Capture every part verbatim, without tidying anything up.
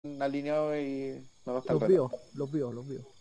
alineados y no nos están Los retando. vio, los vio, los vio.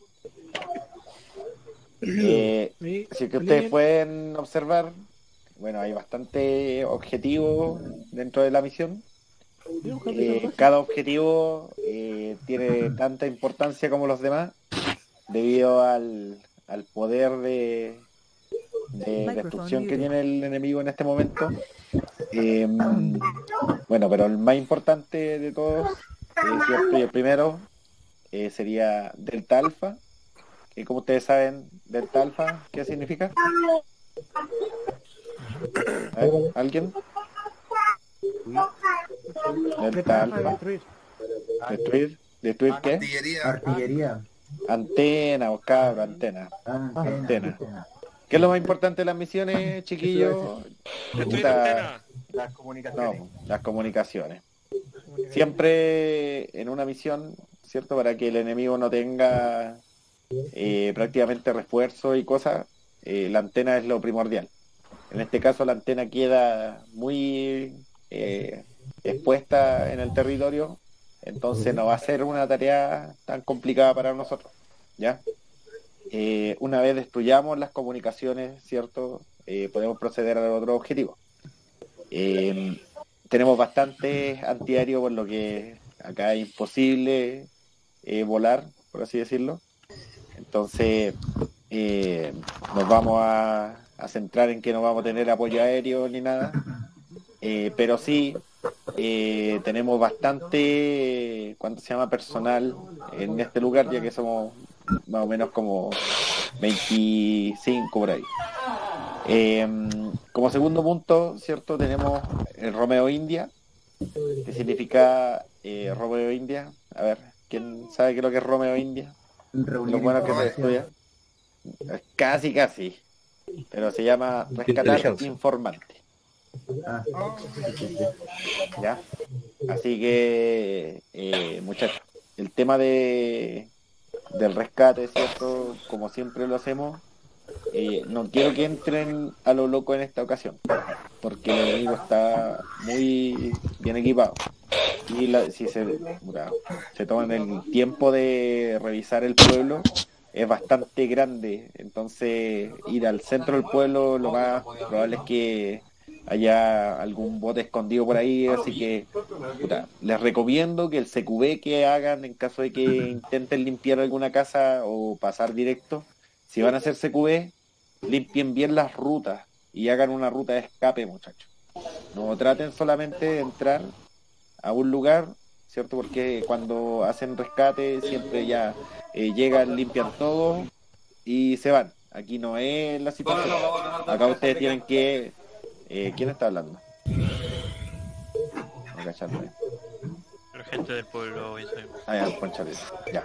Eh, Sí, así que ustedes alineen. pueden observar, bueno, hay bastante objetivos dentro de la misión. Mira un capítulo Eh, básico. cada objetivo eh, tiene tanta importancia como los demás debido al, al poder de, de destrucción que tiene el enemigo en este momento. Eh, bueno, pero el más importante de todos, eh, ¿cierto? Y el primero eh, sería Delta Alpha, que como ustedes saben, Delta Alpha, ¿qué significa? A ver, ¿alguien? Delta Alfa Alpha. destruir. ¿Destruir? ¿Destruir qué? Artillería. Artillería. Antena, o cabro, antena. Ah, Ah, antena, antena. antena. ¿Qué es lo más importante de las misiones, chiquillos? Destruir Puta, antena. Las no, comunicaciones. las comunicaciones. Siempre en una misión, ¿cierto? Para que el enemigo no tenga eh, prácticamente refuerzo y cosas, eh, la antena es lo primordial. En este caso la antena queda muy eh, expuesta en el territorio, entonces no va a ser una tarea tan complicada para nosotros, ¿ya? Eh, una vez destruyamos las comunicaciones, ¿cierto? Eh, podemos proceder al otro objetivo. Eh, tenemos bastante antiaéreo, por lo que acá es imposible eh, volar, por así decirlo. Entonces, eh, nos vamos a, a centrar en que no vamos a tener apoyo aéreo ni nada, eh, pero sí eh, tenemos bastante, ¿cuánto se llama? Personal en este lugar, ya que somos más o menos como veinticinco por ahí. Eh, como segundo punto, ¿cierto? Tenemos el Romeo India, que significa eh, Romeo India. A ver, ¿quién sabe qué es lo que es Romeo India? Reunir Lo bueno que se información. estudia. Casi, casi. Pero se llama rescatar Inteligencia. informante. Ah, ¿Ya? Así que, eh, muchachos, el tema de del rescate, ¿cierto? Como siempre lo hacemos, eh, no quiero que entren a lo loco en esta ocasión, porque el enemigo está muy bien equipado. Y la- si se, puta, se toman el tiempo de revisar el pueblo, es bastante grande. Entonces, ir al centro del pueblo, lo más probable es que haya algún bote escondido por ahí. Así que, puta, les recomiendo que el C Q B que hagan en caso de que intenten limpiar alguna casa o pasar directo, si van a hacer C Q B, limpien bien las rutas y hagan una ruta de escape, muchachos. No traten solamente de entrar a un lugar, ¿cierto? Porque cuando hacen rescate siempre ya eh, llegan, limpian todo y se van. Aquí no es la situación. Acá ustedes tienen que... Eh, ¿Quién está hablando? No cachando, eh. La gente del pueblo, bien sabemos. Ah, ya, ponchale. Ya.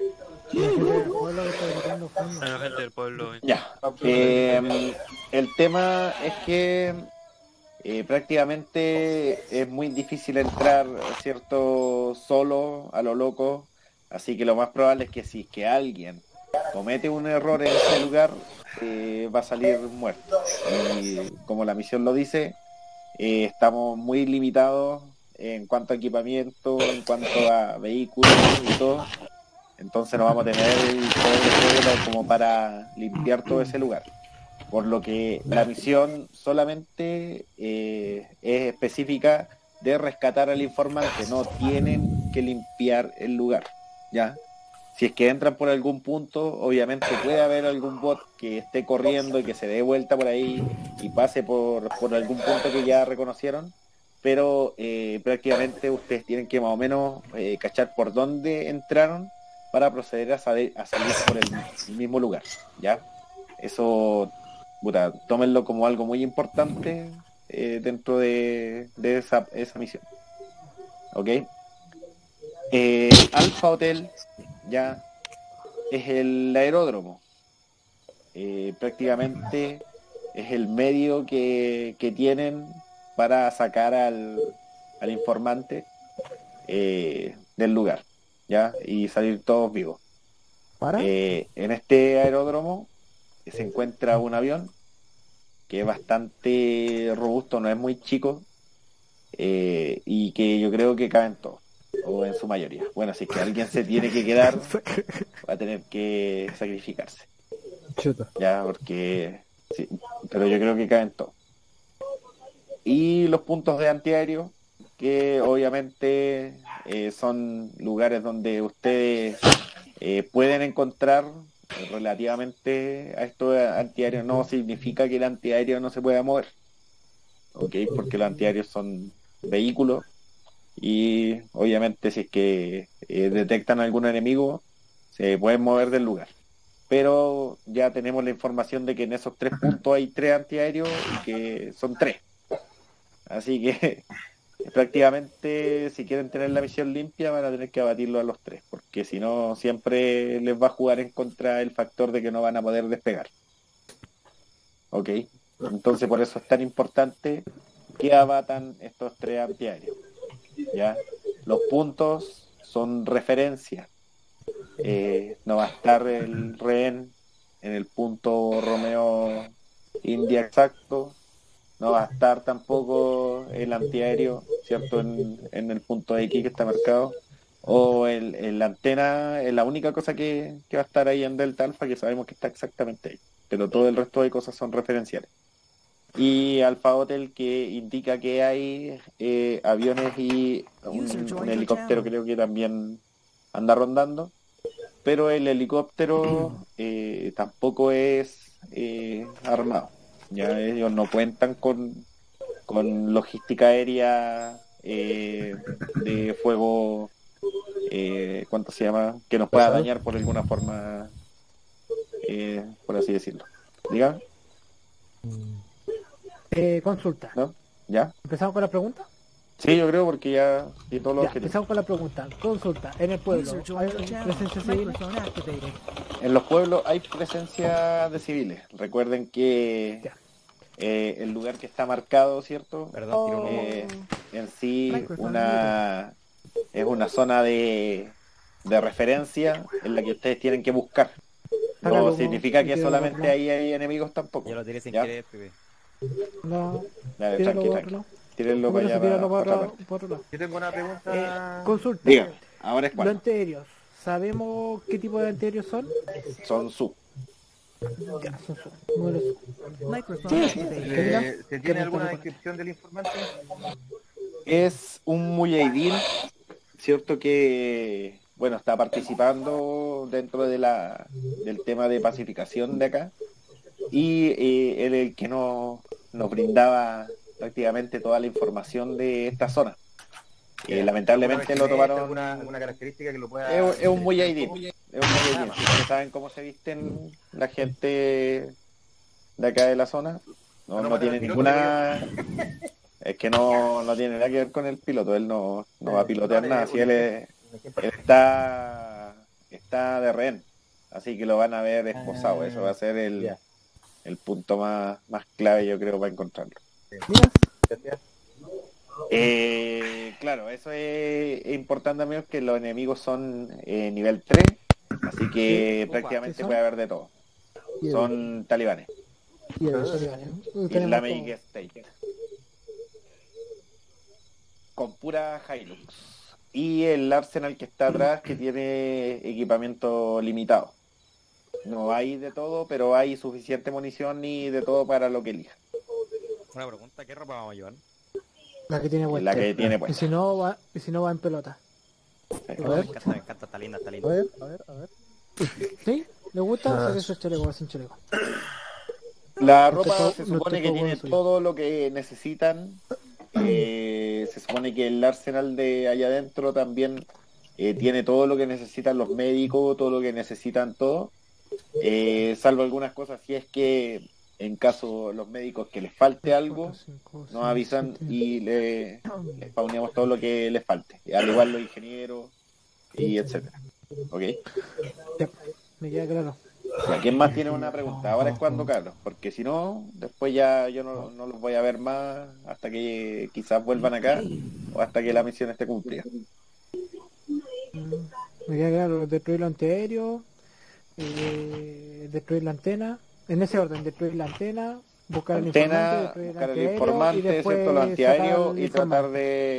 La gente del pueblo. bien. Ya. Eh, el tema es que eh, prácticamente es muy difícil entrar, ¿cierto? Solo, a lo loco. Así que lo más probable es que si es que alguien comete un error en ese lugar, eh, va a salir muerto. Y como la misión lo dice, eh, estamos muy limitados en cuanto a equipamiento, en cuanto a vehículos y todo. Entonces no vamos a tener el poder de fuego como para limpiar todo ese lugar. Por lo que la misión solamente eh, es específica de rescatar al informante, no tienen que limpiar el lugar, ¿ya? Si es que entran por algún punto, obviamente puede haber algún bot que esté corriendo y que se dé vuelta por ahí y pase por, por algún punto que ya reconocieron, pero eh, prácticamente ustedes tienen que más o menos eh, cachar por dónde entraron para proceder a, salir, a salir por el, el mismo lugar, ¿ya? Eso, puta, tómenlo como algo muy importante eh, dentro de, de esa, esa misión. ¿Ok? Eh, Alpha Hotel ya es el aeródromo. Eh, prácticamente es el medio que, que tienen para sacar al, al informante eh, del lugar, ¿ya? Y salir todos vivos. ¿Para? Eh, en este aeródromo se encuentra un avión que es bastante robusto, no es muy chico, eh, y que yo creo que caben todos. o en su mayoría. Bueno, si es que alguien se tiene que quedar, va a tener que sacrificarse. Chuta. Ya, porque sí, pero yo creo que caen todos. Y los puntos de antiaéreo, que obviamente eh, son lugares donde ustedes eh, pueden encontrar eh, relativamente a estos antiaéreos. No significa que el antiaéreo no se pueda mover, ¿ok? Porque los antiaéreos son vehículos y obviamente si es que eh, detectan algún enemigo, se pueden mover del lugar. Pero ya tenemos la información de que en esos tres puntos hay tres antiaéreos y que son tres. Así que prácticamente si quieren tener la misión limpia van a tener que abatirlo a los tres, porque si no siempre les va a jugar en contra el factor de que no van a poder despegar. Ok, entonces por eso es tan importante que abatan estos tres antiaéreos. ¿Ya? Los puntos son referencias. Eh, no va a estar el rehén en el punto Romeo India exacto. No va a estar tampoco el antiaéreo, ¿cierto? En, en el punto X que está marcado. O el, el la antena es la única cosa que, que va a estar ahí en Delta Alpha, que sabemos que está exactamente ahí. Pero todo el resto de cosas son referenciales. Y Alpha Hotel que indica que hay eh, aviones y un, un helicóptero creo que también anda rondando. Pero el helicóptero eh, tampoco es eh, armado. Ya ellos no cuentan con, con logística aérea eh, de fuego, eh, ¿cuánto se llama? Que nos pueda dañar por alguna forma, eh, por así decirlo. Diga, Eh, consulta. ¿no? ¿Ya? ¿Empezamos con la pregunta? Sí, yo creo porque ya y todos los Ya, objetivos. empezamos con la pregunta. Consulta. En el pueblo, ¿hay presencia civil? En los pueblos hay presencia de civiles. Recuerden que Ya. eh, el lugar que está marcado, ¿cierto? Perdón, tiro uno. Eh, en sí una es una zona de, de referencia en la que ustedes tienen que buscar. No Hágalo, significa que tiro solamente otro. ahí hay enemigos tampoco. Yo lo tiré sin ¿Ya? querer, pibe. No, Dale, tíralo tranqui, por tranqui. otro lado. Tírenlo para Bueno, allá, tíralo para, por para otro- otra parte. por otro lado. Yo tengo una Eh, pregunta. consulta. Diga, ahora es Los cuando. antiaéreos, ¿sabemos qué tipo de antiaéreos son? Son sub. Ya, son su- número su. Eh, ¿Se ¿Qué tiene me alguna toca? descripción del informante? Es un Mujahideen, cierto que, bueno, está participando dentro de la del tema de pacificación de acá y eh, era el que no, nos brindaba prácticamente toda la información de esta zona. Eh, lamentablemente lo tomaron. ¿Alguna, alguna característica que lo pueda...? Es, es un Mujahideen, es un Mujahideen. Si ustedes saben cómo se visten la gente de acá de la zona, no, no tiene ninguna... Es que no, no tiene nada que ver con el piloto, él no, no va a pilotear nada, si él, es- él está, está de rehén, así que lo van a ver esposado, eso va a ser el, Ya. el punto más, más clave yo creo para encontrarlo. Mira, Eh, claro, eso es importante amigos, que los enemigos son eh, nivel tres, así que Sí. prácticamente ¿Qué son? puede haber de todo. Son talibanes, y el- tenemos Islamic como- State, con pura Hilux. Y el Arsenal que está atrás, que tiene equipamiento limitado. No hay de todo, pero hay suficiente munición y de todo para lo que elija. Una pregunta, ¿qué ropa vamos a llevar? La que tiene La vuelta. que tiene Y puesta. si no va, y si no va en pelota. Me A ver. encanta, me encanta, está linda, está A linda. ver, a ver, a ver. ¿Sí? ¿Le gusta? Ah. Se eso es chaleco, es un chaleco. La No te ropa puedo- se no te supone que puedo tiene subir. todo lo que necesitan. Eh, se supone que el arsenal de allá adentro también eh, tiene todo lo que necesitan los médicos, todo lo que necesitan todo. Eh, salvo algunas cosas, si es que en caso los médicos que les falte algo, cuatro, cinco, nos seis, avisan siete. y le, les pauneamos todo lo que les falte. Al igual los ingenieros y etcétera. ¿Ok? Ya, me queda claro. Ya, ¿quién más tiene una pregunta? Ahora es cuando Carlos, porque si no, después ya yo no, no los voy a ver más hasta que quizás vuelvan acá o hasta que la misión esté cumplida. Mm, Me queda claro, destruir lo antiaéreo, eh, destruir la antena, en ese orden, destruir la antena, buscar el informante, Antena, destruir el buscar el antiaéreo informante, y después ¿cierto? Los antiaéreos sacar el y tratar informante. de,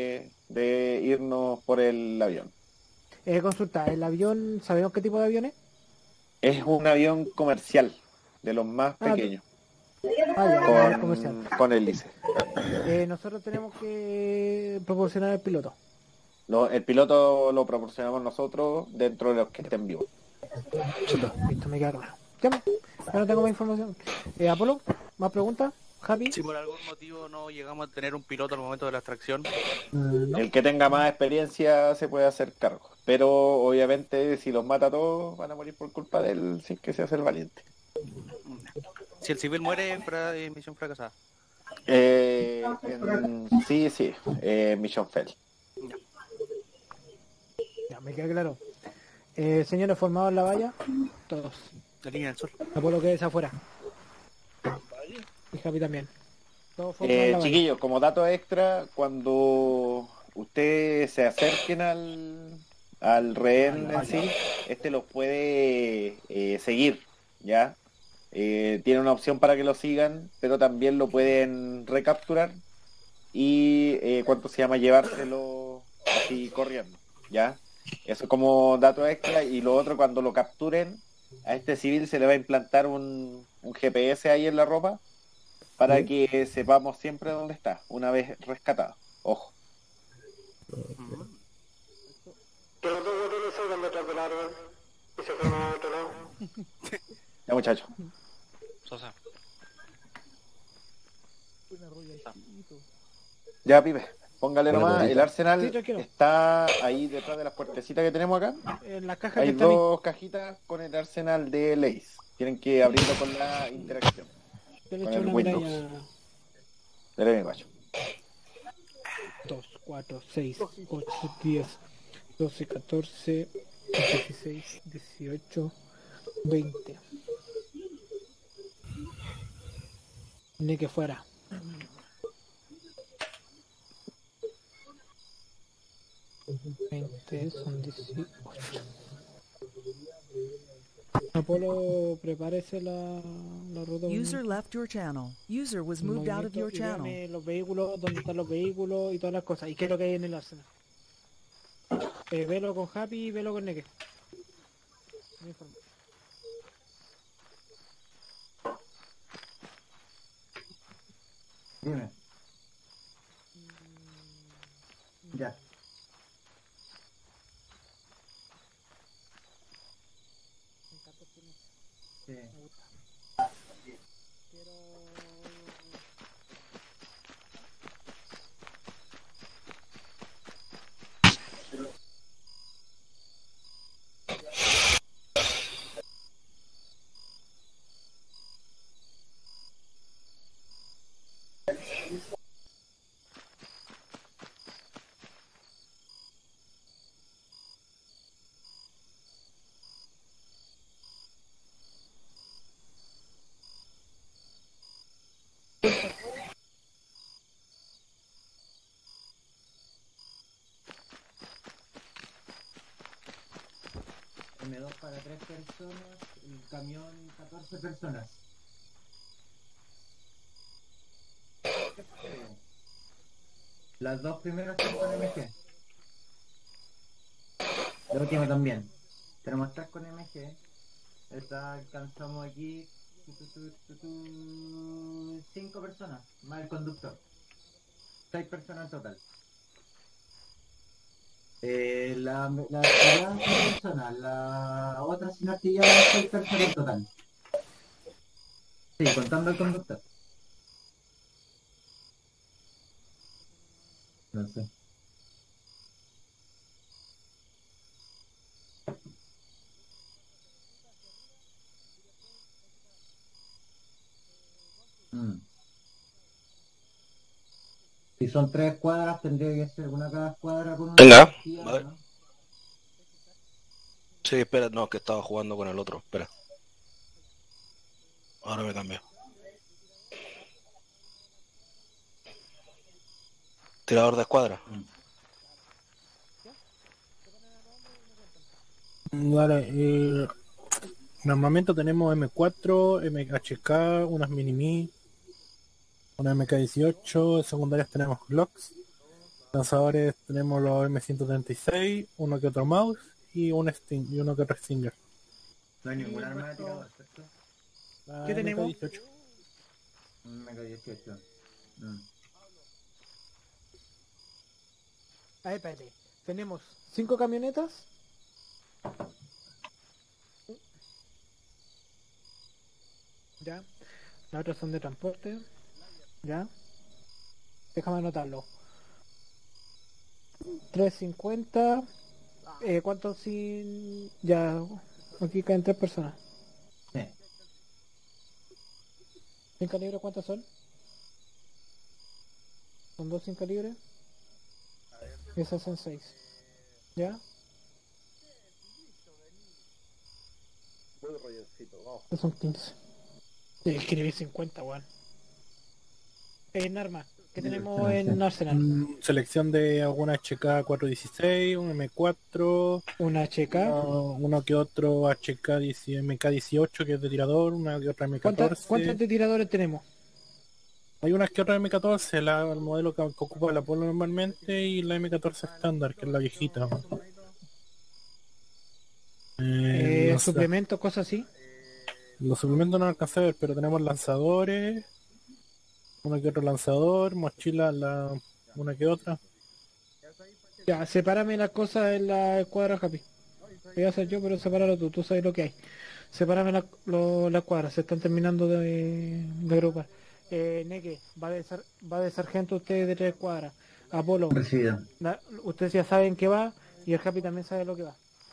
de irnos por el avión. Eh, consulta, ¿el avión, sabemos qué tipo de avión es? Es un avión comercial, de los más Ah, pequeños, Ah, ya, avión con, comercial. con hélice. Eh, nosotros tenemos que proporcionar el piloto. Lo- el piloto lo proporcionamos nosotros dentro de los que estén vivos. Listo, me queda claro. Ya, ya no tengo más información. Eh, Apolo, ¿más preguntas? ¿Happy? Si por algún motivo no llegamos a tener un piloto al momento de la extracción, Mm, no. El que tenga más experiencia se puede hacer cargo. Pero obviamente si los mata a todos van a morir por culpa de él sin que se hace el valiente. si el civil muere, fra- eh, misión fracasada. Eh, en- sí, sí, eh, Mission Fail. Ya, me queda claro. Eh, señores formados en la valla, todos. La línea del sol. Apolo que es afuera. Y Happy también. Todos formados en Eh, la valla. chiquillos, como dato extra, cuando ustedes se acerquen al, al rehén en sí, este los puede eh, seguir, ¿ya? Eh, tiene una opción para que lo sigan, pero también lo pueden recapturar y, eh, ¿cuánto se llama? Llevárselo así corriendo, ¿ya? Eso como dato extra. Y lo otro, cuando lo capturen, a este civil se le va a implantar un, un G P S ahí en la ropa para que sepamos siempre dónde está, una vez rescatado. Ojo. Que los dos botones salgan detrás del árbol y se forman a otro lado. Ya, muchachos. Sosa. Ya, pibe. Póngale Hola, nomás. Pablito. El arsenal Sí, tranquilo. está ahí detrás de las puertecitas que tenemos acá. En las cajas Hay que están ahí. dos cajitas con el arsenal de Lace. Tienen que abrirlo con la interacción. Yo le con echo el una Windows. medalla. Dale, mi guacho. dos, cuatro, seis, ocho, diez, doce, catorce, dieciséis, dieciocho, veinte. Ni que fuera. veinte son dieciocho. Apolo, prepárese la, la ruta. User left your channel. User was moved out of your Movimiento, y channel. dígame los vehículos, dónde están los vehículos y todas las cosas. ¿Y qué es lo que hay en el arsenal? Eh, velo con Happy y velo con Neke. Me informo. Dime. Ya. Sí. M dos para tres personas, el camión catorce personas. Las dos primeras son con M G. La última también. Tenemos tres con M G. Esta alcanzamos aquí tu, tu, tu, tu, tu, cinco personas, más el conductor. Seis personas en total. Eh, la, la artillada seis personas, la otra sin artillada seis personas en total. Sí, contando el conductor. No sé. Mm. Si son tres cuadras, tendría que ser una cada cuadra con una Venga, artillada, vale. ¿no? Sí, espera, no, que estaba jugando con el otro, espera. Ahora me cambio. Tirador de escuadra. Vale, eh, normalmente tenemos M cuatro, M H K, unas mini-mi, una M K dieciocho, secundarias tenemos Glocks, Lanzadores tenemos los eme ciento treinta y seis, uno que otro mouse y un Sting y uno que otro Stinger. No hay ningún Sí, arma de nuestro- tirador, ¿cierto? La ¿Qué tenemos? eme ka dieciocho. Un Mega dieciocho. Mm. Ah, espérate. Tenemos cinco camionetas. Ya. Las otras son de transporte. Ya. Déjame anotarlo. trescientos cincuenta. Eh, ¿Cuántos sin...? Ya. Aquí caen tres personas. Sí. ¿Sin calibre cuántos son? ¿Son dos sin calibre? Y esas son seis. ¿Ya? Estos son quince. Sí, escribí cincuenta, weón. En arma, ¿qué tenemos en Arsenal? Mm, selección de alguna hache ka cuatrocientos dieciséis, un eme cuatro, Una H K. uno, uno que otro hache ka eme ka dieciocho que es de tirador, una que otra eme ¿Cuántas, catorce. ¿Cuántos de tiradores tenemos? Hay unas que otras eme catorce, la, el modelo que, que ocupa la Polo normalmente, y la eme catorce estándar, que es la viejita. Eh, Eh, no sé. suplementos, cosas así. Los suplementos no alcancé a ver, pero tenemos lanzadores, uno que otro lanzador, mochila, la, una que otra. Ya, sepárame las cosas en la escuadra, Happy. Voy a hacer yo, pero sepáralo tú, tú sabes lo que hay. Sepárame la, lo- las cuadras, se están terminando de, de agrupar. Eh, Neque, va de, sar- va de sargento usted de tres cuadras. Apolo, Recibido. la- ustedes ya saben que va y el Happy también sabe lo que va.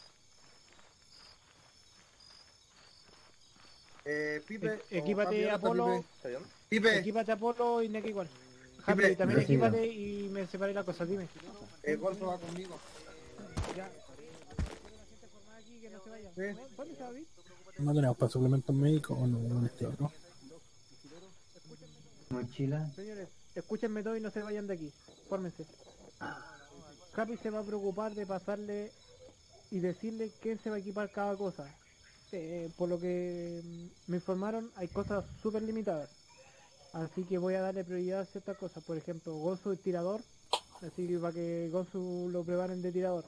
Eh, Pipe, E- equípate, o- Apolo. Pipe. Pipe, Equípate Apolo y Neque igual. Happy, Pipe, también recibido. equípate y me separé la cosa, dime. el golfo va conmigo. Ya. Sí. ¿Dónde está David? No tenemos para suplementos médicos o no, no este otro. Mochila. Señores, escúchenme todo y no se vayan de aquí. Fórmense. Happy se va a preocupar de pasarle y decirle quién se va a equipar cada cosa. Eh, por lo que mm, me informaron, hay cosas súper limitadas. Así que voy a darle prioridad a ciertas cosas. Por ejemplo, Gonzu es tirador. Así que para que Gonzu lo preparen de tirador.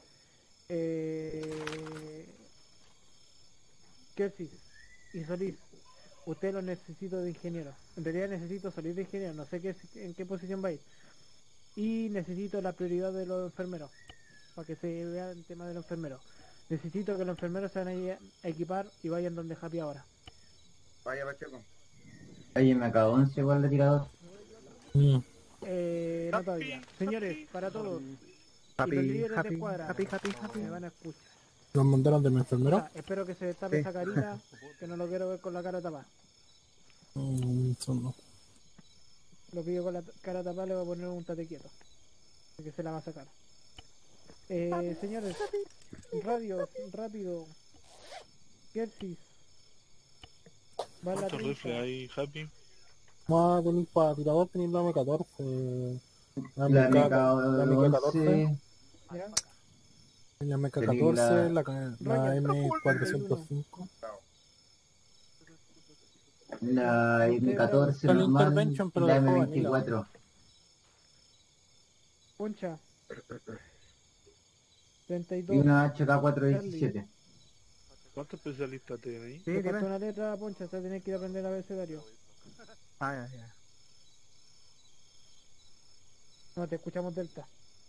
Eh... Kersis y Solís, usted lo necesito de ingeniero. En realidad necesito Solís de ingeniero, no sé qué, en qué posición va a ir. Y necesito la prioridad de los enfermeros, para que se vea el tema de los enfermeros. Necesito que los enfermeros se vayan a equipar y vayan donde Happy ahora. Vaya, Pacheco. Oye, me acabó once igual de tirador. Mm. Eh, no todavía. Señores, para todos. y los líderes de escuadra me van a escuchar. ¿Los mandaron de mi enfermero? Ah, espero que se tape Sí. esa carita, que no lo quiero ver con la cara tapada. Mm, son no. Lo pido con la t- cara tapada, le voy a poner un tate quieto. Que se la va a sacar. Eh, señores, radio, rápido. Kersis. Va en la ¿Cuántos rifles trinca. hay, Happy? Vamos a tener para tirador, tener la eme catorce. La La eme ka M la eme ka catorce. K ¿Ya? La eme ka Tenía catorce, la- la, la eme cuatrocientos cinco. la eme catorce La normal, Intervention, pero la de eme joven, veinticuatro. Poncha. treinta y Y dos. una hache ka cuatrocientos diecisiete. ¿Cuántos especialistas tienen ahí? Te falta una letra, Poncha, se tenés que ir a aprender abecedario. Ah, ya, ya. No, te escuchamos Delta.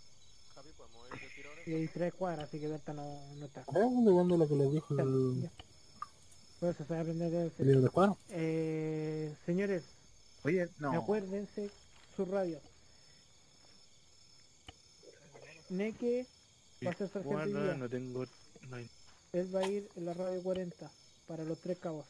Y hay tres cuadras, así que Delta no, no está. ¿Eh? Depende de lo que les dijo Ya, el, ya. Por eso se va a aprender el abecedario. líder de cuadro. Eh, señores, Oye, no. acuérdense su radio. Neke va a ser sargento hoy Bueno, día. no tengo... No hay... Él va a ir en la radio cuarenta para los tres cabos.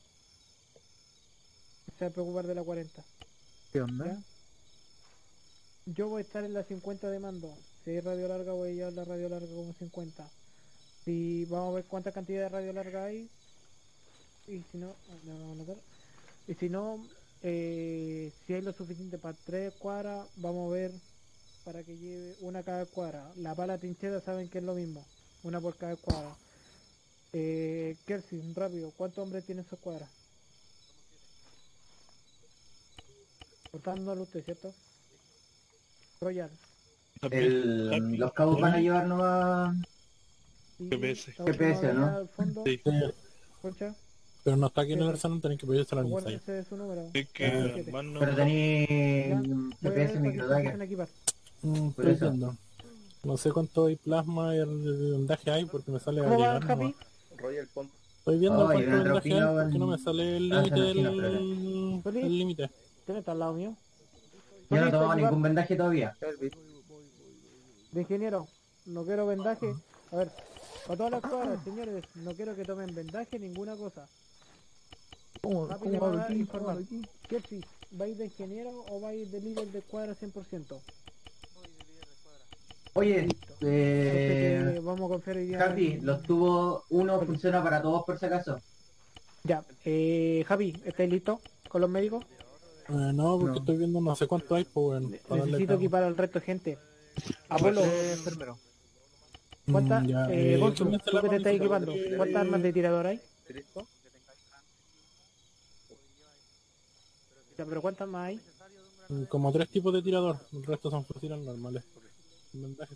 Se va a preocupar de la cuarenta. ¿Qué onda? ¿Ya? Yo voy a estar en la cincuenta de mando. Si hay radio larga voy a llevar la radio larga como cincuenta. Si vamos a ver cuánta cantidad de radio larga hay. Y si no, le vamos a anotar. Y si no, eh, si hay lo suficiente para tres cuadras, vamos a ver para que lleve una cada cuadra. La pala trinchera saben que es lo mismo, una por cada cuadra. Eh, Kersin, rápido, ¿cuántos hombres tienen su cuadra? Cortándolo usted, ¿cierto? Royal, El, los cabos van a llevar nuevas G P S. Está G P S, última ¿no? vez al fondo, Sí. Concha, Pero no está aquí en el arsenal, tenéis que pedirse al ensayo. acuérdense de su número. Es que Eh, hermano. Pero tenéis Ya, G voy a P S ver para que se microdagger. empiecen a equipar. Mm, Por estoy eso. viendo. No sé cuánto hay plasma y el vendaje hay porque me sale ¿Cómo va, agregar Happy? nomás. Royal Pump. Estoy viendo Oh, cuánto y una vendaje hay tropina, porque weón. no me sale el Ah, límite esa no, sí, no, del... Feliz. el límite. ¿Quién está al lado mío? Yo no Feliz, tomo equipar. ningún vendaje todavía. De ingeniero, no quiero vendaje. A ver, para todas las cuadras, señores, no quiero que tomen vendaje, ninguna cosa. ¿Cómo, Happy cómo le va a hablo dar aquí? informar. ¿Cómo hablo aquí? Kepsi, ¿vais de ingeniero o vais de líder de cuadra cien por ciento? Oye, Listo. eh, Entonces, que vamos a confiar hoy día Happy, en- los tubos uno funciona para todos por si acaso. Ya, eh, Javi, ¿estáis listos con los médicos? Eh, no, porque No. estoy viendo no sé cuánto hay, pues bueno, para darle Necesito cargo. equipar al resto de gente. Apolo, enfermero. ¿cuántas, Mm, ya, eh, eh, Gonzo, ¿quién está tú la que te estás condición? equipando, Eh, cuántas armas de tirador hay? ¿Listo? Ya, pero ¿cuántas más hay? Mm, Como tres tipos de tirador, el resto son fusiles normales. Sin vendajes.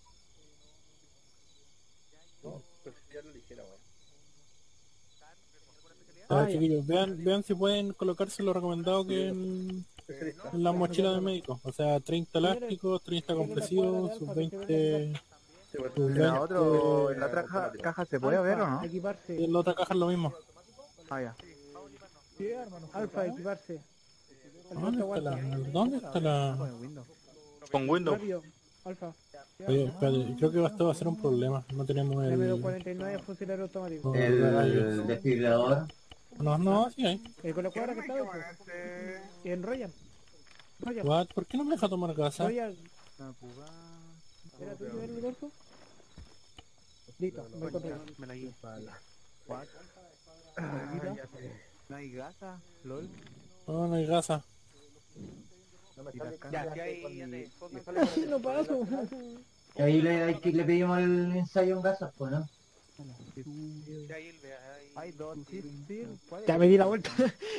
No, pero ya lo ligera, weón. Ah, Ah, ya. chiquillos, vean, vean si pueden colocarse lo recomendado que en, en la mochila del médico. O sea, treinta elásticos, treinta compresivos, sus veinte... Sí, pues, sus en veinte la, otro, en la otra caja, caja se puede ver o no? Equiparse. y en la otra caja es lo mismo. Ah, ya. Alfa, equiparse. El ¿Dónde resto está la...? aguanta. ¿Dónde está la...? Con Windows. Con Windows. Rápido, Alfa. Oye, espérate, creo que esto va a ser un problema. No tenemos M dos el... cuarenta y nueve fusilero automático. no, El desfibrilador. No, no, sí hay. Eh, con la cuadra que está eso. En Royal. Royal. What? ¿Por qué no me deja tomar gasa? Royal. Una puga. ¿Era tuyo el golfo? Listo, voy con Royal. Me la guío. What? No hay gasa, lol. No, no hay gasa. Y las Ya, cajas- ya ahí, ya te No paso. Y ahí le, hay que- le pedimos el ensayo en gasas, pues, ¿no? Ya ahí, el- ahí. Hay dos chips, sí, ¿cuál es? Ya me di la vuelta.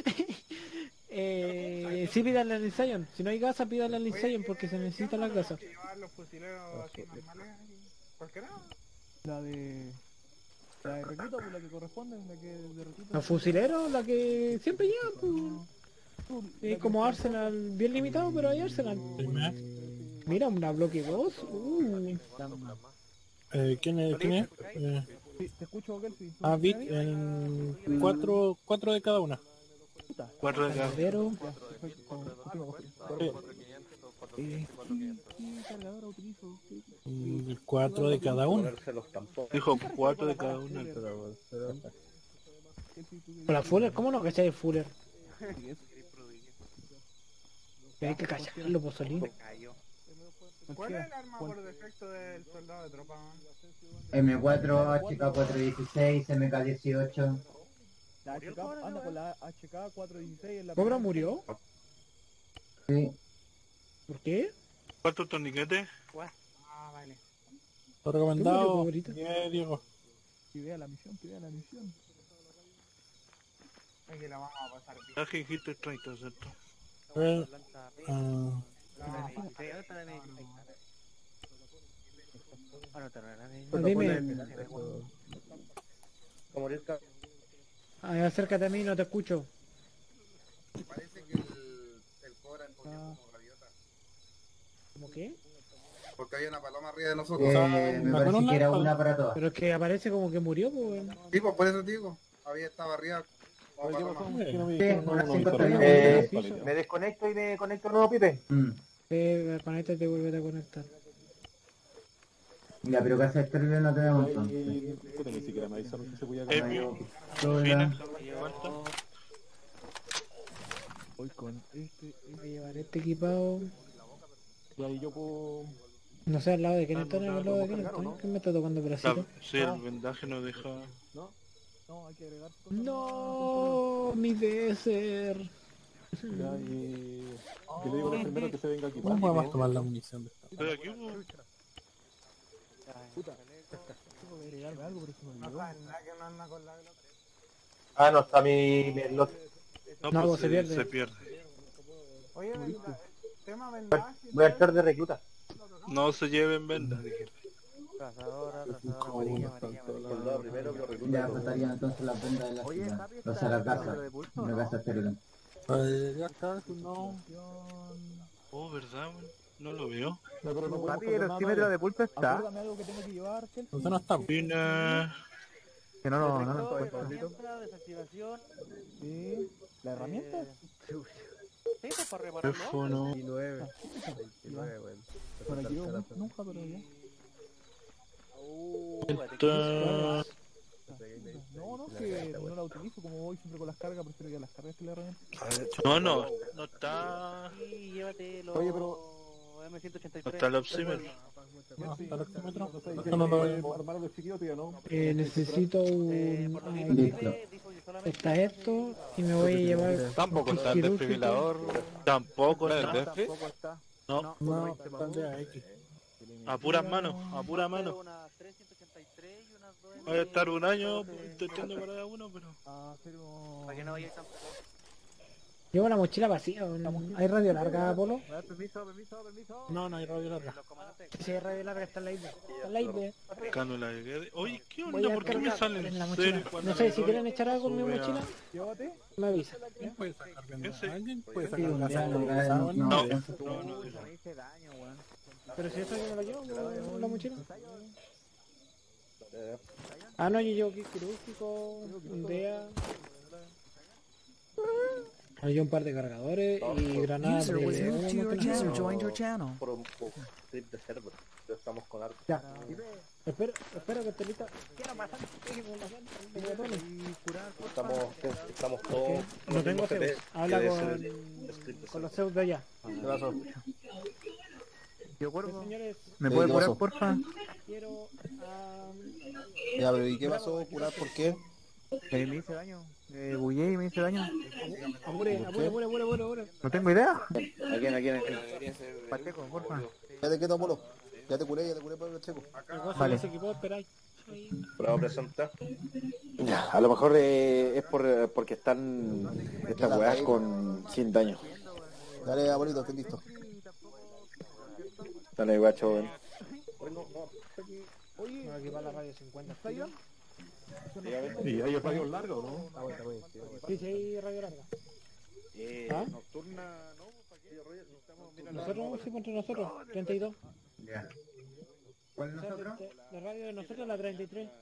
eh, sí, pídanle al ensayo. Si no hay gasa, pídanle al ensayo porque se necesitan las gasas. llevar los fusileros así normales? Cualquiera. La de... La de recluta, pues la que corresponde, la que de recluta. Los fusileros, la que siempre llegan, pues. Es como Arsenal, bien limitado, pero hay Arsenal. Mira, una bloque dos. Uh. Eh, ¿Quién es? ¿Quién es? Eh, Sí, te escucho, Kelsi. ah, Bit en cuatro, cuatro de cada una. Cuatro de cada. Pero, Eh, ¿Qué cargadora utilizo? mm, cuatro de cada una. Ponerse los tampones. Dijo cuatro de cada una. la Fuller, ¿cómo no cacháis el Fuller? Hay que cacharlo, Pozolín. ¿Cuál es el arma por defecto del soldado de tropa? M cuatro, H K cuatrocientos dieciséis, M K dieciocho. La H K, anda con la H K cuatrocientos dieciséis en la... ¿Cobra murió? Sí. ¿Por qué? ¿Cuántos torniquetes? Ah, vale. Lo recomendado. ¿Qué murió, favorito? Bien, Diego. Que vea la misión, que vea la misión. Aquí la vamos a pasar bien. Traje dijiste treinta, ¿cierto? A ver, ah, Dime, Como ahorita ay, acércate a mí, no te escucho. Parece que el, el cobra envolvió como gaviota. ¿Cómo qué? Porque hay una paloma arriba de nosotros. Eh, me parece que era una para todas. Pero es que aparece como que murió, pues. Sí, pues por eso te digo. Había estado arriba como paloma. Eh, me desconecto y me conecto de nuevo, Pipe. Mm. Eh, conéctate y vuelve a conectar. Ya, pero casa exterior no tenemos entonces. Ni siquiera me avisaron que se podía Eh, comer. Fina, ¿cuánto? Voy con este... Voy a llevar este equipado. Y ahí yo puedo... No sé, al lado de quién está, al lado de quién está. ¿Quién me está tocando bracito? La- sí, el vendaje no deja. No, no, hay que agregar... No, mi Desert. Ya, y... Yo le digo al primero que se venga aquí. ¿cómo podemos tomar la munición de esta? Estoy aquí, pues. Puta, tengo que agregarme algo, pero se me No olvidó. saben nada que no anda con la velota. Ah, no, está mi... mi slot. No, No, pues se pierde. Se pierde. Oye, venga, tema vendaje. Voy a estar de recluta. No se lleven vendas, dije. Trazadora, trazadora amarilla, amarilla, amarilla. Soldado primero que recluta. Ya faltarían entonces las vendas de la ciudad. O sea, la casa. La casa exterior. Eh, ya está, si no. Oh, ¿verdad, weón? No lo veo. No, pero no podemos Papi, hacer el nada, oxímetro nadie. de pulpa está. Acuérdame algo que tengo que llevar, Chelsea. Entonces no está. Pina. Que no lo, no lo Detector, encuentro. herramienta, desactivación. Sí. ¿La herramienta? Eh, sí, pues para repararlo. Teléfono. veintinueve. veintinueve, weón. Por aquí yo nunca, pero ya. Está... No, no, que no la utilizo, como voy siempre con las cargas, prefiero que las cargas que la herramienta. No, no, no está... Sí, llévate los Oye, pero- M ciento ochenta y No tres. está el oxímetro. No, está el oxímetro. No sé, No, que no, no, eh, no. armar los chiquillos, tío, ¿no? Eh, necesito Eh, un... por lo ay, menos listo. dice- dijo que solamente- está esto y me voy a llevar Tampoco está el quirúrgico. desfibrilador. Tampoco ¿El está. desfi? Tampoco está. No, No, está el D A X. a puras manos, a pura mano. Unas trescientos ochenta y tres y unas dos Voy a estar un año intentando para cada uno, pero... Ah, pero... para que no vayáis tampoco. Llevo la mochila vacía. ¿no? ¿Hay radio larga, Polo? Ah, Permiso, permiso, permiso. No, no hay radio larga. Sí, hay radio larga, está en la isla. Está en la isla. Cánula de Guede. Oye, ¿qué Voy onda? a ¿Por qué me cargar salen en la cero mochila. cuando No sé, le si doy? quieren echar algo en mi Sube a- mochila, Llévate. me avisa. ¿Quién puede sacar viendo? Ese. ¿Alguien puede Sí, sacar un la día sangre no, de sábado? no, No, no. no, no. Me hice daño, weón. Pero si eso yo me lo llevo, ¿no? La mochila. Ah, no, yo llevo kit quirúrgico, un D E A. Hay un par de cargadores y granadas User was moved to your de... user joined your channel. Por un por un trip de server. Ya estamos con arte. Ya. Espero, espero que esté lista. Quiero pasar. Estamos, estamos todos. No tengo C Zeus. Habla con, con los Zeus de allá. ¿Qué pasó? Yo cuervo. Señores, ¿Me Sí, puede ¿qué curar, pasó? porfa? quiero... ah, Ya, pero ¿y qué pasó? ¿Curar por qué? Eh, me hice daño. Eh, bullé y me hice daño. apure, apure, apure, apure, apure, apure. No tengo idea. ¿A quién, a quién? Pacheco, porfa. Ya te quedo, Polo. Ya te curé, ya te curé por el checo. Vale. Se equipó, esperáis. Prueba presenta. Ya, a lo mejor eh, es por, porque están estas weas con sin daño. Dale, abuelito, estoy listo. Dale, guacho, ven. Oye, aquí va la radio cincuenta. ¿Está bien? Y hay rayos largos, ¿no? Sí, sí, hay radio larga. Eh, ¿Ah? Nocturna, ¿no? ¿Para qué? Estamos, mira, Nosotros, sí, entre nosotros, treinta y dos. Ya. ¿Cuál O sea, nosotros? de- La radio de nosotros, la treinta y tres.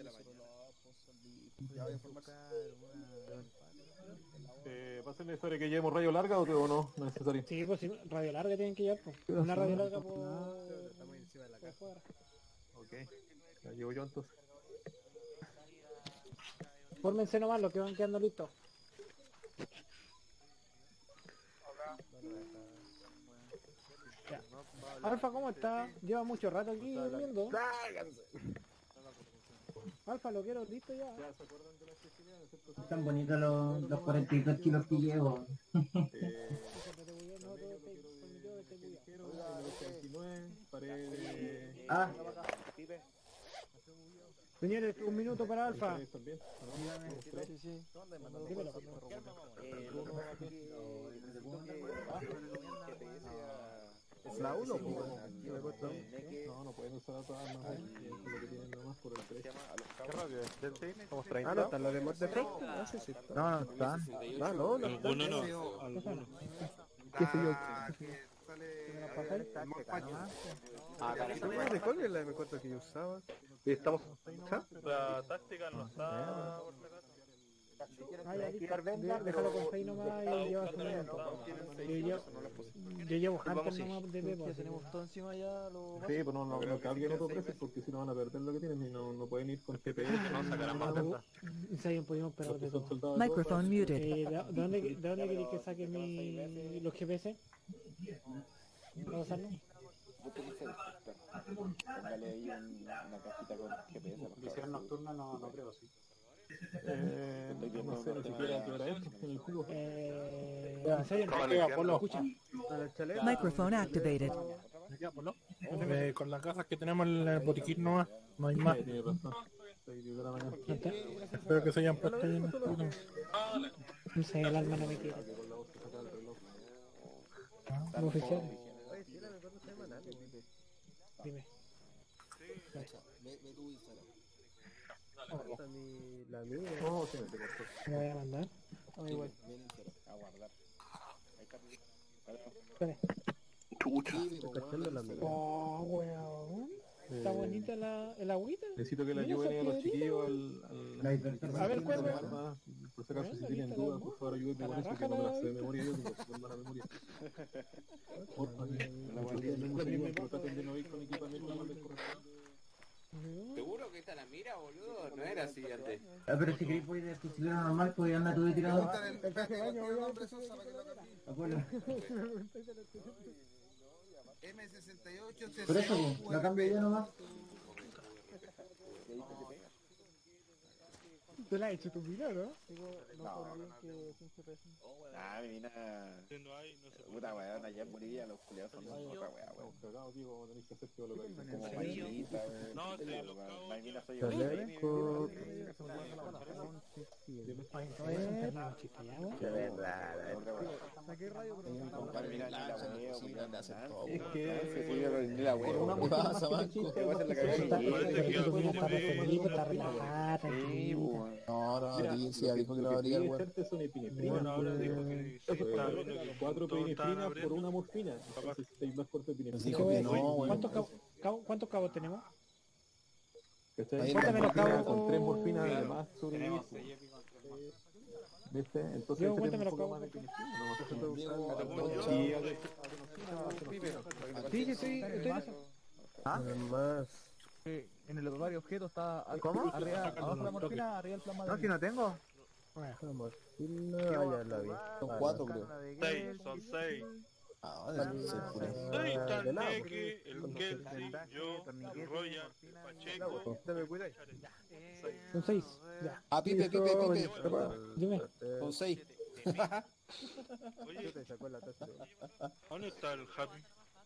Eh, ¿Va a ser necesario que llevemos rayo larga o que- o no? No es necesario. Sí, pues sí, radio larga tienen que llevar, pues. Una radio larga por... por fuera. Ok. La llevo yo entonces. Fórmense nomás los que van quedando listos. Ya. Alfa, ¿cómo está? Lleva mucho rato aquí durmiendo. Alfa, lo quiero listo ya. Están bonitos los, los cuarenta y dos kilos que llevo. Ah, Señores, un minuto para Alfa. También. Sí, sí. Dímelo. La uno, No, no pueden usar otras armas. Es lo que tienen nomás por el precio. ¿Qué radio es? ¿Del T N? ¿Somos treinta? Ah, no, están los de Mod Defect. No, no están. Ah, no, no están. Alguno no, alguno. ¿Qué sé yo? Ah, ¿Tú de cuál es la M cuatro que yo usaba? Estamos. La táctica no está... Ah, ya, listo. De- Déjalo con seis nomás y lleva su minuto. Yo llevo, yo llevo Hunter nomás de Pepo. Tenemos todo encima ya. Lo... Sí, pues no, no, no que alguien otro precio porque si no van a perder lo que tienen y no, no pueden ir con G P S. No sacarán más venta. Si alguien pudimos esperar de todo. Microphone muted. Eh, ¿De de dónde, de dónde queréis que saque mi, los G P S? ¿Para usarlo? Póngale ahí un- una cajita con G P S. a los Visión cabros. nocturna no, no creo, sí. Eh, no sé ni siquiera qué hora es en el juego. Eh, ¿En serio? Oiga, Polo. Escucha. Microphone activated. Ya, Polo. Eh, con las cajas que tenemos en el botiquín nomás, no hay más. Sí, tiene razón. Seis, diez de la mañana. Espero que se hayan puesto ahí en el juego. No sé, el alma no me quiere. Como oficial. Dime. Ve, ve tu Instagram. La mía. No, sí, me te cortó. ¿Me voy a mandar? Ah, igual. Ve el Instagram. A guardar. Espere. Chucha. Estoy cachando la mía. Oh, weón. Está Eh, bonita la, el agüita. Necesito que le Mira ayuden esa a los piedrita, chiquillos weón. al... La al... hipertermia. A ver, ¿cuál, al- weón? al- por si acaso, si Bueno, tienen ahí está dudas, la- por favor ayúdenme a con la eso, que raja no me la las sé de vista. memoria yo, porque tengo mala memoria. Porfa, que traten de no ir con equipamiento más del correspondiente. ¿Seguro que esta la mira, boludo? No era así antes. Ah, pero si queréis poder de fusilero normal, pues andar tú de tirador. El traje de baño, nombre Sosa para que lo cambie. Acuerdo. M sesenta y ocho. Por eso, pues, la cambio yo nomás. ¿Te la has hecho tu mina, no? No, no, Ah, mi mina... Puta weón, allá en Bolivia los culiados son otra weá, weón. Cagado, tío, vamos a tener que hacer que lo Como mañanita, weón. No, sí, La- los la- cabos. la mina soy Chaleco. yo. Qué verdad. Saqué radio, Compadre, mira, ni la wea, Sí, weón, anda a hacer nada. todo. Es que... Sí, sí, yo ni la wea, Una weón. pasa, Marco. ¿Qué va a hacer la cagada? Parece que algo está me- referido, está relajada, Sí, tranquila. weón. No, no, Mira, sí, sí, ya dijo que lo abría, quiere weón. echarte son epinefrinas. Bueno, ahora dijo que sí, Eso está es, viendo que cuatro todos estaban epinefrinas por abriendo. una morfina. Entonces estáis más corto de Pues epinefrina. dijo que no, weón. ¿Cuántos cabos, cabo- ¿Cuántos cabos tenemos? ¿Cachai? Ahí Cuéntame los Morfina cabos. con tres morfinas Claro. además sobrevivir. ¿Viste? Entonces Diego, tenemos cuéntame un los poco cabos, más de por favor. epinefrina. No, Diego, Yo- sí, y yo- Sí, sí, sí, estoy en eso. ¿Ah? Más. En el ovario objeto está ¿cómo? Arriba, abajo de la morfina, arriba el plasma. No, si no tengo. La morfina, ah, ya la vi. Son cuatro, creo. Seis, son seis. Ah, debe ser por eso. Soy de lado. Tarneque, el Kelsey, yo, el Royal, el Pacheco. Son seis. Ya. Ah, Pipe, Pipe, Pipe. Dime. Son seis. Oye, ¿dónde está el Happy?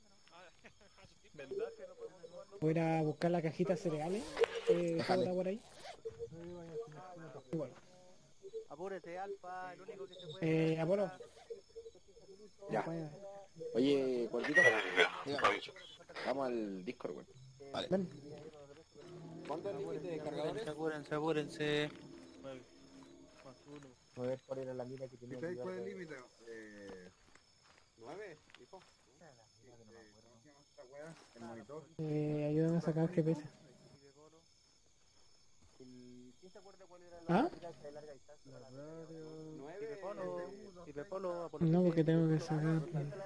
Voy a ir a buscar la cajita de cereales. Eh, Déjale. ¿está por ahí? Igual. Apúrate, Alfa, el único que se puede. Eh, Apolo. Ya. Oye, Cuartito. Vamos al Discord, weón. Vale. Ven. ¿Cuánto es el límite de cargadores? Apúrense, apúrense. Poder poner a la mina que tenía. ¿Sabes cuál es el límite? Eh... ¿Nueve, hijo? El monitor. Eh, ayúdame a sacar G P S. ¿Ah? No, porque tengo que sacar.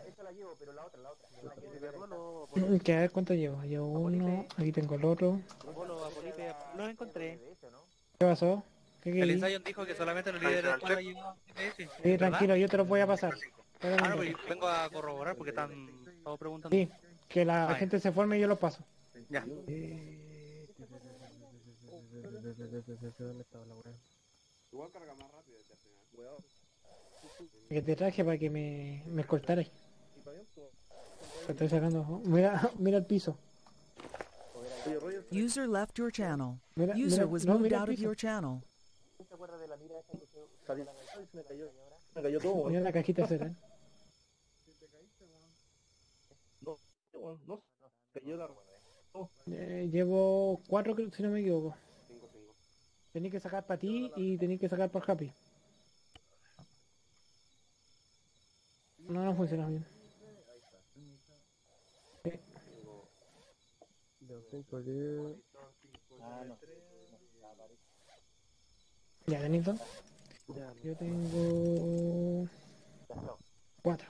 Que a ver cuánto llevo. Llevo uno, aquí tengo el otro. Los encontré. ¿Qué pasó? ¿Qué El queréis? ensayo dijo que solamente los líderes estaban llevando G P S. Sí, tranquilo, yo te lo voy a pasar. Espera un Ah, no, minuto. pero vengo a corroborar porque están todos preguntando. Sí, que la Ah, gente se forme y yo lo paso. Ya. ¿Dónde estaba la weá? Igual carga más rápido este final. Que te traje para que me, me escoltaras. Te estoy sacando. Mira, mira el piso. User left your channel. Mira, User mira, was no, moved mira el out of piso. your channel. Me cayó todo, Mira la cajita de cereal. No, no, cayó la... Eh, llevo cuatro, creo, si no me equivoco. Tenéis que sacar para ti y tenéis que sacar para Happy. No, no funciona bien. Eh, ya, tenéis dos. Yo tengo cuatro.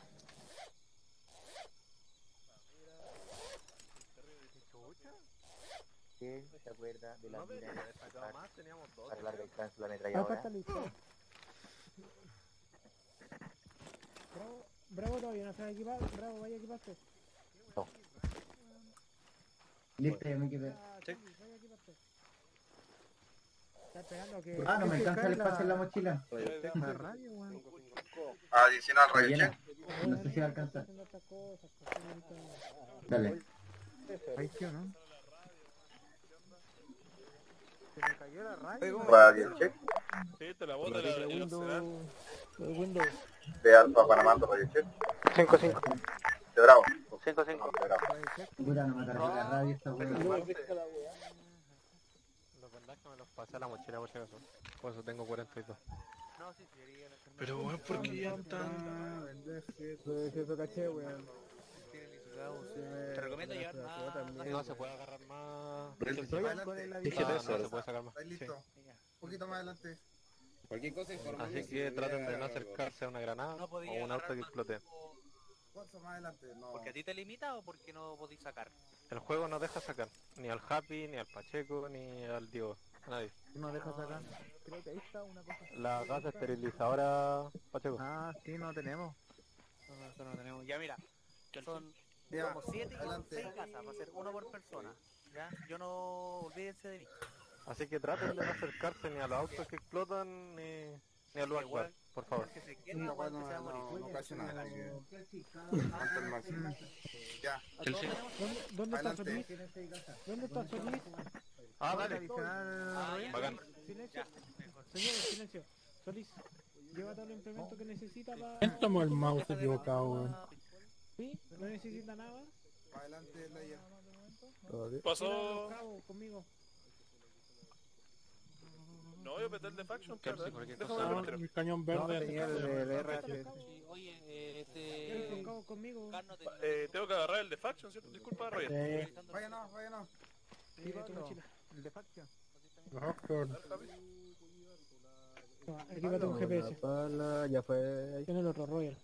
¿Quién se acuerda de la mina para larga distancia la Acá ametralladora? está listo. Bravo, bravo todavía no se va a equipar. Bravo, vaya a equiparse. Listo, ya me equipé. Vaya a equiparse. Está esperando que... Ah, no me alcanza el espacio en la mochila. Adicional Está radio llena. check. No sé si va a alcanzar. Dale. Ahí sí o no. Radio check. Sí, te la bota la el Occidal. Windows. De Alfa Panamá, radio check. cinco cinco. De Bravo, confirmo. cinco cinco. Puta, no me cargó la radio esta weá. Los vendajes me los pasé a la mochila por si acaso. Por eso tengo cuarenta y dos. No, sí, sí, quería la enfermedad. Pero weón, ¿por qué ya están...? Eso caché, weón. Te recomiendo llevar más... No se puede agarrar más... Adelante. Ah, no se puede sacar más. ¿Estáis listos? Un poquito más adelante. Cualquier cosa informal. Así que traten de no acercarse a una granada No o podía un auto que agarrar explote. ¿Cuánto más adelante? No. ¿Porque a ti te limita o porque no podéis sacar? El juego no deja sacar ni al Happy, ni al Pacheco, ni al Diego. A nadie. No deja sacar. Creo que ahí está una cosa. La gasa esterilizadora, Pacheco. Ah, sí, no tenemos. No, no, nosotros no tenemos. Ya mira, son Ya, como siete y como adelante. seis casas, va a ser uno por persona. ¿Ya? Yo no... Olvídense de mí. Así que traten de no acercarse ni a los autos que explotan, ni, ni al lugar, Igual, por favor. que se quede, No, igual no, que se va a no, morir. no pasa nada. así que- Hasta el máximo. Ya. ¿Dónde, dónde está Adelante. Solís? ¿Dónde está Solís? Ah, dale. Ah, ya. Bacán. Silencio. Señores, silencio. Solís, lleva todo el implemento que necesita para... Estamos el mouse equivocado, weón. ¿Sí? ¿No necesita nada? Adelante, Leia. Pasó... Tira los cabos conmigo. No, voy a meter el de faction, ¿qué Claro, sí, cualquier Déjame cosa. ver Ah, primero. el cañón verde. Tenía el de R H. Sí, oye, eh, Tira los este... cabos conmigo. Carno te... Eh, tengo que agarrar el de faction, ¿cierto? Disculpa, Roger. Eh, Vaya no, vaya no. Eh, tu mochila. El de Faction. Oxford. Toma, equípate un G P S. Pala, ya fue ahí. Tiene el otro Royal.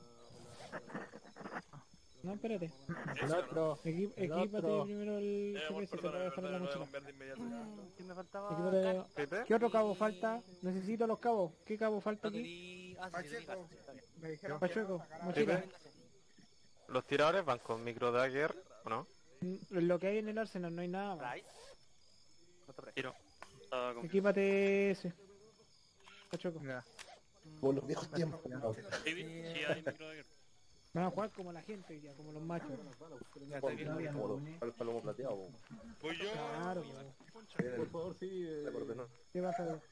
No, espérate. El otro. Equi- El equípate otro. primero el Eh, G P amor, S, te lo perdona, voy a dejar en la perdona, voy a mochila. cambiar de inmediato. ¿Quién me faltaba? Equípate- ¿Pepe? ¿Qué otro cabo falta? Necesito los cabos. ¿Qué cabo falta No aquí? tení... Ah, sí, tení Pacheco. gato, sí, está bien. Me dijeron Pachueco, mochila. Los tiradores van con micro dagger, ¿o no? Mm, Lo que hay en el arsenal, no hay nada más. Price. No te Tiro. Ah, con... Equípate ese. Pachuco. Ya. Por los viejos tiempos. Sí, sí, hay micro de... Van a jugar como la gente ya, como los machos. Como los- Al palomo plateado. po. Voy yo. Claro, Ahí en Por el- favor, sí. eh, la coordenada. ¿qué pasa? güey?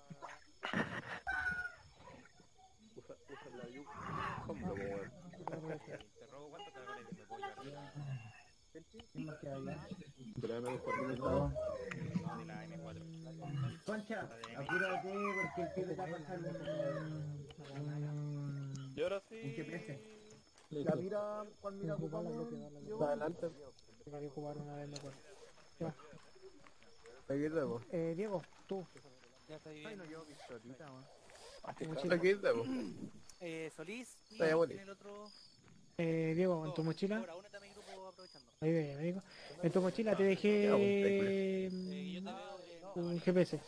Usa, usa la yuca. ¿Cómo, weón? Te robo cuánto dragones me puedo llevar. ¿Quién más queda allá? De la M dos cuatro. De la M cuatro. Concha, apúrate porque el pibe te va a pasar un... un... Y ahora un sí... G P S. La mira, ¿cuál mira ocupamos? Está adelante. Tengo que jugar una vez, me acuerdo. Ya. Aquí debo. Eh, Diego, tú. Ya estoy Ay, bien. no llevo pistolita, weón. Tu mochila. Aquí debo. Eh, Solís. Está ya, bueno. En el otro... Eh, Diego, en tu mochila. Ahora, únete a mi grupo aprovechando. Ahí ve, amigo. En tu mochila te dejé Eh, yo mm, te veo... eh, un G P S.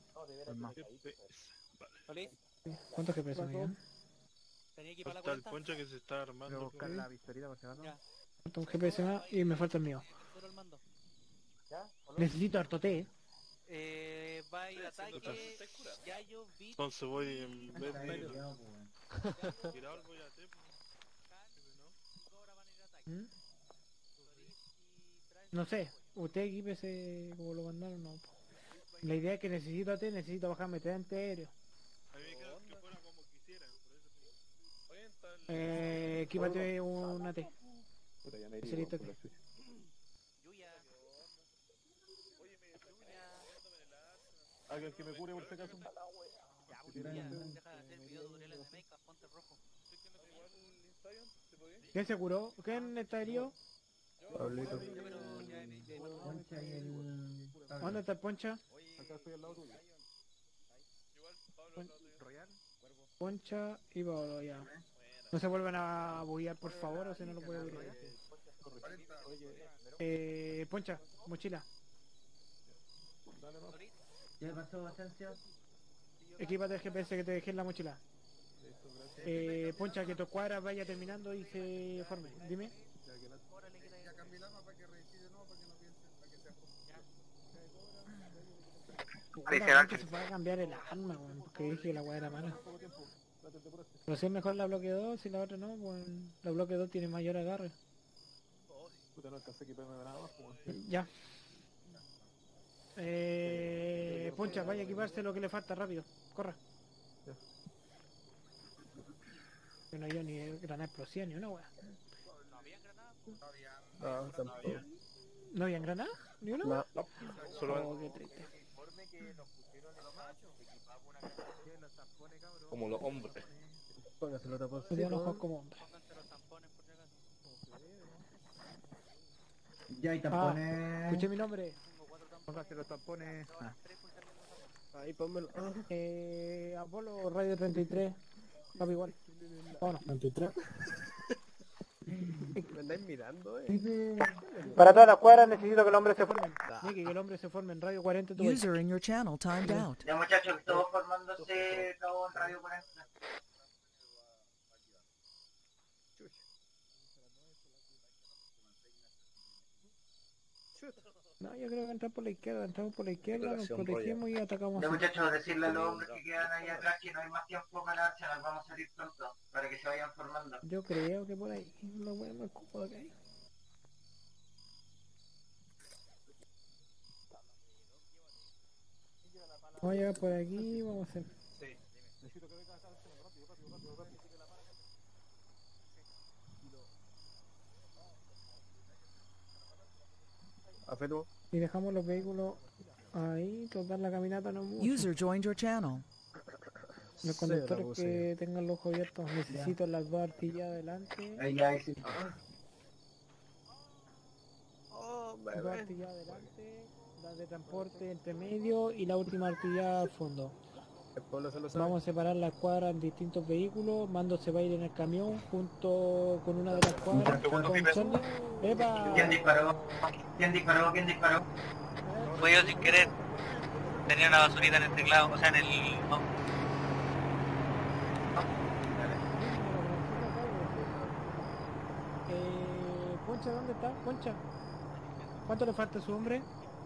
Solís. ¿Cuántos G P S me quedan? Tenía que ir para la Falta el cuenta. poncho que se está Voy a armando. buscar la pistolita por si acaso. Ya. Falta un G P S más y me falta el mío. Solo el mando. Necesito harto té. Eh, va a ir ataque... ¿Estás curado? Ya yo vi... Entonces voy en vez de Ahí, ir ya, pues. tirar, voy a te. Ahora van a ir a ataque. ¿Mm? Solís y Price. No sé, usted equípese como lo mandaron, no. po. La idea es que necesito a té, necesito bajarme té antiaéreo. A mí me queda que fuera como quisieran, por eso te digo. Oye, está el... Eh, equípate una T. Puta, ya me di, Cerito weón, que- por la chucha. Yuya. Oye, me estoy poniéndome en el arsenal. Alguien que me cure por si acaso. Ya, pues, Yuya. Deja de hacer video tutoriales de make-up, ponte rojo. ¿Sé que no te igual el Instagram? ¿Se puede? ¿Quién se curó? ¿Quién está herido? Pablito. Yo, pero ya de- de- Concha y el... ¿Dónde está el Poncha? Acá estoy al lado tuyo. Igual, Pablo, al lado tuyo. Royal. Poncha y Pablo, ya. No se vuelvan a bullear, por favor, o si no lo puedo ver. Eh, Poncha, mochila. ¿Ya pasó Asensio? Equípate el G P S que te dejé en la mochila. Eh, Poncha, que tu escuadra vaya terminando y se forme. Dime. Ya cambié el arma para que reinicie de nuevo, para que no piensen, para que sea Puta, que se puede cambiar el arma, weón, porque dije que la weá era mala. Pero si es mejor la bloque dos, si la otra no, pues la bloque dos tiene mayor agarre. Puta, no alcancé a equiparme de nada más, weón. Ya. Eh, Poncha, vaya a equiparse lo que le falta rápido. Corra. Que no hay ni granada explosiva ni una weá. No había granadas. No, tampoco. ¿No habían granada? ¿Ni una? No, no. Solo Oh, qué triste. como los hombres. Póngase los Hoy día no juego como hombre. Ya hay Ah, tampones. escuché mi nombre. Póngase los tampones. Ah. Ahí pónmelo. Ah. Eh, Apolo Radio treinta y tres. Papi igual. Vámonos. treinta y tres. Me andáis mirando, eh. Para todas las cuadras necesito que el hombre se forme. Nicky, que el hombre se forme en Radio cuarenta. tú User in your channel timed out. Ya muchachos, todos formándose todos en Radio cuarenta. No, yo creo que entramos por la izquierda, entramos por la izquierda, nos protegemos y atacamos. Ya así. muchachos, decirle a los hombres que quedan ahí atrás que no hay más tiempo para Arsenal, vamos a salir pronto, para que se vayan formando. Yo creo que por ahí, lo bueno más cómodo que hay. Vamos a llegar por aquí, vamos a hacer. Sí. Necesito que venga acá rápido, rápido, rápido, rápido. Afeto. Y dejamos los vehículos ahí, total la caminata no mucho. User joined your channel. Los conductores que tengan los ojos abiertos, necesito las dos artillas adelante. Ahí ya, ahí sí. Oh, Dos artillas adelante, las de transporte entre medio y la última artillada al fondo. El pueblo se lo sabe. Vamos a separar las cuadras en distintos vehículos. Mando se va a ir en el camión junto con una de las cuadras. Con Charlie. ¡Epa! ¿Quién disparó? ¿Quién disparó? ¿Quién disparó? Fui yo sin querer. Tenía una basurita en el teclado, o sea, en el... no. Eh, Poncha, ¿dónde está? Poncha. ¿Cuánto le falta a su hombre?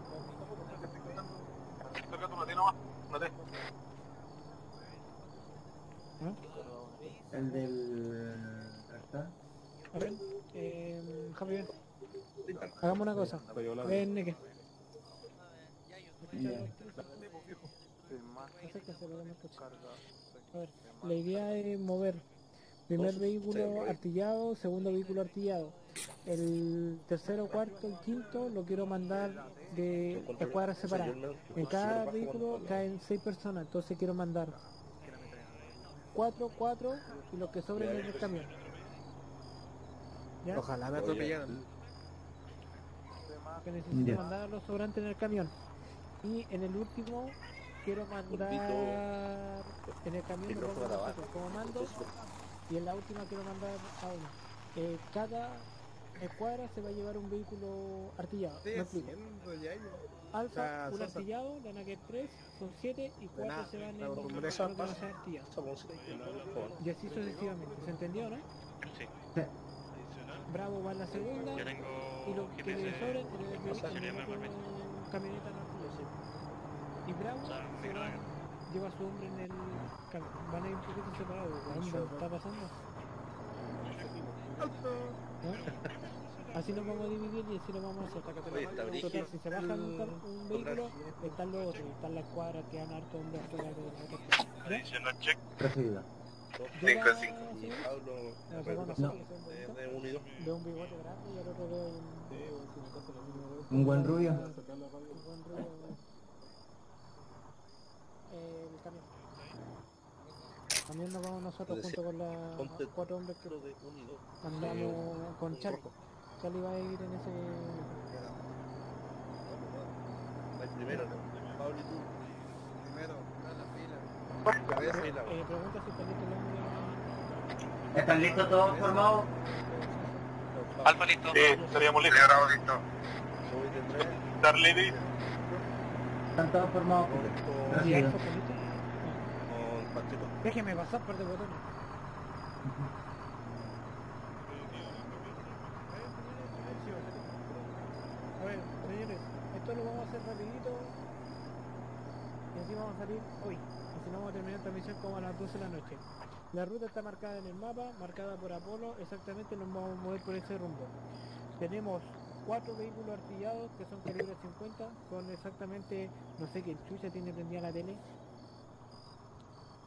¿Ah? El del... ¿está? A ver, eh, Javi, ven. Hagamos una cosa. Ven, Neke. A ver, la idea es mover primer vehículo artillado, segundo vehículo artillado. El tercero, cuarto, el quinto lo quiero mandar de escuadras separadas. En cada vehículo caen seis personas, entonces quiero mandar cuatro, cuatro y los que sobren en el camión. ¿Ya? Ojalá me atropellaran. Que necesito Ya. mandar a los sobrantes en el camión. Y en el último quiero mandar en el camión lo pongo nosotros como mando y en la última quiero mandar a uno. Eh, cada escuadra se va a llevar un vehículo artillado. Estoy ¿Me explico? haciendo ya, ya. Alfa, O sea, un Sosa. artillado, van a quedar tres, son siete y cuatro nada, se van en la el hamburguesa otro que no pasa. sea artillado. Y así sucesivamente. ¿Se entendió, no? Sí. Bravo va en la segunda Yo tengo y lo que G P S le sobren en el de vehículo sería más permiso. camioneta no artillada. Y Bravo se va- lleva a su hombre en el camión. Van a ir un poquito separados. ¿Qué está pasando? ¿Eh? Así nos vamos a dividir y así lo vamos a hacer. Oye, está Total, brígido. si se bajan un, car- un vehículo, están los otros, están las cuadras que han harto hombres afuera de la Adicional check. Recibido. cinco a cinco. Pablo, No. de un y dos. Veo un bigote grande y al otro veo un... Un buen rubio. un buen rubio. Eh, el camión. También nos vamos nosotros junto con las cuatro hombres que andamos con Charco. Charlie va a ir en ese... El primero, Pablo y tú. Primero, la fila. Eh, pregunta si está listo el hombre. ¿Están listos todos formados? Alfa listo. Sí, estaríamos listos. Bravo, listo. Darle listo. ¿Están todos formados? ¿Y Recibido. eso, Polito? Déjeme pasar por de botones. A ver, señores, esto lo vamos a hacer rapidito. Y así vamos a salir hoy. Y si no, vamos a terminar esta misión como a las doce de la noche. La ruta está marcada en el mapa, marcada por Apolo. Exactamente nos vamos a mover por ese rumbo. Tenemos cuatro vehículos artillados que son calibre cincuenta. Son exactamente, no sé qué chucha tiene prendida la tele.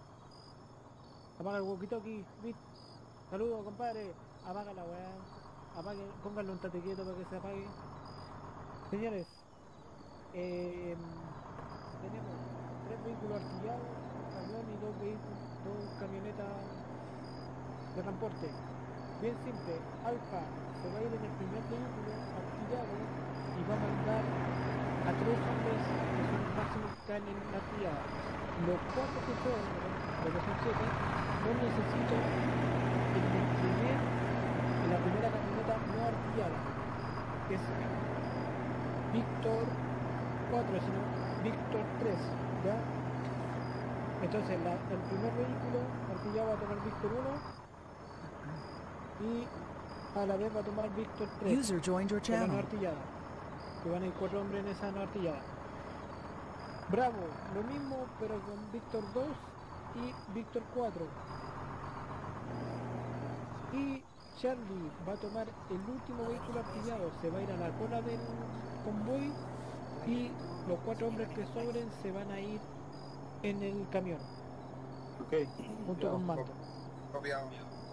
Apaga el walkie-talkie, Bit. Saludos, compadre. Apaga la weá. apaguen, pónganle un tate quieto para que se apague. Señores, eh, tenemos tres vehículos artillados, un camión y dos vehículos, dos camionetas de transporte. Bien simple, Alfa se va a ir en el primer vehículo artillado y va a mandar a tres hombres que son los máximos que están en la artillada. Los cuatro que son, de los son siete, no necesito en el primer, en la primera camioneta no artillada, que es Víctor cuatro, sino Víctor tres, ¿ya? Entonces la, el primer vehículo artillado va a tomar Víctor uno y a la vez va a tomar Víctor tres. User joined your con la no channel. artillada. Que van a ir cuatro hombres en esa no artillada. Bravo, lo mismo pero con Víctor dos y Víctor cuatro. Y Charlie va a tomar el último vehículo artillado, se va a ir a la cola del convoy y los cuatro hombres que sobren se van a ir en el camión. Ok. Junto con Manto. Copiado.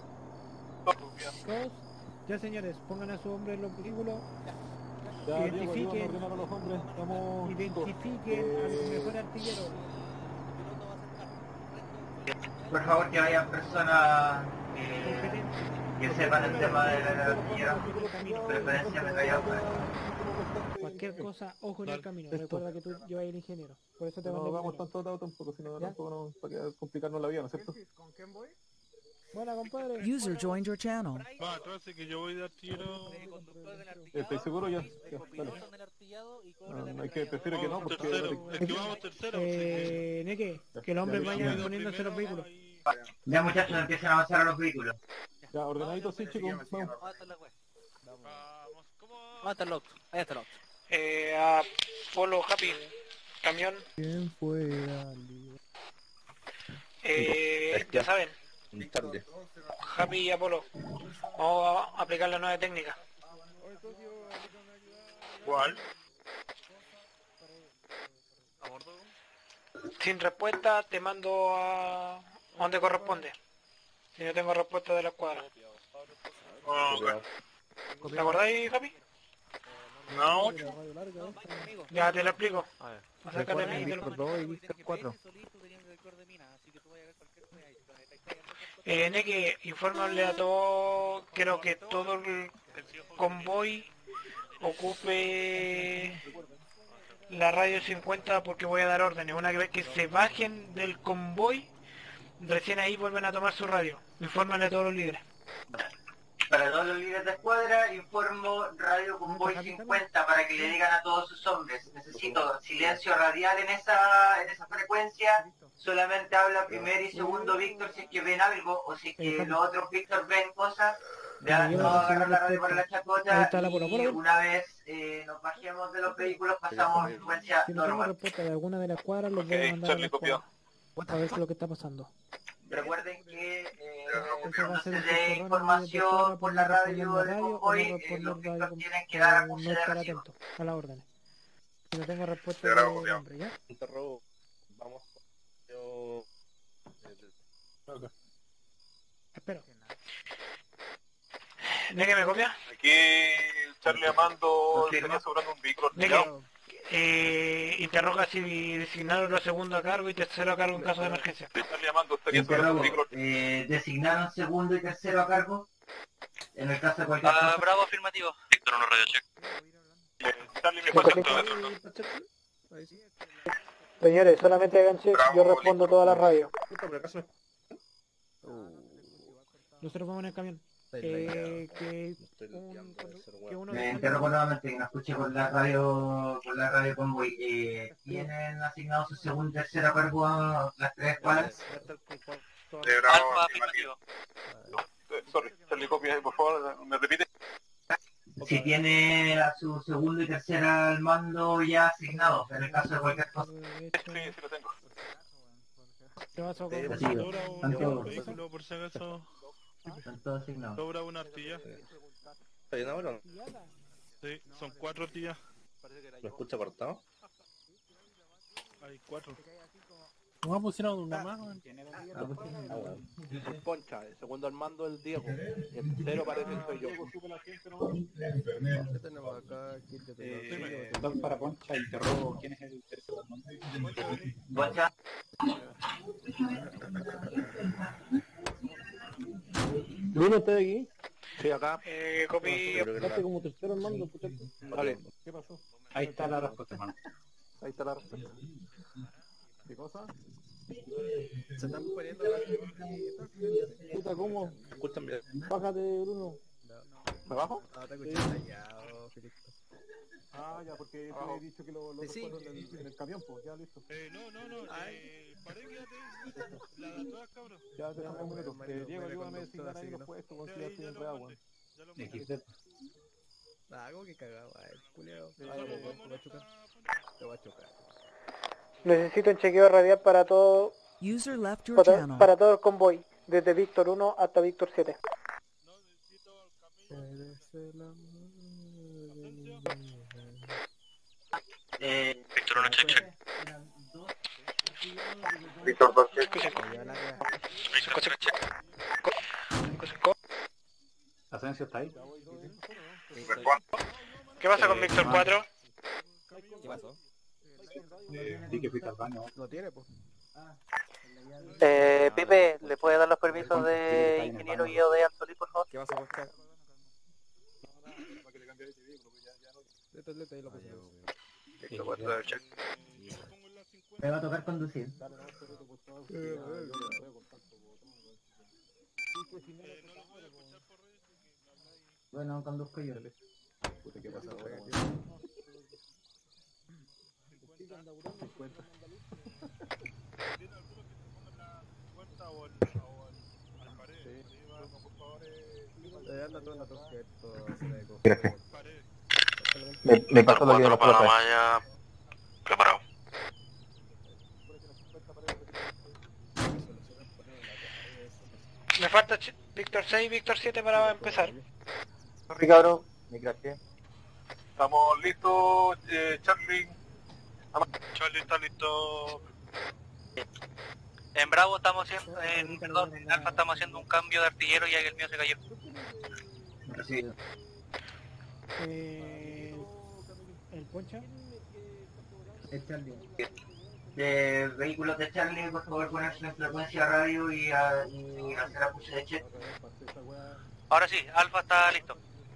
Dos. Ya señores, pongan a su hombre en los vehículos. Ya, Diego, Identifiquen, ayúdanos a ordenar a los hombres. Estamos... identifiquen Eh, al mejor artillero. Por favor, que vayan personas eh, que sepan el tema de la artillería. Preferencia me callado. Cualquier cosa, ojo en el camino. Recuerda que tú llevas el ingeniero. Por eso te No mandé hagamos primero. tanto dado tampoco, si no, ¿Ya? tampoco no, para que complicarnos la vida, ¿no es cierto? ¿Con quién voy? Buena, compadre. User joined your channel. Va, entonces que yo voy de artillero. ¿Estoy seguro ya? Ya, dale. No, hay que, prefiero que no, porque... Tercero, es que vamos tercero. Eh, Neque, que los hombres Ya, vayan ya. poniéndose los vehículos. Ya muchachos, empiecen a avanzar a los vehículos. Ya, ordenadito, sí, chicos. Vamos. ¿Dónde está el auto? Ahí está el auto. Eh, a Polo Happy, camión. ¿Quién fuera libre? Eh, ya saben, Happy y Apolo. Vamos a aplicar la nueva técnica. ¿Cuál? Sin respuesta, te mando a a donde corresponde. Si no tengo respuesta de la escuadra. ¿Te acordáis, Happy? No. Ya te lo explico. Acércate a mí y te lo Víctor dos y Víctor cuatro. Eh, Neque, infórmale a todo, quiero que todo el convoy ocupe la radio cincuenta porque voy a dar órdenes. Una vez que se bajen del convoy, recién ahí vuelven a tomar su radio. Infórmale a todos los líderes. Para todos los líderes de escuadra, informo Radio Convoy cincuenta para que le digan a todos sus hombres. Necesito silencio radial en esa en esa frecuencia. Solamente habla primero y segundo Víctor si es que ven algo, o si es que los otros Víctor ven cosas. Ya vamos a agarrar la radio por la chacota y una vez eh, nos bajemos de los vehículos pasamos a frecuencia Si no tengo normal. respuesta de alguna de las cuadras, los voy a mandar a la escuadra. A ver qué es lo que está pasando. Recuerden que eh, Eso va a cuando ser se un dé chorrón de información por la radio responder del radio o convoy, no eh, responder los radio Víctor con- tienen que dar a o no estar consideración. atento a las órdenes. Si no tengo respuesta Te grabo, de copiado. nombre, ¿ya? Interrogo. Vamos. Yo... Espero. ¿Neque me copia? Aquí Charlie Amando estaría asegurando un vehículo artillado. Eh, interroga si designaron los segundos a cargo y tercero a cargo en caso de emergencia. Charlie Amando estaría asegurando un Interrogo, vehículo eh, designaron segundo y tercero a cargo en el caso de cualquier Ah, cosa. bravo, afirmativo. Víctor uno radio check. artillado. Charlie me pasa todo eso. Señores, solamente hagan check, yo respondo todas las radios. Nosotros vamos en el camión. Eh, que, un, que uno Me de interrogo nuevamente, que no escuché por la radio, por la radio convoy. Eh, ¿Tienen asignado su segundo y tercero a cargo a las tres escuadras? De bravo, Alfa, afirmativo. afirmativo. Eh, Sorry, Charlie, copia, por favor, me repite. Si tiene a su segundo y tercera al mando ya asignados, en el caso de cualquier cosa. Sí, sí lo tengo. ¿Qué pasó con Sí, Sobra están un todos. vehículo por si acaso. Están todos asignados. Sobra una artilla. ¿Está bien ahora o no? Sí, son cuatro artillas. ¿Lo escucha cortado? Hay cuatro. ¿Cómo pusieron una más? Poncha, el segundo al mando el Diego. Y el tercero parece que soy yo. ¿Qué tenemos acá? ¿Quién te Eh, dos para Poncha, interrogo quién es el tercero. Poncha. ¿Bruno está aquí? Sí, acá. Eh, copy. Hace como tercero al mando, puta. Vale. ¿Qué pasó? Ahí está la respuesta, hermano. Ahí está la respuesta. ¿Qué cosa? Se están poniendo las... Puta, ¿cómo? Escúchame. Bájate, Bruno. ¿Me bajo? Ah, te escuché callado, Felipe. Ah, ya, porque te he dicho que lo, lo Sí. fueron en el, en el camión, pues, ya listo. Eh, no, no, no, eh, paré, quédate. La de todas, cabrón. Ya, déjame un minuto. Mario, Eh, Diego, Mario ayúdame a conductor, designar ahí así los que no. puestos, porque Sí, ya ahí estoy ya lo enredado, mandé. weón. Ya lo mandé. X Z. Ah, ¿cómo que cagado? Ay, culiao. Eh, Ah, no, vamos, pues, te voy a chocar. Te voy a chocar. Necesito un chequeo radial para todo, User left your para, channel. para todo el convoy, desde Víctor uno hasta Víctor siete. Eh, Víctor uno, check, check. Víctor dos, check. cinco cinco. cinco cinco. cinco cinco. Asensio está ahí. ¿Qué pasa con Eh, Víctor no. cuatro? ¿Qué pasó? Di que fuiste al baño. No tiene, pues. Eh, Pipe, ¿le puede dar los permisos Dile que de está en el ingeniero baño. Guido de Antolí, por favor? ¿Qué pasa, Oscar? Lete, lete, ahí lo puse. Víctor cuatro, check. Me va a tocar conducir. Bueno, conduzco yo. Puta, ¿qué pasa, weón? cincuenta. ¿Tiene alguno que se ponga la cincuenta o al pared? Arriba, por favor. Eh, anda todo, anda todo. Que esto se le coge. Gracias. Pared. Me, me pasó lo que de la para puerta. Maya. Preparado. Me falta ch- Víctor seis, Víctor siete para empezar. Sorry, cabrón. Me craqué. Estamos listos, eh, Charlie. Charlie está listo. En Bravo estamos haciendo, en, perdón, en Alfa estamos haciendo un cambio de artillero ya que el mío se cayó. Recibido. Eh, ¿El Poncha? Es Charlie. De vehículos de Charlie, por favor ponerse en frecuencia radio y, a, y hacer ajuste de check. Ahora sí, Alfa está listo.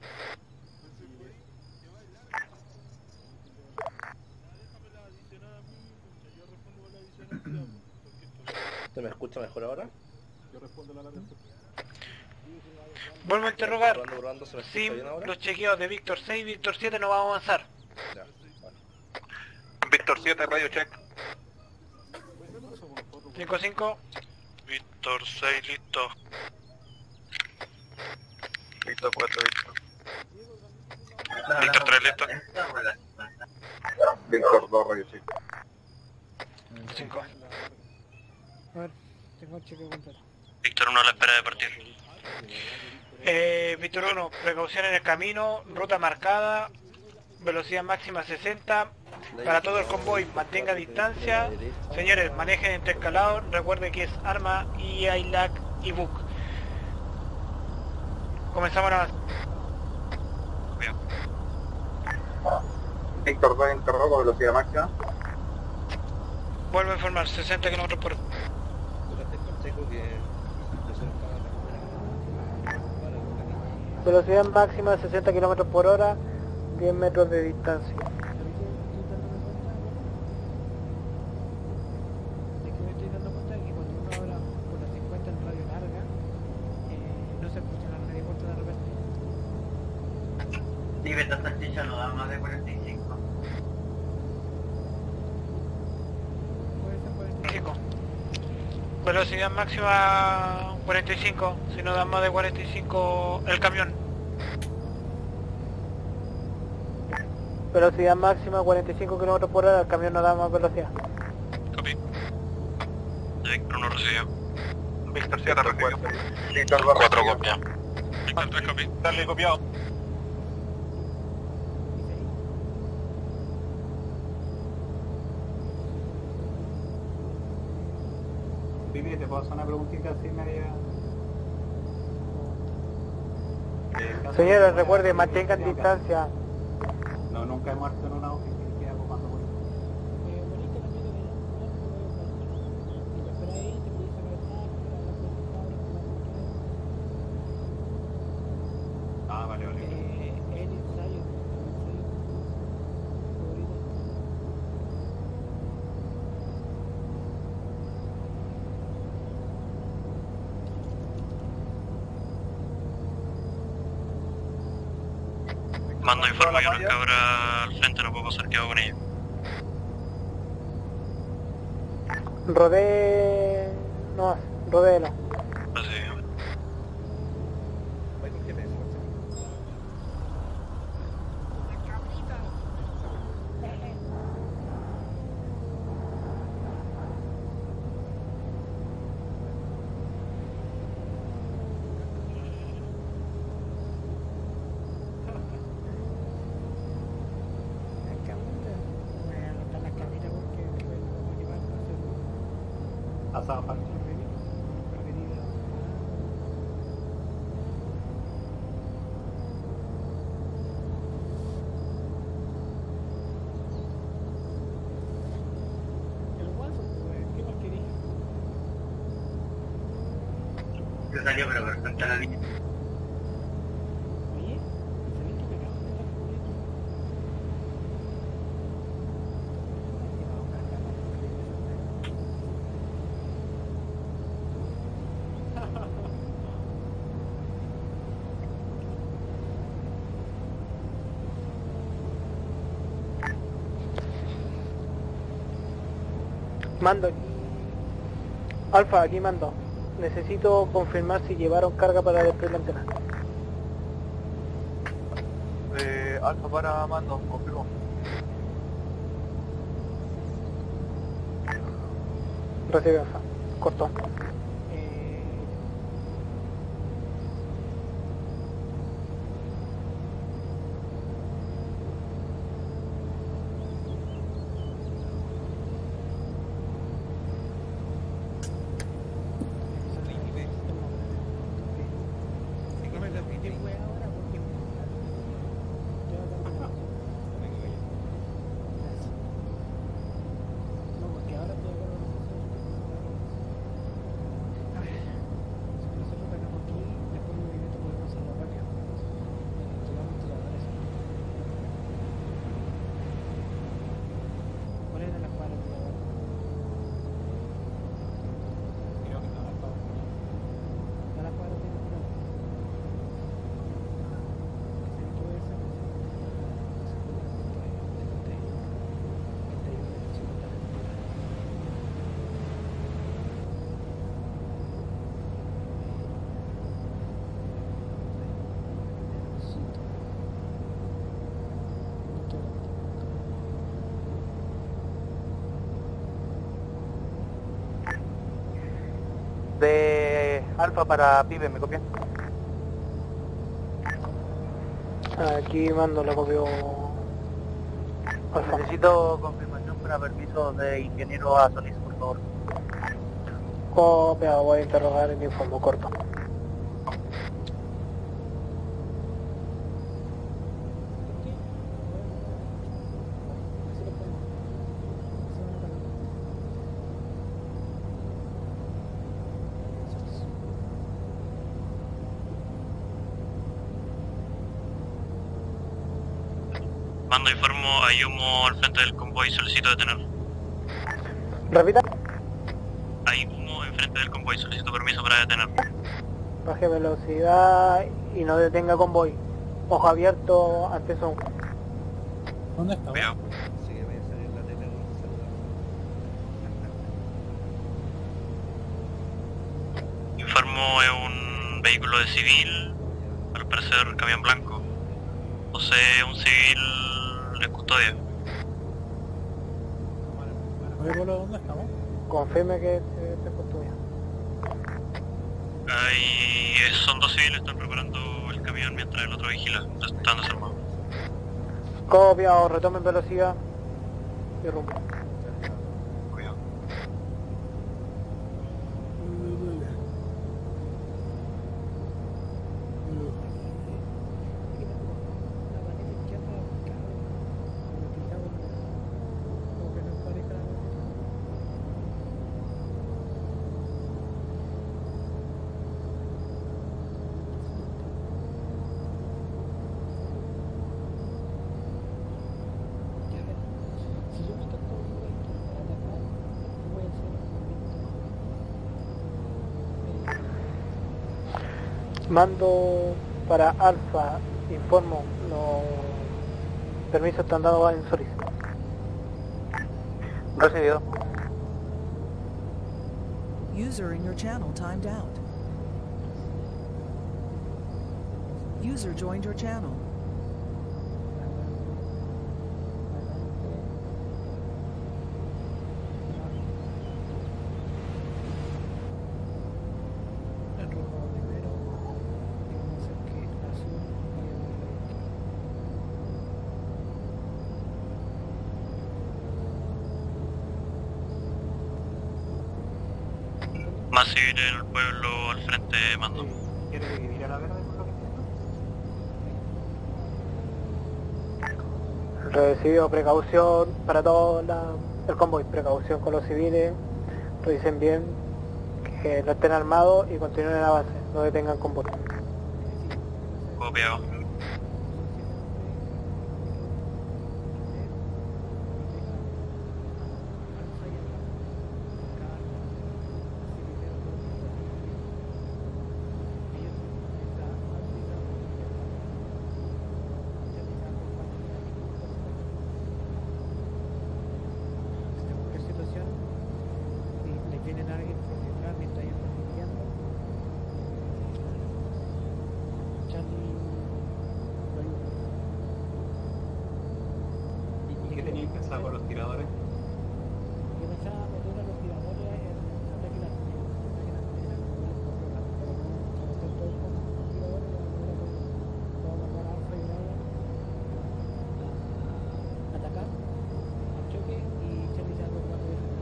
¿Se me escucha mejor ahora? Yo respondo la alarma. Vuelvo a interrogar. Probando, probando, ¿se me escucha Sin bien ahora? los chequeos de Víctor seis, Víctor siete no vamos a avanzar. Ya, vale. Víctor siete, radio check. cinco cinco. Víctor seis, listo. Víctor cuatro, listo. Víctor tres, listo. Víctor dos, radio check. cinco. A ver, tengo el chequeo completo. Víctor uno a la espera de partir. Eh, Víctor uno, precaución en el camino, ruta marcada, velocidad máxima sesenta. Para todo el convoy, mantenga distancia. Señores, manejen intercalado. Recuerden que es arma, I A, I L A C y B U C. Comenzamos a avanzar. Víctor dos, interrogo, velocidad máxima. Vuelvo a informar, sesenta kilómetros por hora. Tengo que presentar Velocidad máxima sesenta kilómetros por hora, diez metros de distancia. Es que me estoy dando cuenta que cuando uno habla por la cincuenta en radio larga, eh, no se escucha la radio corta de repente. Sí, esta salchicha no da más de cuarenta y cinco. Puede ser cuarenta y cinco. Velocidad máxima cuarenta y cinco, si no da más de cuarenta y cinco el camión. Velocidad máxima cuarenta y cinco kilómetros por hora, el camión no da más velocidad. Copy. Víctor uno recibió. Víctor siete, recibió. Víctor dos, cuatro, recibido. copia. Víctor tres, copy. Charlie copiado. Pipe, ¿te puedo hacer una preguntita así media? Señores, recuerden, mantengan distancia. No, nunca he muerto en una hoja que queda comando por eso. Ah, vale, vale. Mando informe que los cabras al frente no puedo pasar quedado con ellos. Rodee... no, rodéelo. Así. Asado parche. Se salió, pero perfecta la línea. Mando. Alfa, aquí mando. Necesito confirmar si llevaron carga para después la antena. Eh, Alfa para mando, confirmo. Recibe Alfa. Corto. De Alfa para Pibe, ¿me copian? Aquí mando, la copio. Alfa. Necesito confirmación para permiso de ingeniero a Solís, por favor. Copia, voy a interrogar y me informo corto. Mando informo, hay humo al frente del convoy, solicito detenerlo. Repita. Hay humo enfrente del convoy, solicito permiso para detenerlo. Baje velocidad y no detenga convoy. Ojo abierto ante eso. ¿Dónde está? Veo. Informo es un vehículo de civil, al parecer camión blanco. Posee un civil en custodia. ¿Dónde estamos? Confirme que se, se custodia. Ahí son dos civiles, están preparando el camión mientras el otro vigila, están desarmados. Copia o retomen velocidad y rumbo. Mando para Alfa, informo, los permisos están dados en Solís. Recibido. User in your channel timed out. User joined your channel. Más civil en el pueblo al frente, mando. ¿Quiere dividir a la verde por lo que Recibido, precaución para todo la, el convoy, precaución con los civiles, revisen bien que no estén armados y continúen el avance, no detengan convoy. Copiado. ¿Y qué tenían pensado con los tiradores? Yo pensaba meter a los tiradores en ataque a la antena, pero como están todos con los tiradores, vamos a mandar a Alfa y Bravo a atacar, al choque, y Charlie se va a preocupar de eso.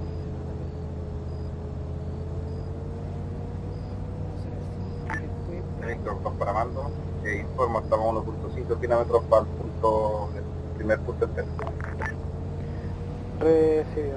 Víctor, dos para mando, eh, informo, estamos a uno punto cinco kilómetros para el punto, el primer punto entero. Recibido.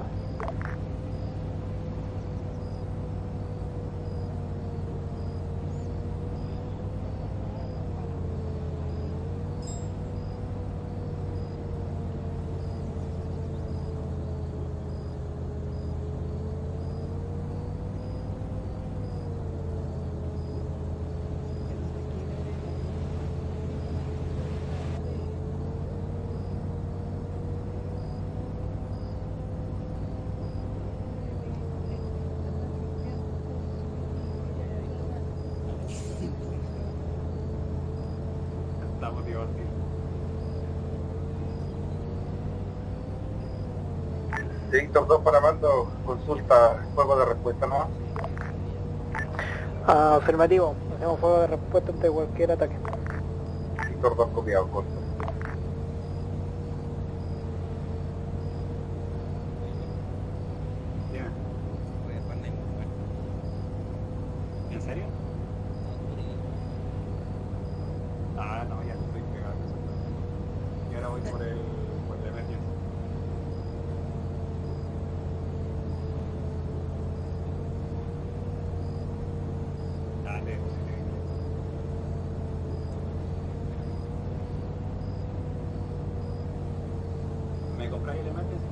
Estamos divertidos. Víctor, dos para mando, consulta, juego de respuesta nomás. Ah, afirmativo, hacemos fuego de respuesta ante cualquier ataque. Víctor, dos copiados, corto. Dime. ¿En serio? Ah, no, ya estoy pegado. Y ahora voy por el, por el emergencia. Dale, ¿me compráis el emergencia?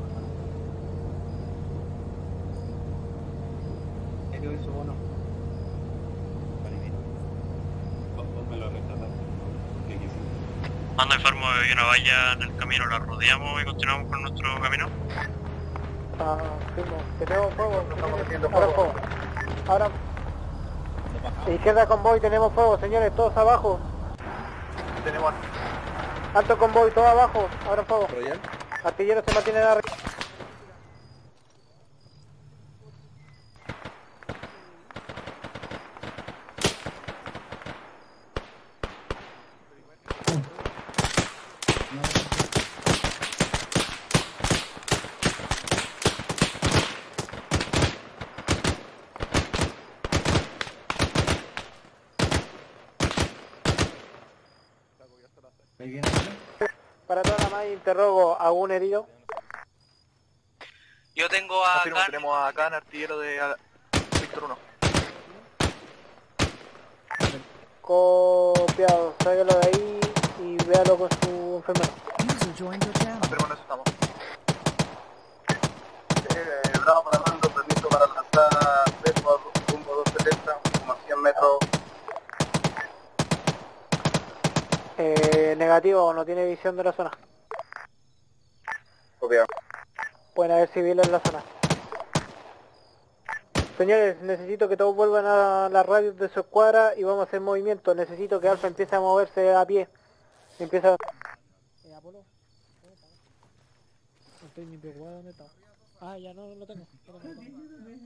¿Qué te doy su bono? Vale, bien. Vos, vos me lo retratas. ¿Qué quisiste? Mando informo de que hay una valla en el camino, la rodeamos y continuamos con nuestro camino. Ah, firmo, que tenemos fuego. Estamos haciendo Ahora fuego. fuego. Ahora. Izquierda convoy, tenemos fuego, señores, todos abajo. Tenemos Alto convoy, todos abajo, ahora fuego. Royal. Artilleros se mantienen arriba. Para toda la más interrogo, ¿algún herido? Yo tengo a Afirmo, Khan. tenemos a Khan, artillero de a- Víctor uno. Copiado, tráigalo de ahí y véalo con su enfermero. User joined your channel. Afirmo, en eso estamos. Eh, Bravo para mando, permiso para lanzar rumbo, rumbo doscientos setenta, como cien metros. negativo, no tiene visión de la zona. Copiado. Pueden haber civiles en la zona. Señores, necesito que todos vuelvan a las radios de su escuadra y vamos a hacer movimiento. Necesito que Alfa empiece a moverse a pie. Empieza... Eh, Apolo. ¿Dónde está? No estoy ni preocupado, ¿dónde está? Ah, ya no lo tengo. No, no lo tengo.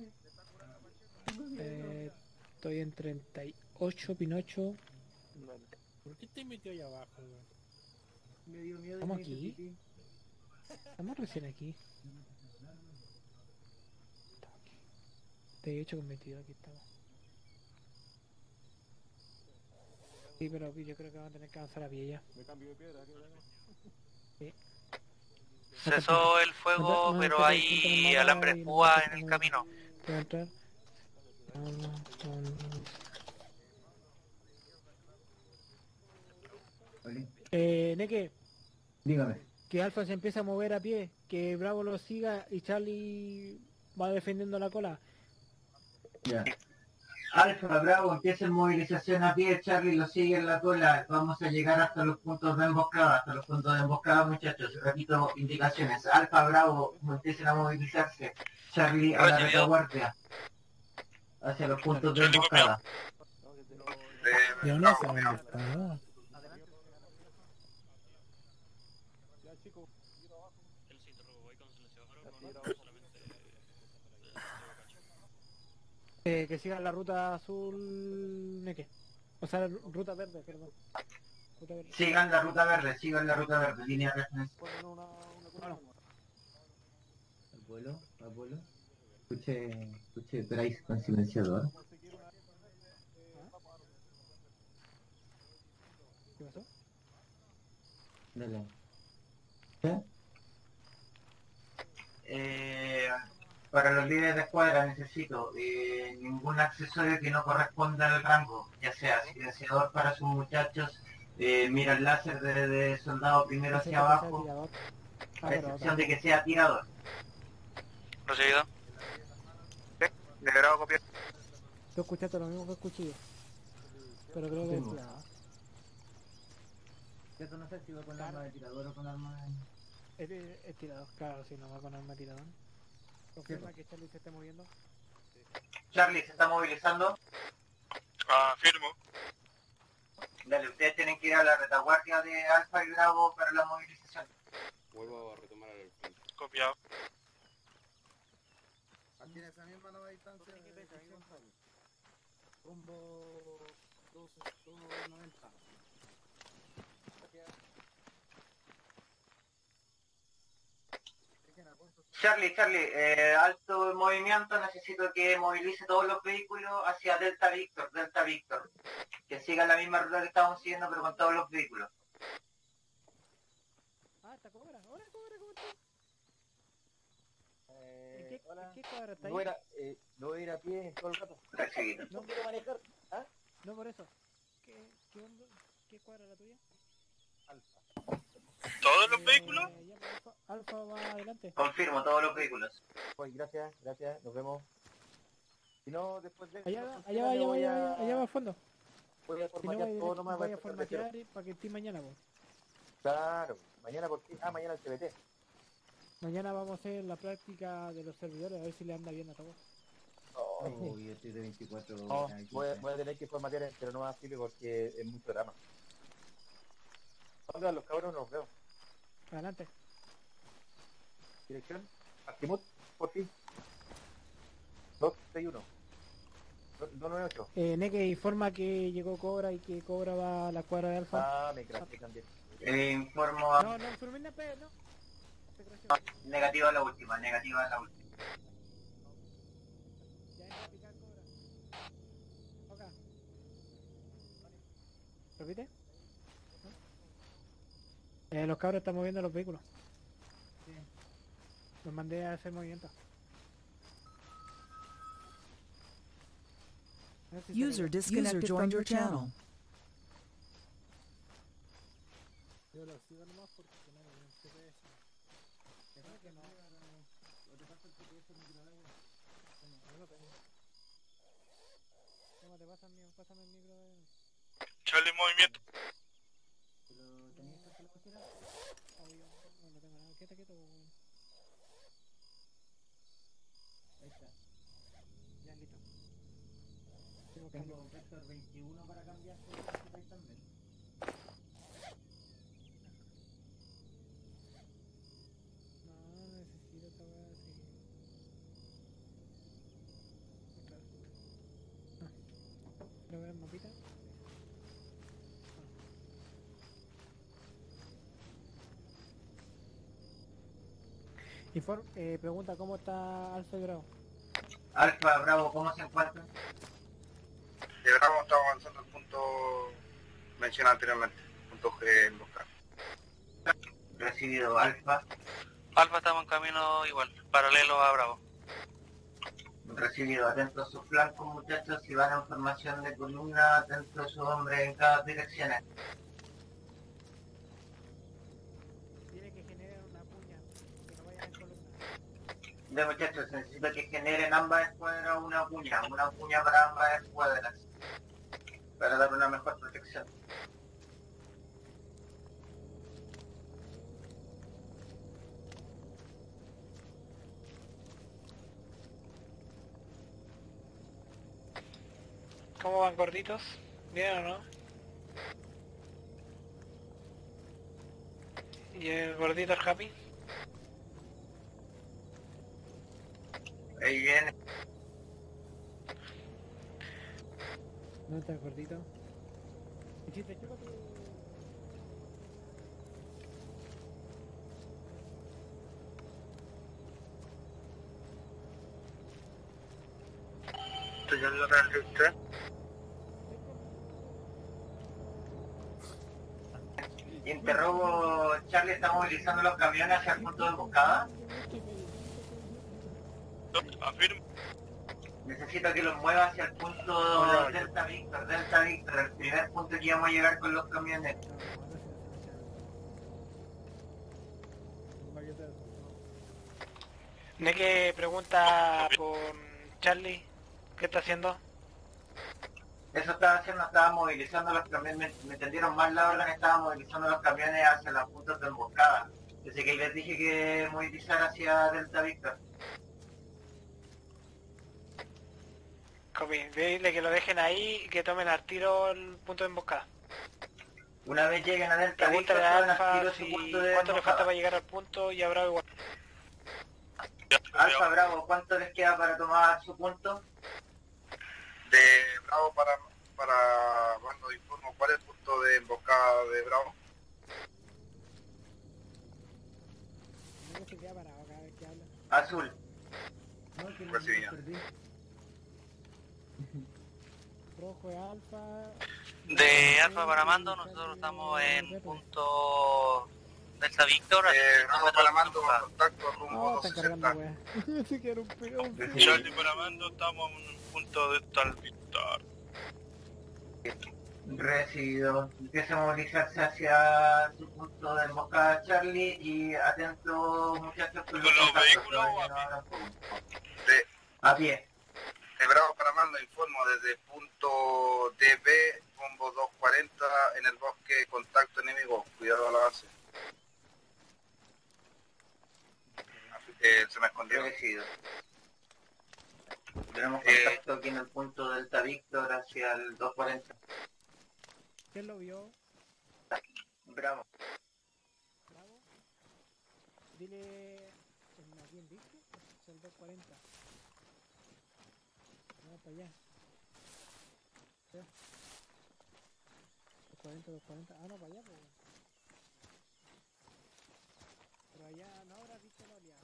Eh, estoy en treinta y ocho, Pinocho. ¿Por qué te metió allá abajo, weón? Me dio miedo. ¿Estamos aquí? Estamos recién aquí. treinta y ocho con veintidós, aquí estamos. Sí, pero yo creo que van a tener que avanzar a pie ya. Me cambio de piedra, ¿qué bueno? Sí. Cesó el fuego, No, pero no, hay no, alambre no, de púa no, en el no, camino. ¿Qué va a entrar? No, no, no, no. Eh, Neke. Dígame. Que Alfa se empiece a mover a pie, que Bravo lo siga y Charlie va defendiendo la cola. Ya. Alfa, Bravo, empieza movilización a pie, Charlie lo sigue en la cola, vamos a llegar hasta los puntos de emboscada, hasta los puntos de emboscada, muchachos, repito, indicaciones, Alfa, Bravo, empiecen a movilizarse, Charlie a la retaguardia, hacia los puntos de emboscada. Yo no sé dónde está. Eh, que sigan la ruta azul, Neke. O sea, la ruta verde, perdón. Ruta verde. Sigan la ruta verde, sigan la ruta verde, línea de referencia. Abuelo, abuelo. Escuche, escuche, Bryce con silenciador. ¿Qué pasó? Dale. ¿Qué? Eh, para los líderes de escuadra necesito eh, ningún accesorio que no corresponda al rango, ya sea silenciador para sus muchachos, eh, mira el láser de, de soldado primero hacia abajo, a excepción de que sea tirador. Recibido. De grado copiar. Tú escuchaste lo mismo que escuché yo. Pero creo que es tirador. Yo no sé si va con arma de tirador o con arma de... Es, es, es tirador, claro, si no va con arma de tirador. ¿Confirma que Charlie se esté moviendo? Charlie se está movilizando. Ah, firmo. Dale, ustedes tienen que ir a la retaguardia de Alfa y Bravo para la movilización. Vuelvo a retomar el frente. Copiado. Aquí en esa misma nueva distancia de rumbo doscientos noventa. Charlie, Charlie, eh, alto movimiento, necesito que movilice todos los vehículos hacia Delta Victor, Delta Victor. Que sigan la misma ruta que estamos siguiendo, pero con todos los vehículos. Ah, está Cobra, hola Cobra, ¿cómo estás? Eh, ¿En qué, hola. ¿en qué cuadra está ahí? No voy, a, eh, no voy a ir a pie todo el rato. No quiero manejar. ¿Ah? No, por eso. ¿Qué, qué, onda? ¿Qué cuadra la tuya? Alfa. ¿Todos los Eh, vehículos? ya, Alfa, Alfa va adelante. Confirmo, todos los vehículos. Pues gracias, gracias, nos vemos. Si no, después de... Allá, no va, funciona, allá va, le allá va, voy allá a- va, allá va a fondo. Voy a Si no, formatear vaya, todo nomás. vaya a para empezar de formatear para que esté mañana, pues. cero. Claro, mañana por qué? Ah, mañana el T B T. Mañana vamos a hacer la práctica de los servidores, a ver si le anda bien a todos. Oh, yo estoy de veinticuatro No, horas aquí. voy, a- voy a tener que formatear, pero no más sirve porque es mucho drama. ¿Dónde van los cabros? No los veo. Adelante. Dirección, Artimut, por fin. dos seis uno. dos nueve ocho. Eh, Neke informa que llegó Cobra y que Cobra va a la cuadra de Alfa. Ah, me craqué también. Eh, informo a... No, no, informe no, no. Negativa a la última, negativa a la última. Ya entra a picar Cobra. Acá. ¿Repite? ¿No? Eh, los cabros están moviendo los vehículos. Sí. Los mandé a hacer movimiento. A ver si se User arregla. disconnected from your channel. Yo lo sigo nomás porque no me interesa. ¿Verdad que no? Lo que pasa es que eso es micro de agua. Yo no tengo. Toma, te pasa el mío, pásame el micro de... Charlie, movimiento. Pero ¿tenías que hacer la mochila? Obvio, no, no tengo nada. Quieto, quieto. Ahí está. Ya, listo. Tengo Tengo cambio. Vector veintiuno para cambiar si necesitáis también. No, no necesito esta weá, así que... Claro. Ah. ¿Lo ves, mapita? Inform eh, pregunta, ¿cómo está Alfa y Bravo? Alfa, Bravo, ¿cómo se encuentran? De Bravo estamos avanzando al punto mencionado anteriormente, punto G en buscar. Recibido, Alfa. Alfa estamos en camino igual, paralelo a Bravo. Recibido, atento a sus flancos muchachos, si van en formación de columna, atento a sus hombres en cada dirección. Tiene que generar una puña, que no vayan en columna. De muchachos, necesito que generen ambas escuadras una puña, una puña para ambas escuadras, para dar una mejor protección. ¿Cómo van, gorditos? ¿Bien o no? ¿Y el gordito el happy? Ahí viene. ¿No está gordito? Chiste, chúpate. Estoy en la registré. Interrogo, Charlie, ¿está movilizando los camiones hacia el punto de emboscada? Afirmo. Necesito que los mueva hacia el punto Delta Victor, Delta Victor, el primer punto que íbamos a llegar con los camiones. Neke pregunta por Charlie, ¿qué está haciendo? Eso estaba haciendo, estaba movilizando los camiones, me, me entendieron mal la orden, estaba movilizando los camiones hacia los puntos de emboscada. Desde que les dije que movilizar hacia Delta Victor. Copy, dile que lo dejen ahí y que tomen al tiro el punto de emboscada. Una vez lleguen a Delta Victor, Pregúntale a tomen al Alfa tiro si su punto de cuánto le falta emboscada. para llegar al punto y a Bravo igual. Alfa, Bravo, ¿cuánto les queda para tomar su punto? De Bravo para, para, cuando informo, ¿cuál es el punto de emboscada de Bravo? No se queda parado cada vez que habla. Azul. No, que no Recibida. perdí. Rojo es Alfa. De Alfa para Mando, nosotros estamos en punto Delta Victor. Eh, Bravo para Mando, contacto rumbo No, están cargando doscientos weá. Se quedaron pegados. Charlie para mando, estamos en un punto de tal Victor. Recibido. Empieza a movilizarse hacia su punto de emboscada Charlie y atento muchachos con los ¿Con los contactos, vehículos todavía o no a pie? hagan fuego. De, A pie. de Bravo para Mando informo desde punto D B, rumbo doscientos cuarenta en el bosque, contacto enemigo, cuidado al avance. Así que se me escondió. Recibido. Tenemos Eh, contacto aquí en el punto Delta Victor hacia el doscientos cuarenta. ¿Quién lo vio? Bravo. Bravo. Dile... ¿A quién dice? Es el doscientos cuarenta. Vamos para allá. ¿Sí? doscientos cuarenta, doscientos cuarenta. Ah, no, para allá, pues. Pero allá no habrá visto la oleada.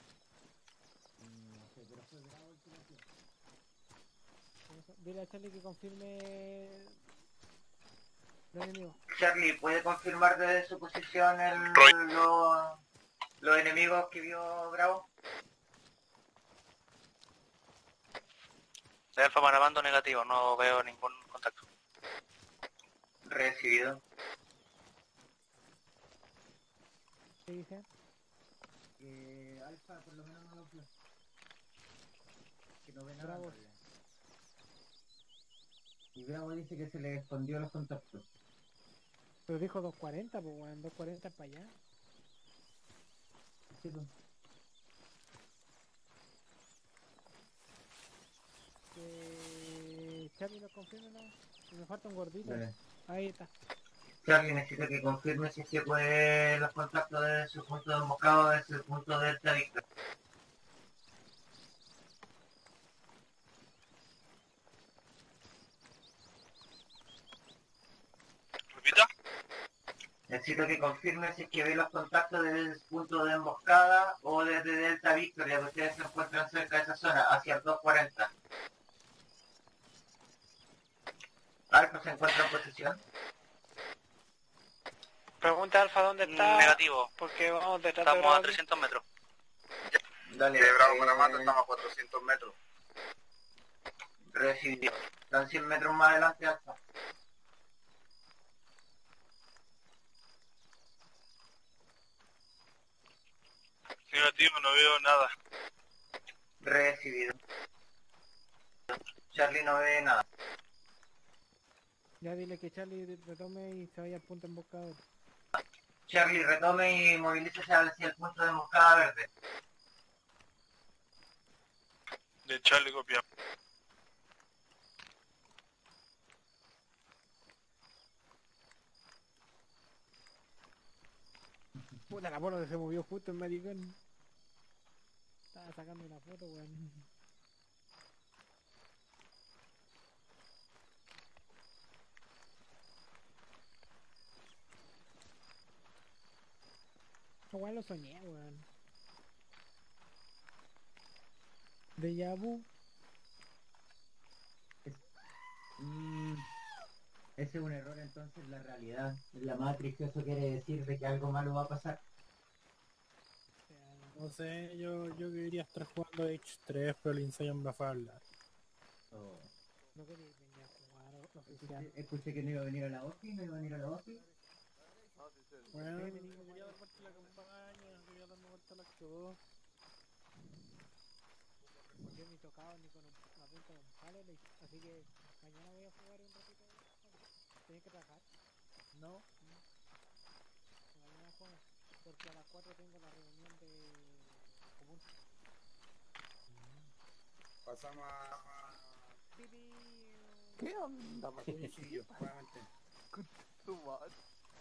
No sé, pero fue Bravo el que lo hacía. Eso. Dile a Charlie que confirme... Los enemigos. Charlie, ¿puede confirmar desde su posición el, lo- los enemigos que vio Bravo? De Alfa para Mando negativo, no veo ningún contacto. Recibido. ¿Qué dice? Que Alfa por lo menos no lo vio. Que no ve nada. Bravo. en realidad. Y Bravo dice que se le escondió los contactos. Pero dijo dos cuarenta, pues weón, dos cuarenta para allá. Sí, pues. Eh, Charlie, ¿nos confirma, no? Me falta un gordito. Dale. Ahí está. Charlie, necesito que confirme si es que puede los contactos de su punto de emboscado desde el punto Delta Victor. ¿Repita? Necesito que confirme si es que ve los contactos desde el punto de emboscada o desde Delta Victor, ya que ustedes se encuentran cerca de esa zona, hacia el dos cuarenta. Alfa se encuentra en posición. Pregunta Alfa dónde está. Negativo. Porque vamos detrás Estamos de a Bravo. trescientos metros. Dale, De Bravo eh, para Mando estamos a cuatrocientos metros. Recibido. Están cien metros más adelante, Alfa. Negativo, no veo nada. Recibido. Charlie no ve nada. Ya dile que Charlie retome y se vaya al punto emboscado. Charlie, retome y movilícese hacia el punto de emboscada verde. De Charlie copiado. Puta, la bola se movió justo en maricón. Estaba sacando una foto, weón. Weón, lo soñé, weón. Déjà vu. Mm, ese es un error entonces en la realidad. En la Matrix eso quiere decir de que algo malo va a pasar. No sé, yo, yo quería estar jugando H tres, pero el ensayo me fue a hablar. Oh. No quería venir a jugar oficial. Escuché, escuché que no iba a venir a la O F I, no iba a venir a la O F I. Bueno, quería dar vuelta a la campaña, quería darme vuelta a la acto. Yo ni tocaba ni con la punta de un palo, así que mañana voy a jugar un ratito. ¿Tienes que trabajar? No. Mañana juego, porque a las cuatro tengo la reunión de común. Pasamos a... ¿Qué onda, Chiquillos, nuevamente. Tu madre.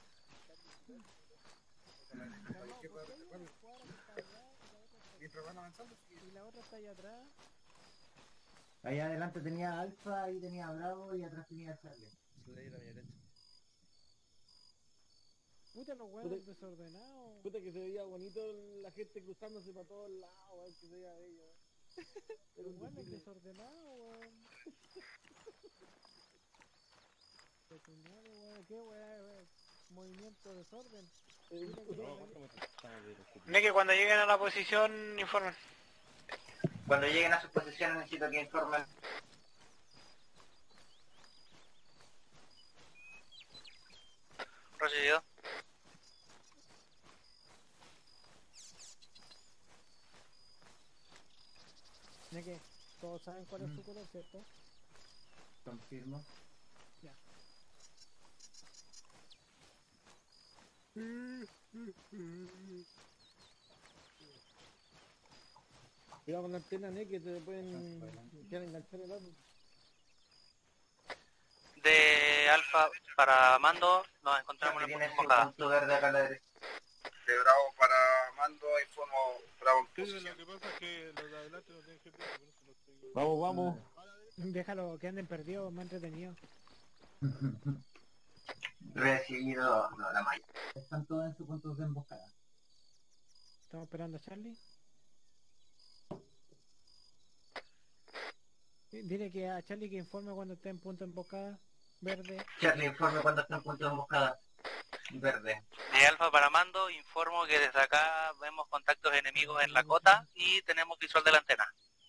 Mientras van avanzando, y la otra está allá atrás. Allá adelante tenía Alfa, ahí tenía Bravo y atrás tenía Charlie. Puta, los huevos desordenados. Puta que se veía bonito la gente cruzándose para todos lados, weón, que se veía bello. Los huevos desordenados, weón. ¿Qué weá, weón? Movimiento, desorden. Neque, cuando lleguen a la posición, informen. Cuando lleguen a sus posiciones necesito que informen. Recibido. Neque, todos saben cuál es Mm. su color, ¿cierto? Confirmo. Ya. Cuidado con la antena, ne, que te pueden quedar enganchar el árbol. De Alfa para Mando, nos encontramos en el punto emboscada. Punto verde acá a la derecha. De Bravo para Mando, informo Bravo en Sí, posición. lo que pasa es que los de adelante no tienen G P S, por eso lo estoy... Vamos, vamos. Déjalo, que anden perdidos, más entretenido. Recibido, no, la malla. Están todos en su punto de emboscada. Estamos esperando a Charlie. Sí, dile que a Charlie que informe cuando esté en punto de emboscada. Verde. Charlie, informe cuando está en punto de emboscada. Verde. De Alfa para Mando, informo que desde acá vemos contactos enemigos en la cota y tenemos visual de la antena.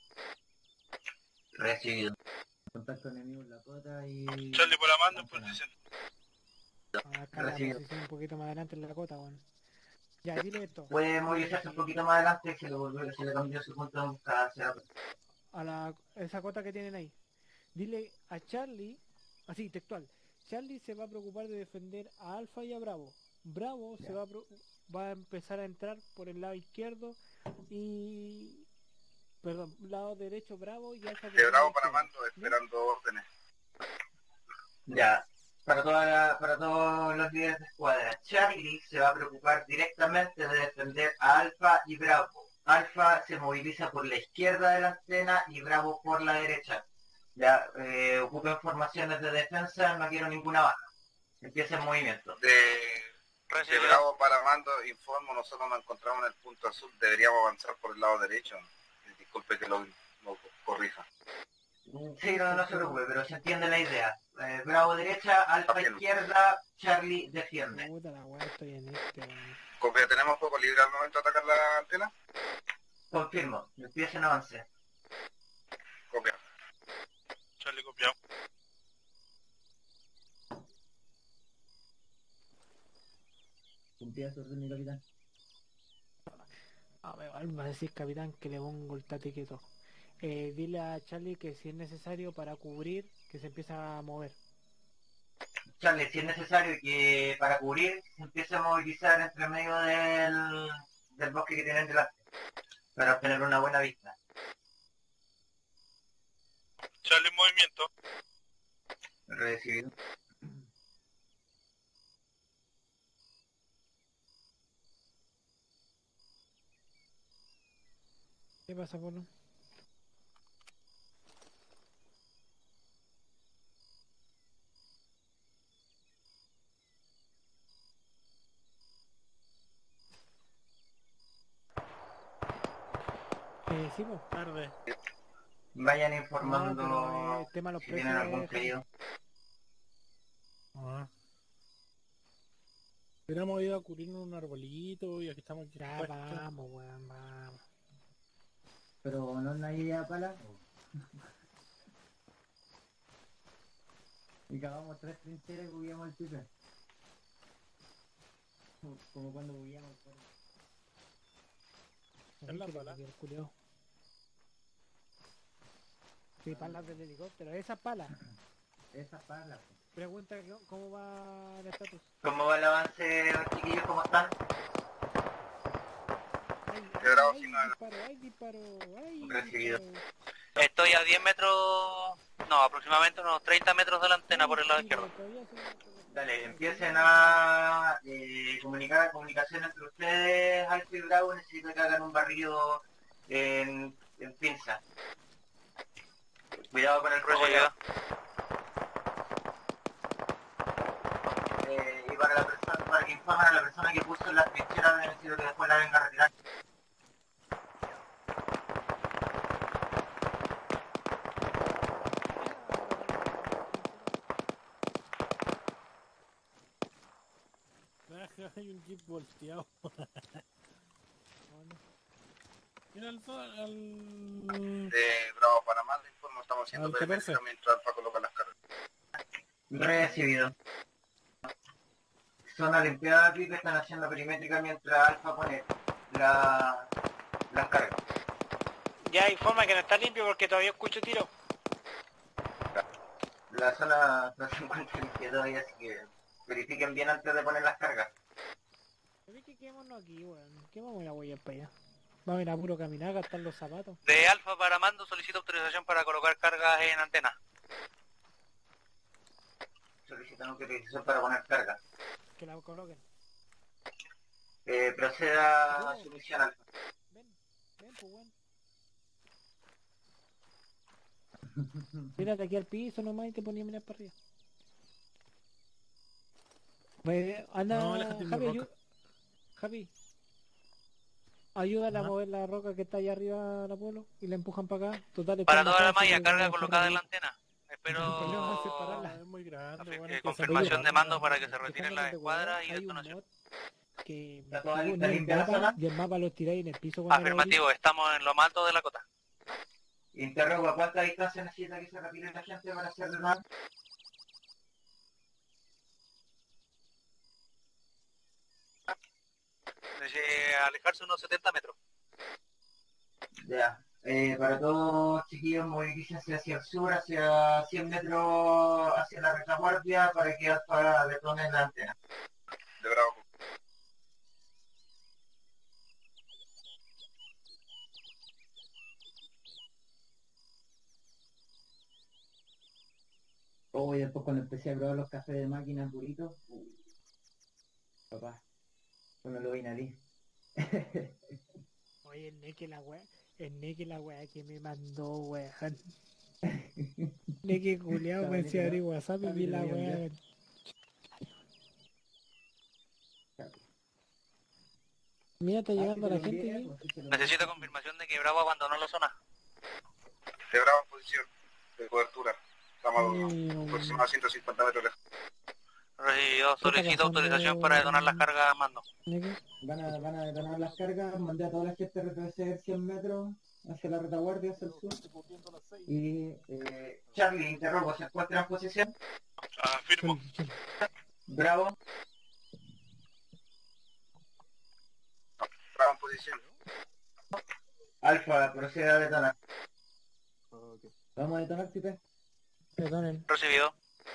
Recibido. Contacto enemigo en la cota y... Charlie para Mando en posición. Acá la posición un poquito más adelante en la cota, bueno. Ya, dile esto. Puede movilizarse un poquito más adelante, se le volvió, se le cambió su punto de emboscada hacia la... A la, esa cota que tienen ahí. Dile a Charlie, así, textual. Charlie se va a preocupar de defender a Alfa y a Bravo. Bravo se va a, pro- va a empezar a entrar por el lado izquierdo y... Perdón, lado derecho Bravo y Alfa por De el Bravo lado para izquierdo. mando, esperando órdenes. Ya, para, toda la- para todos los líderes de escuadra, Charlie se va a preocupar directamente de defender a Alfa y Bravo. Alfa se moviliza por la izquierda de la antena y Bravo por la derecha. Ya, eh, ocupen formaciones de defensa, no quiero ninguna baja. Empieza el movimiento. De, de Bravo para mando, informo, nosotros nos encontramos en el punto azul, deberíamos avanzar por el lado derecho. Disculpe que lo, lo corrija. Sí, no, no se preocupe, pero se entiende la idea. Eh, Bravo derecha, Alfa izquierda, Charlie defiende. Puta la weá, estoy en este, weón. Copia, ¿tenemos poco libre al momento de atacar la antena? Confirmo, empiecen avance. Copia. Charlie copiado. Cumplía su orden, mi capitán. A ver, va a decir capitán que le pongo el tate quieto. Eh, dile a Charlie que si es necesario para cubrir, que se empieza a mover. Charlie, si es necesario que para cubrir se empiece a movilizar entre medio del, del bosque que tienen delante, para obtener una buena vista. Charlie en movimiento. Recibido. ¿Qué pasa, Polo? Eh, sí, pues. Tarde. Vayan informando No, pero, eh, tema los si tienen precios, algún eh, pedido. Ah. Hubiéramos ido a cubrirnos un arbolito y aquí estamos aquí. Ya puestos. vamos, weón, vamos. Pero no hay idea pala. Y cavamos tres trincheras y bugueamos el pipe. Como- Como cuando bugueamos el perro. Es la Ay, que pala. le dio el culiao. Sí, palas del helicóptero, esa pala. Esa pala. pues. Pregunta que- cómo va el estatus. ¿Cómo va el avance, los chiquillos? ¿Cómo están? Ay, De Bravo ay, sin nada. disparo, ay, disparo, ay, Recibido. disparo. Estoy a diez metros, no, aproximadamente unos treinta metros de la antena por el lado Ay, izquierdo. todavía se- Dale, empiecen a eh, comunicar comunicación entre ustedes, Alfa y Bravo. Necesito que hagan un barrido en, en pinza. Cuidado con el fuego ya. Eh, y para la persona, para que informen a la persona que puso la trinchera, necesito que después la venga a retirar. Baja, hay un jeep volteado. Mira al... al... De Bravo para mando, informo, estamos haciendo Al perimetría catorce. mientras Alfa coloca las cargas. Recibido. Zona limpiada, Pipe, están haciendo perimétrica mientras Alfa pone la, las cargas. Ya informa que no está limpio porque todavía escucho tiro. La zona no se encuentra limpia todavía, así que verifiquen bien antes de poner las cargas. ¿Sabes que quedémonos aquí, weón? ¿Qué vamos a ir a huellar para allá? Vamos a ir a puro caminar, gastar los zapatos. De Alfa para mando solicito autorización para colocar cargas en antena. Solicitan autorización para poner cargas. Que la coloquen. Eh, proceda a su misión, Alfa. Ven, pues, weón. Tírate aquí al piso nomás y te ponía a mirar para arriba. Pues, anda, No, aléjate de mi Javi, roca. ayu- Javi. Ayúdale a Ajá. mover la roca que está allá arriba al Apolo y la empujan para acá. Total, Para están toda la bajando, malla, se carga van a colocada en la dejar antena. Espero Vamos a separarla. Es muy grande, eh, bueno, hay que confirmación separarla. de mando para que se de- retiren las dejándonos de escuadras huevar. y Hay un detonación. mod que ¿Está toda tú lista, pones el limpia la mapa zona? y el mapa lo tiráis en el piso cuando lo abrís. Afirmativo, estamos en lo más alto de la cota. Interrogo, ¿a cuánta distancia necesita que se retire la gente para hacer el mapa? Desde alejarse unos setenta metros. Ya. Eh, para todos chiquillos, movilícense hacia el sur, hacia cien metros hacia la retaguardia para que Alfa detone la antena. De Bravo. Oh, y después cuando empecé a probar los cafés de máquina puritos, uy, papá, cuando lo vi nariz. Oye, el Neki la wea, el Neki la wea que me mandó, weón. Neki culiao, me decía abrir WhatsApp y vi la wea. Mira, está llegando la gente aquí. Necesito confirmación de que Bravo abandonó la zona. De Bravo en posición de cobertura. Estamos a aproximadamente ciento cincuenta metros lejos. Recibido, solicito autorización para detonar las cargas a mando. Van a, van a detonar las cargas, mandé a toda la gente a retroceder cien metros hacia la retaguardia, hacia el sur. Y eh, Charlie, interrogo, ¿se encuentra en posición? Afirmo. Bravo. Bravo en posición. Alfa, proceda a detonar. Vamos a detonar, Pipe. Detonen. Recibido.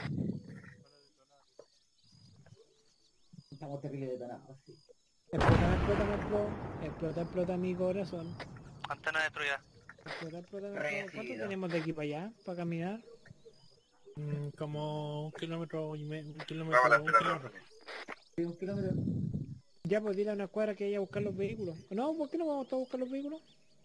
Estamos terrible detonados, sí. Explota, explota, explota, explota, explota mi corazón. Antena destruida. Explota, explota, explota. ¿Cuánto tenemos de aquí para allá, para caminar? Mm, como un kilómetro y medio, un kilómetro, un kilómetro. Sí, un kilómetro. Ya, pues dile a una cuadra que vaya a buscar los vehículos. No, ¿por qué no vamos a buscar los vehículos?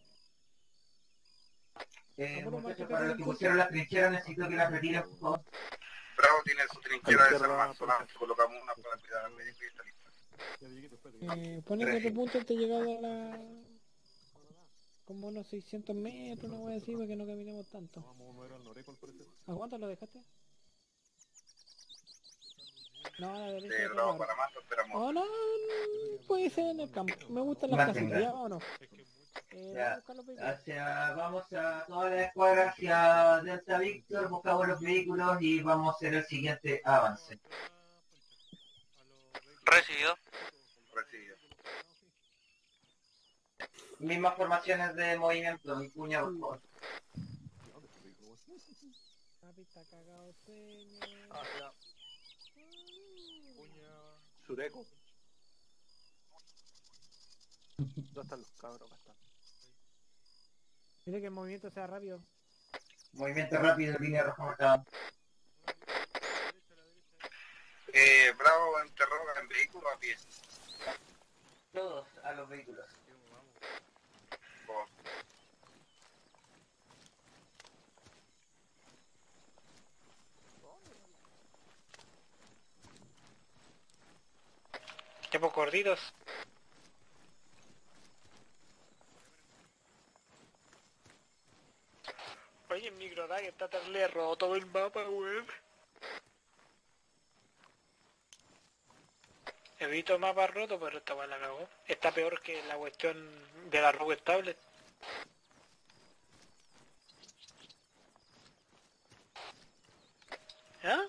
Eh, muchachos, para los que pusieron las trincheras necesito que las retiren, por favor. Bravo tiene su trinchera desarmada, solamente colocamos una para cuidar al médico y está listo. Eh, pone que tu punto te llegado a la... como unos seiscientos metros, una wea así, para que no caminemos tanto. ¿Aguanta, lo dejaste? No, a la derecha. De Bravo para más, esperamos. Oh, no, no, puede ser en el campo. Me gustan las casas, ¿ya o no? Eh, Ya, hacia, vamos a toda la escuadra hacia Delta Victor, buscamos los vehículos y vamos a hacer el siguiente avance. Recibido. Recibido. Mismas formaciones de movimiento, mi cuña, por favor. Papi está cagado, señor. Ah, ya. Cuña. Sureco. ¿Dónde están los cabros? Acá están. Mire que el movimiento sea rápido. Movimiento rápido, línea roja marcada. Eh, Bravo interroga en vehículo a pie. Todos a los vehículos. Oh. Tiempos corridos. Oye, el microdag está tan lerro todo el mapa, weón. He visto mapas rotos, pero esta weá la cagó. Está peor que la cuestión de la Rogue Tablet. ¿Ah?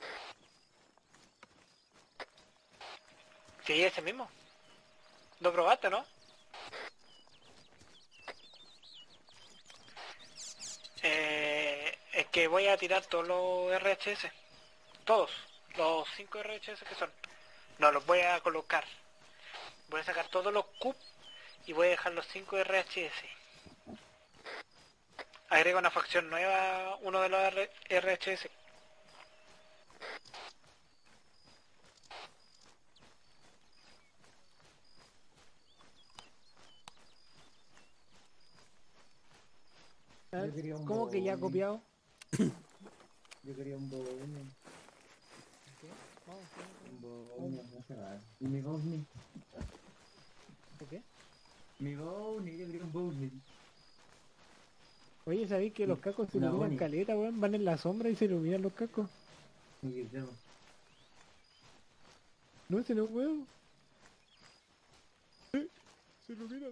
Sí, ese mismo. Lo probaste, ¿no? Eh, es que voy a tirar todos los R H S. Todos. Los cinco R H S que son. No, los voy a colocar. Voy a sacar todos los C U P y voy a dejar los cinco R H S. Agrega una facción nueva, uno de los R H S. ¿Cómo que ya ha copiado? Yo quería un Bownie. Un Bownie, no se va. ¿Y mi Bownie? ¿Por qué? Mi Bownie, yo quería un Bownie. Oye, ¿sabéis que los cacos se Una iluminan Bonnie. caleta, weón? Van en la sombra y se iluminan los cacos. No, se no puedo. Eh, Se iluminan.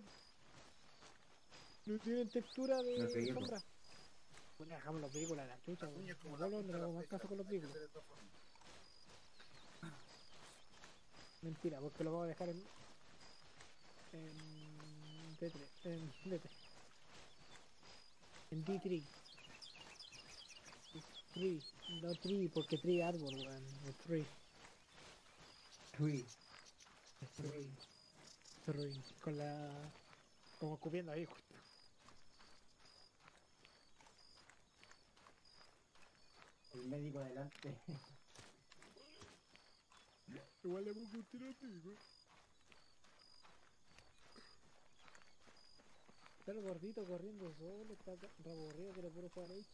No tienen textura de No sé, sombra. Bueno, dejamos los vehículos a la chucha, weón. Como solo no le hago más caso con los vehículos. Mentira, porque lo vamos a dejar en... en D tres, en D tres. En D tres. Tree, no tree, porque tree árbol, weón. Es tree. Tree. Tree. Tree. Con la... como escupiendo ahí, justo. El médico adelante. Igual le pongo un tiro a ti, weón. Está el gordito corriendo solo, está reborrido que le puro jugar ahí.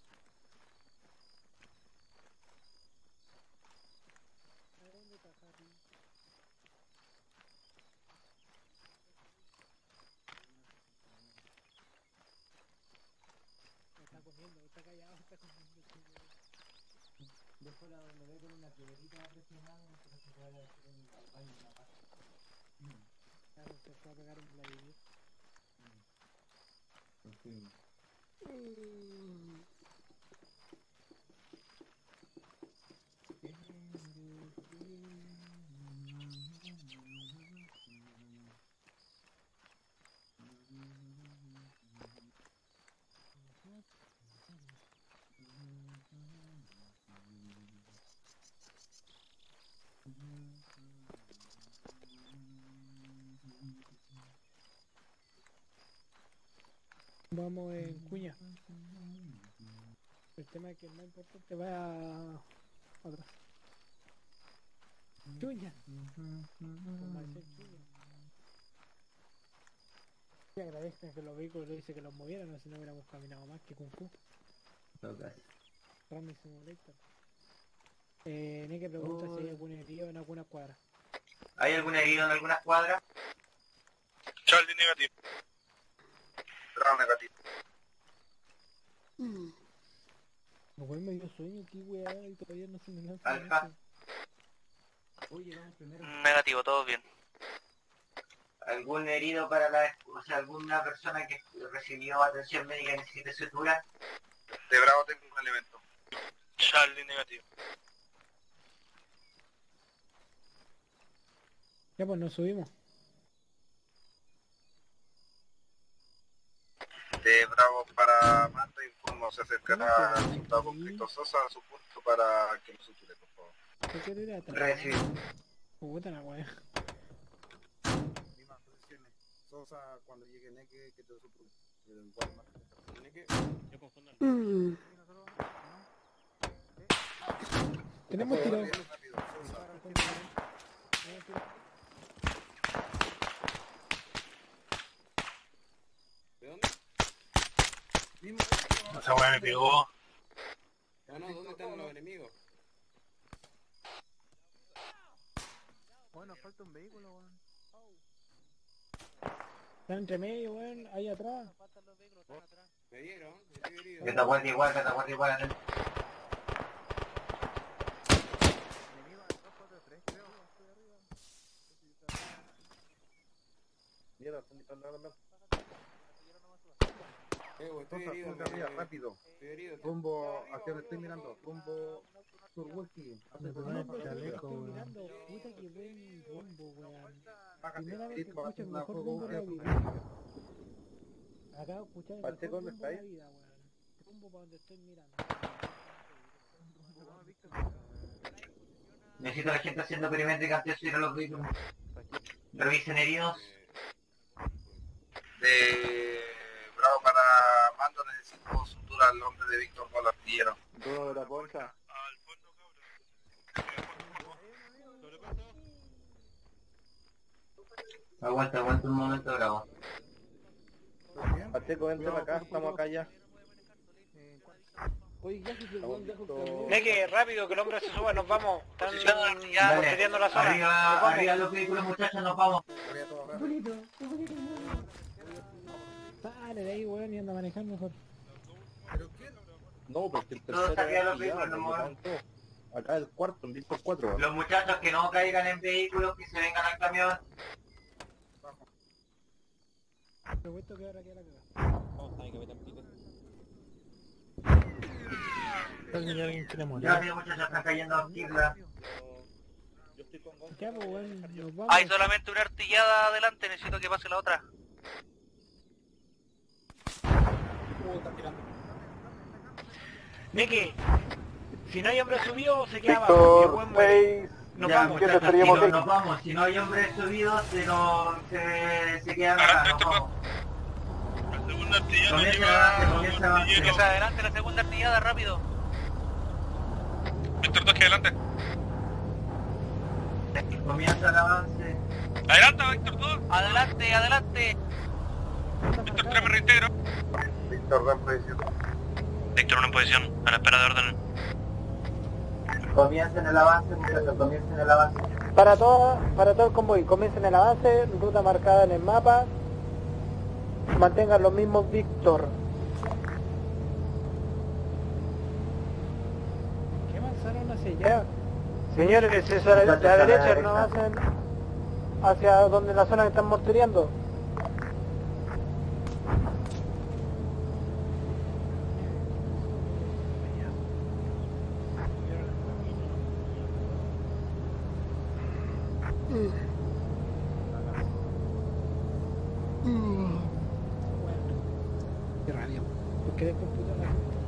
¿A dónde está Harry? Está comiendo, está callado, está comiendo. Después la lo ve con una piedrita presionada, pero se puede hacer en el baño una pasta. Claro, se fue a pegar un Vladimir. Confirmo. Vamos en cuña. El tema es que el más importante va a... atrás. Chuña. Como decir chuña. Y agradezcan que los vehículos lo dice que los movieran, si no hubiéramos caminado más que Kung Fu. Okay. Rami Simulator. Eh, Neke pregunta Oh. si hay algún herido en alguna cuadra. ¿Hay algún herido en algunas cuadras? Charlie negativo. Bravo negativo. Igual me dio sueño aquí, weá, y todavía no se me lanza. Alfa. Oye, vamos primero. Negativo, todo bien. ¿Algún herido para la... o sea, alguna persona que recibió atención médica y necesite sutura? De Bravo tengo un elemento. Charlie negativo. Ya pues nos subimos. De Bravo para Mando, informo se acercará al soldado conflicto Sosa a su punto para que lo suture, por favor. ¿Qué quiero ir atrás? Recibido. Puta la weá. Mismas posiciones. Sosa, cuando llegue Neke, que te suple. Pero igual más. Neke, yo confundo el... Mm. Tenemos tiro. ¿De dónde? Esa weá me pegó. No, no, ¿dónde están los enemigos? Bueno, falta un vehículo, weón. Están entre medio, weón, ahí atrás. Me dieron, estoy herido. Catahuate igual, Catahuate igual, atento. Enemigo al dos cuatro tres, creo. Estoy arriba. Mierda, están disparando también. Eh, güey, estoy Sosa, herido. sube arriba, me- rápido. Estoy herido. Rumbo hacia donde estoy mirando. Rumbo Surwalkie. No, pero estoy mirando, puta que buen rumbo, weón. Primera vez que escucho el mejor rumbo de la vida. Acabo de escuchar el Pacheco, mejor ¿dónde rumbo de la estáis? vida, weón. Rumbo para donde estoy mirando. Necesito a la gente haciendo perimétrica antes de ir a los vehículos. Revisen heridos. De Bravo para Mando, necesito sutura al hombre de Víctor Gol artillero. Duro de la bolsa. Al fondo, cabrón. Sobrepaso. Aguanta, aguanta un momento, Bravo. Pacheco, vente para acá, estamos acá ya. Oye, ya se fue el Estamos- Neque, rápido, que el hombre se suba, nos vamos. Están Dale, bombardeando la zona. Nos arriba, vamos. arriba los vehículos, muchachos, nos vamos. bonito, qué bonito. Sale de ahí, weón, y anda a manejar mejor. No, porque el Todos tercero arriba es los aquí, vehículos, ya, nos porque movemos. están todos. Acá el cuarto, en Víctor cuatro. Los muchachos que no caigan en vehículos, que se vengan al camión. Pero esto que ahora queda la cagada. Vamos, está ahí, capitán Pico. Alguien, alguien quiere morir. Gracias, muchachos, están cayendo a Kirla. Yo estoy con Ya, pues, weón, nos vamos. Hay solamente una artillada adelante, necesito que pase la otra. Uh, están tirando. Niki, si no hay hombre subido, se queda abajo. Víctor seis, Nos ya, vamos. ¿entiendes? Estaríamos Nos, ok. nos vamos, si no hay hombres subidos, se, no, se, se quedan acá, nos vamos. Comienza el avance, comienza el avance. Empieza adelante la segunda artillada, rápido. Víctor dos, que adelante. Comienza el avance. Adelante, Víctor dos. Adelante, adelante. Víctor tres, me reintegro. Víctor dos en posición. Víctor uno en posición, a la espera de órdenes. Comiencen el avance, muchachos, comiencen el avance. Para todo, para todo el convoy, comiencen el avance, ruta marcada en el mapa. Mantengan los mismos Víctor. ¿Qué avanzaron hacia allá? Señores, es a la, la, la derecha, no avancen hacia donde la zona que están mortereando. Qué rabia. ¿Por qué de computadora?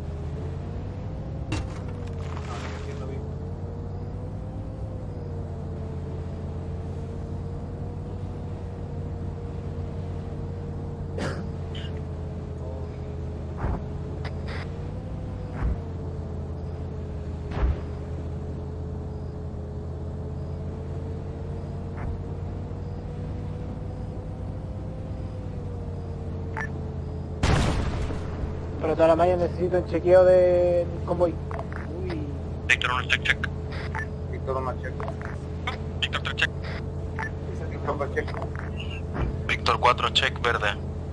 Para toda la malla necesito un chequeo de convoy. Uy. Víctor uno, check, check. Víctor uno, check. Víctor tres, check. Víctor dos, check. Víctor cuatro, check, verde.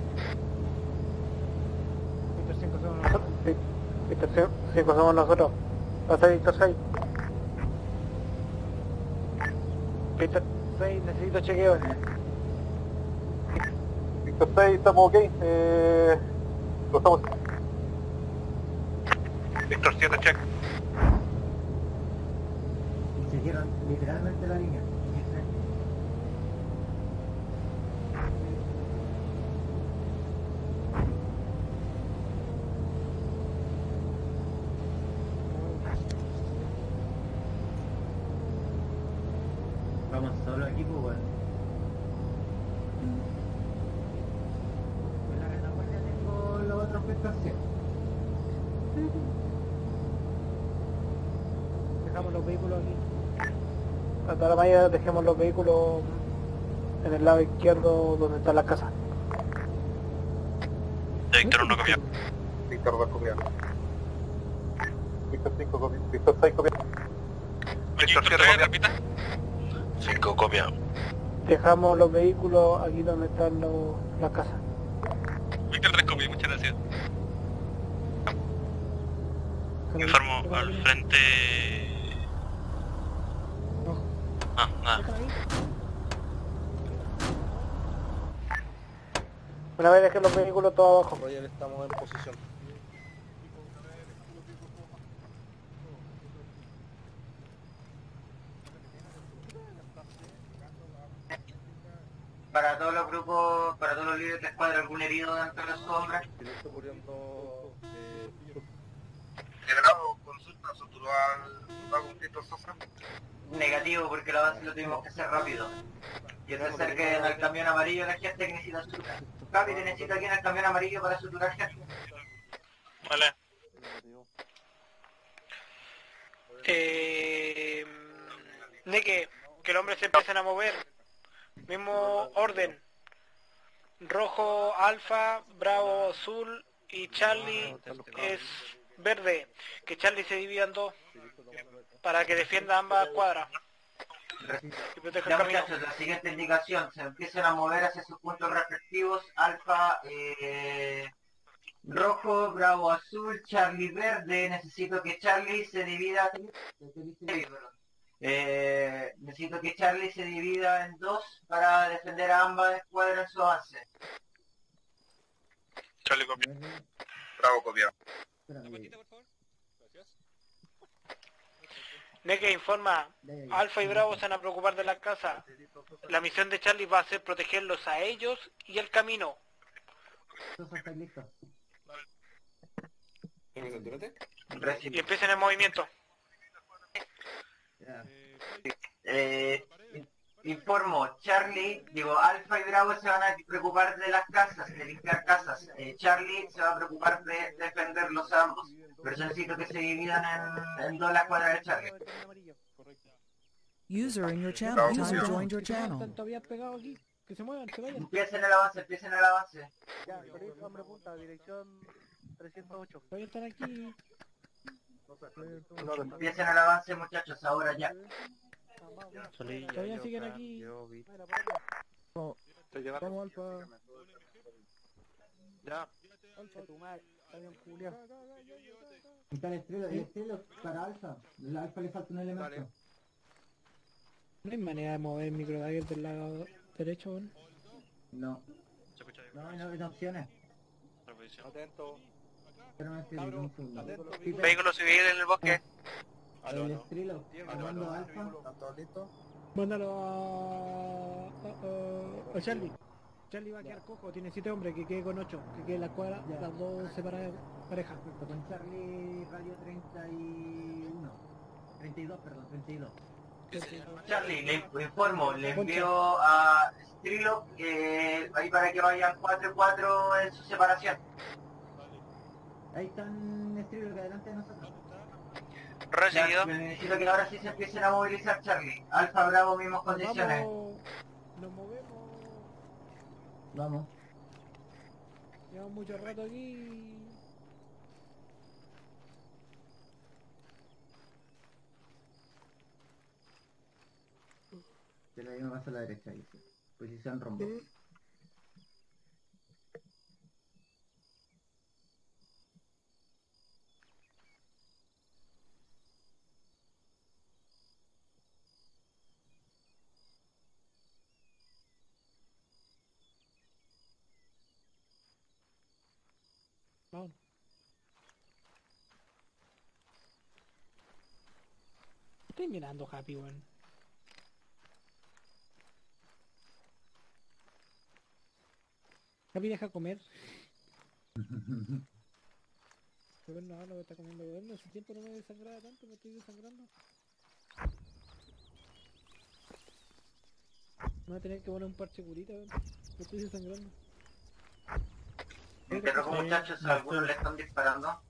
Víctor cinco somos nosotros. Víctor cinco somos nosotros. Pasa Víctor seis. Víctor seis, necesito chequeo. Víctor seis, estamos ok. Eh, lo estamos. Víctor siete, check. Y siguieron literalmente la línea. Vamos solo aquí, pues bueno. En la retaguardia tengo los otros pescados. Dejamos los vehículos aquí. A toda la malla dejemos los vehículos en el lado izquierdo donde está la casa. Víctor uno, copiado. Víctor dos, copiado. Víctor cinco, copiado. Víctor seis, copiado. Víctor siete, repita. cinco, copiado. Dejamos los vehículos aquí donde están los, las casas. Víctor tres, copiado, muchas gracias. Informo al frente... Ah, nada. Una vez dejé los vehículos todos abajo. Roger, estamos en posición. Para todos los grupos, para todos los líderes de escuadra, ¿algún herido dentro de sus hombres? Piloto muriendo... Eh, Generado, consulta, suturó al algún Víctor Sosa. Negativo, porque el avance lo tuvimos que hacer rápido. Y es ser que en el camión amarillo la gente que necesita suturar. Capi, te necesito aquí en el camión amarillo para suturar gente. Vale. Eh... Neke, que los hombres se empiecen a mover. Mismo orden. Rojo, alfa, bravo, azul y Charlie es verde. Que Charlie se divida en dos para que defienda ambas cuadras y proteja el Ya camino. muchachos, la siguiente indicación, se empiezan a mover hacia sus puntos respectivos, alfa, eh, rojo, bravo, azul, Charlie verde. Necesito que Charlie se divida, eh, necesito que Charlie se divida en dos para defender a ambas escuadras en su avance. Charlie, copiado. Bravo, copiado. Neke informa, Alfa y Bravo se van a preocupar de la casa. La misión de Charlie va a ser protegerlos a ellos y el camino. ¿Todos están listos? Y empiecen el movimiento. Ya. Eh, informo, Charlie, digo, Alfa y Bravo se van a preocupar de las casas, de limpiar casas. Eh, Charlie se va a preocupar de defenderlos a ambos. Pero yo necesito que se dividan en, en dos las cuadras de Charlie. User in your channel. User joined your channel. Están todavía pegados aquí. Que se muevan, se vayan. Empiecen el avance, empiecen el avance. Ya, Chris, hombre punta, dirección trescientos ocho. Todavía están aquí. Empiecen el avance, muchachos, ahora ya. Todavía siguen aquí. Estoy llegando. Vamos, Alfa. Ya. Alfa, tu madre. Está bien, Julia. Está el estreno, el estreno para Alfa. Al Alfa le falta un elemento. No hay manera de mover el microdagger del lado derecho, ¿no? No. No, no hay opciones. Atento. Vehículo civil en el bosque. El estreno, hablando Alfa. Mándalo a... a, a, a Charlie. Charlie va a quedar cojo, tiene siete hombres, que quede con ocho, que quede la cuadra, las dos separadas parejas. Con Charlie radio treinta y uno. treinta y dos, perdón, treinta y dos. Charlie, le informo, le envío a Strilo eh, ahí para que vayan cuatro y cuatro en su separación. Ahí están Strilo, que adelante de nosotros. Recibido. Ya, necesito que ahora sí se empiecen a movilizar, Charlie. Alfa, Bravo, mismas condiciones. Nos movemos. Vamos. Llevamos mucho rato aquí. De la misma más a la derecha, ahí sí. Posición rombo. ¿Sí? Vamos. Estoy mirando Happy, weón. Happy, deja comer. Pero no, no me está comiendo, weón. Hace tiempo no me desangraba tanto, me estoy desangrando. Me voy a tener que poner un parche curita, weón. Me estoy desangrando. Interrogo, muchachos, ¿a algunos le están disparando?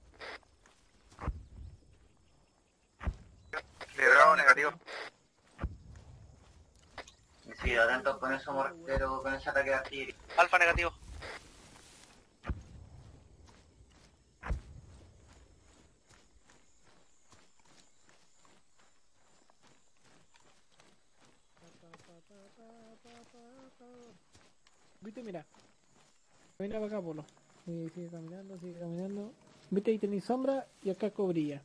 Liderado negativo. Sí, atentos con eso mortero, con ese ataque de artillería. Alfa negativo. Viste, mira. Mira para acá, Polo. Sigue, sigue caminando, sigue caminando. Viste, ahí tenéis sombra y acá cobrilla.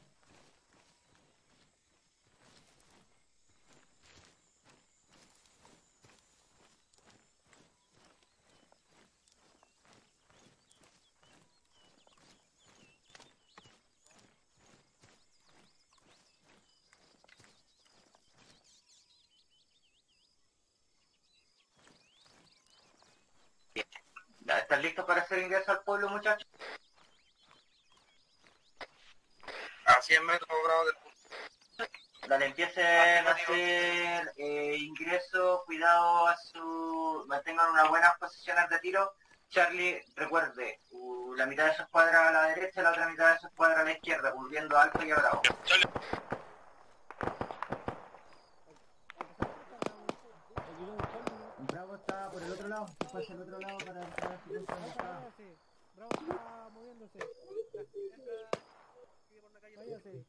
¿Están listos para hacer ingreso al pueblo, muchachos? A cien metros grados del punto. Dale, empiecen a hacer eh, ingreso, cuidado a su... mantengan unas buenas posiciones de tiro. Charlie, recuerde, uh, la mitad de su escuadra a la derecha, la otra mitad de su escuadra a la izquierda, volviendo a Alfa y a Bravo. Bravo está por el otro lado, se pasa al otro lado para entrar a su donde está. Bravo está moviéndose. Váyase.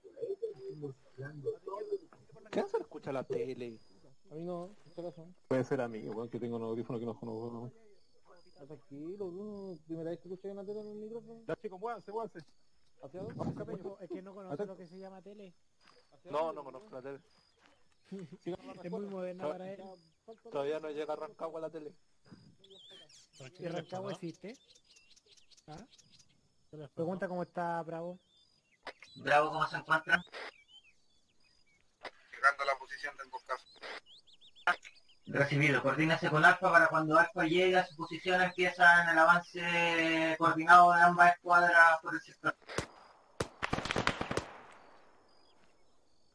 ¿Qué hace? Escucha la tele. A mí no, ¿qué pasa? Puede ser a mí, weón, que tengo un audífono que no conozco. Tranquilo, uno, primera vez que escuché una tele en el micrófono. Ya, chicos, muévanse, muévanse. ¿Hacia dónde? Es que no conoce lo que se llama tele. No, no conozco la tele. Es muy moderna para él. Todavía no llega a Rancagua la tele. ¿Y Rancagua existe? ¿Ah? Pregunta cómo está Bravo. Bravo, ¿cómo se encuentra? Llegando a la posición del boscazo. Recibido, coordínese con Alfa para cuando Alfa llegue a su posición empiezan el avance coordinado de ambas escuadras por el sector.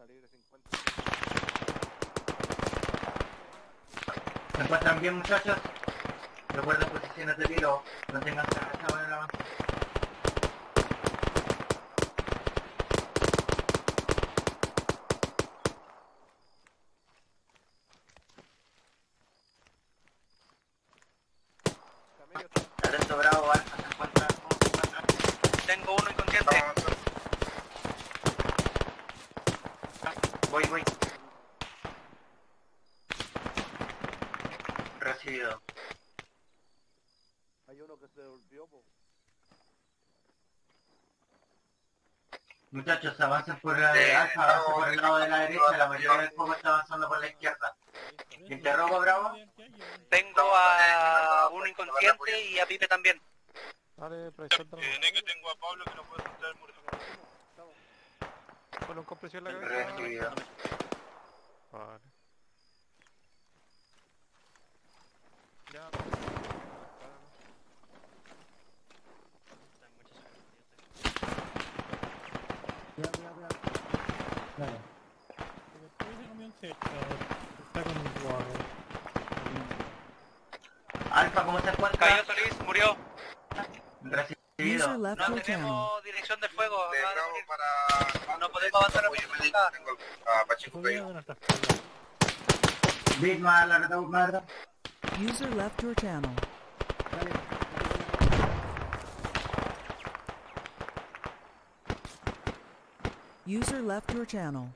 ¿Se encuentran bien, muchachos? Recuerden posiciones de tiro, manténganse agachados en el avance. Atento, Bravo, Alfa, ¿se encuentran? ¿Cómo se encuentran? Tengo uno inconsciente. Voy, voy. Recibido. Hay uno que se volvió, po. Muchachos, avancen por el de Alfa, avancen por el lado de la derecha, la mayoría del fuego está avanzando por la izquierda. ¿Interrogo, Bravo? Tengo a uno inconsciente y a Pipe también. Vale, presenta. Tiene que tengo a Pablo que no puede soltar el muro. Con compresión en la cabeza. Recibido. Vale. Ya. Cuidado, cuidado, cuidado. Dale. Ese camión se está, está con un guardo. Alfa, ¿cómo se encuentra? Cayó Solís, murió. Recibido. User left No your channel. tenemos dirección del fuego. De acá Bravo de- para... No podemos avanzar a Apoyo médico, tengo a Pacheco caído. Big más la retaúd más atrás. User left your channel. User left your channel.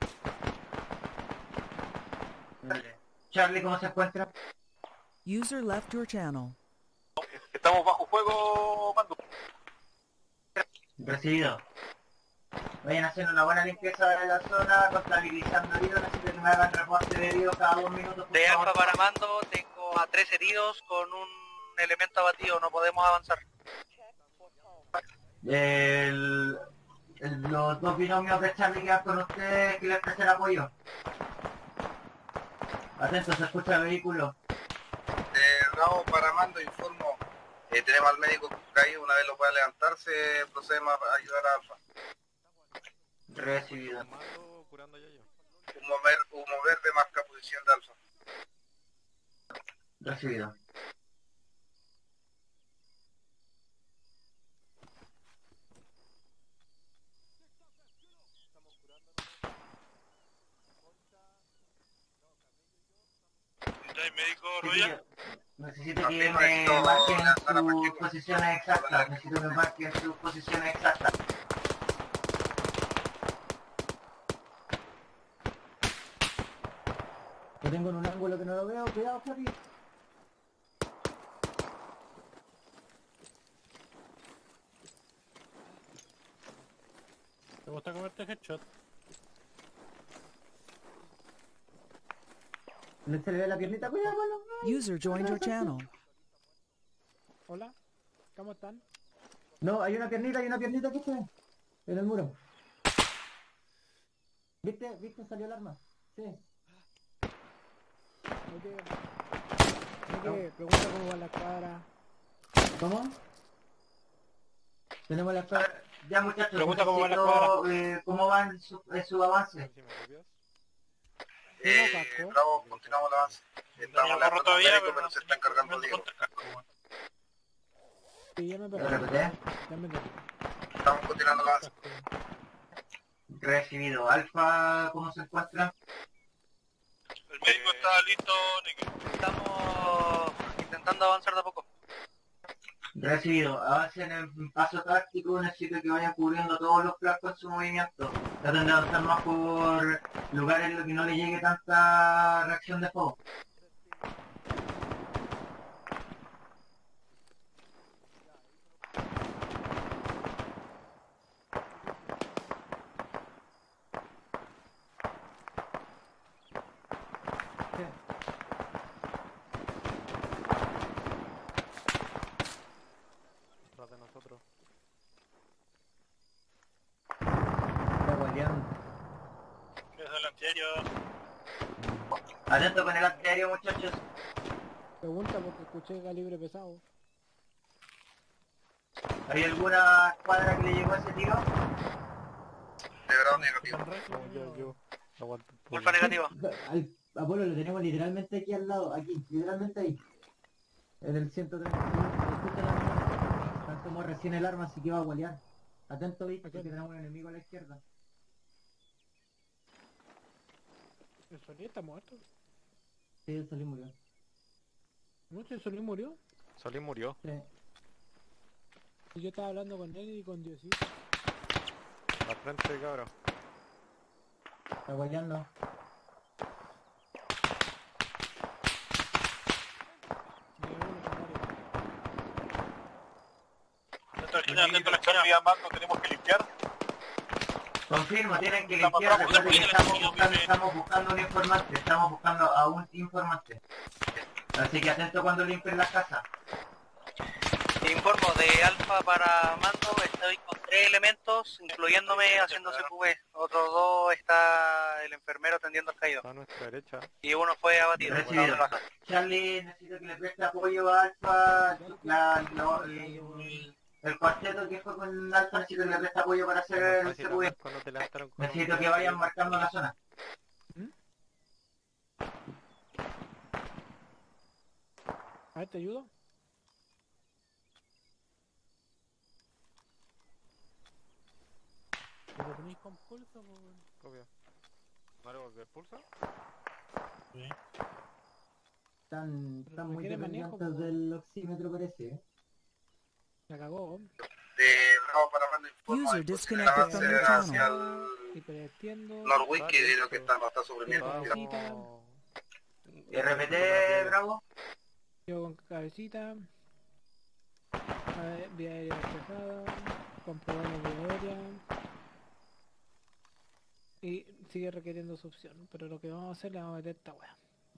Charlie, ¿cómo se encuentra? User left your channel. Estamos bajo fuego, mando. Recibido. Vayan haciendo una buena limpieza de la zona, contabilizando heridos, necesito que me hagan reporte de heridos cada dos minutos, por De favor. Alfa para Mando tengo a tres heridos con un elemento abatido, no podemos avanzar. El, el- los dos binomios de Charlie quedan con ustedes, que les prestan apoyo. Atentos, se escucha el vehículo. De Bravo para Mando, informo. Eh, tenemos al médico caído, una vez lo pueda levantarse, procedemos a ayudar a Alfa. Recibido. Curando ya yo. Humo, ver, humo verde marca posición de Alfa. Recibido. ¿Ya hay médico, Royal? Necesito que me marquen sus posiciones exactas. Necesito que me marquen sus posiciones exactas. Lo tengo en un ángulo que no lo veo. Cuidado, Charlie. ¿Te gusta comerte headshot? ¿No se le ve la piernita? Cuidado, mano. User joined your channel. Hola, ¿cómo están? No, hay una piernita, hay una piernita que se ve. En el muro. ¿Viste? ¿Viste? Salió el arma. Sí. Oye, oye, pregunta cómo va la cuadra. ¿Cómo? Tenemos la espada. Ya, muchachos, Pregunta cómo va la necesito, cuadra. eh, ¿cómo va en su, en su avance? Eh, Bravo, continuamos el avance. Estamos No, lejos no, todavía, del médico, pero pero se está encargando Diego. Sí, ya me ¿Lo perdí. repetí? Ya me perdí. Estamos continuando el avance. Recibido. Alfa, ¿cómo se encuentra? El médico está listo, Nicky. Estamos intentando avanzar de a poco. Recibido. Avancen en paso táctico, necesito que vayan cubriendo todos los flancos en su movimiento. Traten de avanzar más por lugares en los que no le llegue tanta reacción de fuego. Tras de nosotros. Está guardiando. Es el antiaéreo. Atento con el antiaéreo, muchachos. Pregunta porque escuché calibre pesado. ¿Hay alguna escuadra que le llegó ese tiro? De Bravo negativo. No, yo, yo. Alfa negativo. Al Apolo lo tenemos literalmente aquí al lado, aquí, literalmente ahí. En el ciento treinta. Escucha la mano. Están como recién el arma, así que va a gualear. Atento, Vic, porque tenemos un enemigo a la izquierda. ¿El Solí está muerto? Sí, el Solí murió. ¿No el Solí murió? Solí murió. Sí. Y yo estaba hablando con él y con Dios, ¿sí? Al frente, cabrón. Está guayando. Dentro de la esquina, Mando, tenemos que limpiar. Confirmo, tienen que limpiar. Recuerden que estamos buscando, estamos buscando un informante. Estamos buscando a un informante. Así que atento cuando limpien la casa. Informo de Alfa para Mando, estoy con tres elementos, incluyéndome haciendo C Q B. Otros dos está el enfermero atendiendo al caído. A nuestra derecha. Y uno fue abatido. Recibido. Charlie, necesito que le preste apoyo a Alfa. La, la, el, el cuarteto que fue con Alfa, necesito que le preste apoyo para hacer el C Q B. Necesito que vayan marcando la zona. A ver, ¿te ayudo? ¿Lo tenéis con pulso o...? Copia. ¿No le volvió el pulso? Sí. Están, están muy requiere manejo, dependientes po. del oxímetro, parece, ¿eh? La cagó. De Bravo para Mando informa User de disconnected from avance your hacia channel. Y perdiendo... Norwich, que es lo que está, lo está suprimiendo. Cabecita. R P T, Bravo. Yo con cabecita. A ver, vía aérea despejada. Comprobamos vía aérea. Y sigue requiriendo su opción. Pero lo que vamos a hacer, le vamos a meter esta wea.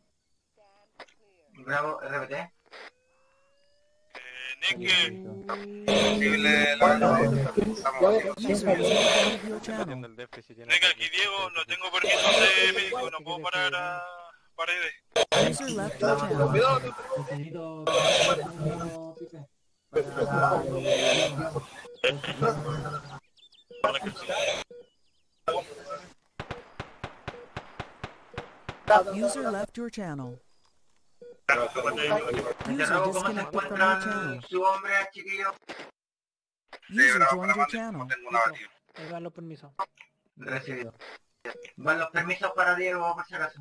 Bravo, R P T. Posible la El déficit tiene. Venga, aquí Diego, no tengo permiso de médico, no puedo parar a paredes. User left your channel. Necesito... necesito, Pipe, User left your channel. De User nuevo, ¿cómo se disconnected from your encuentran channel. su hombre, chiquillo? User joined your channel. Ahí van los permisos. Recibido. Van los permisos para Diego, por si acaso.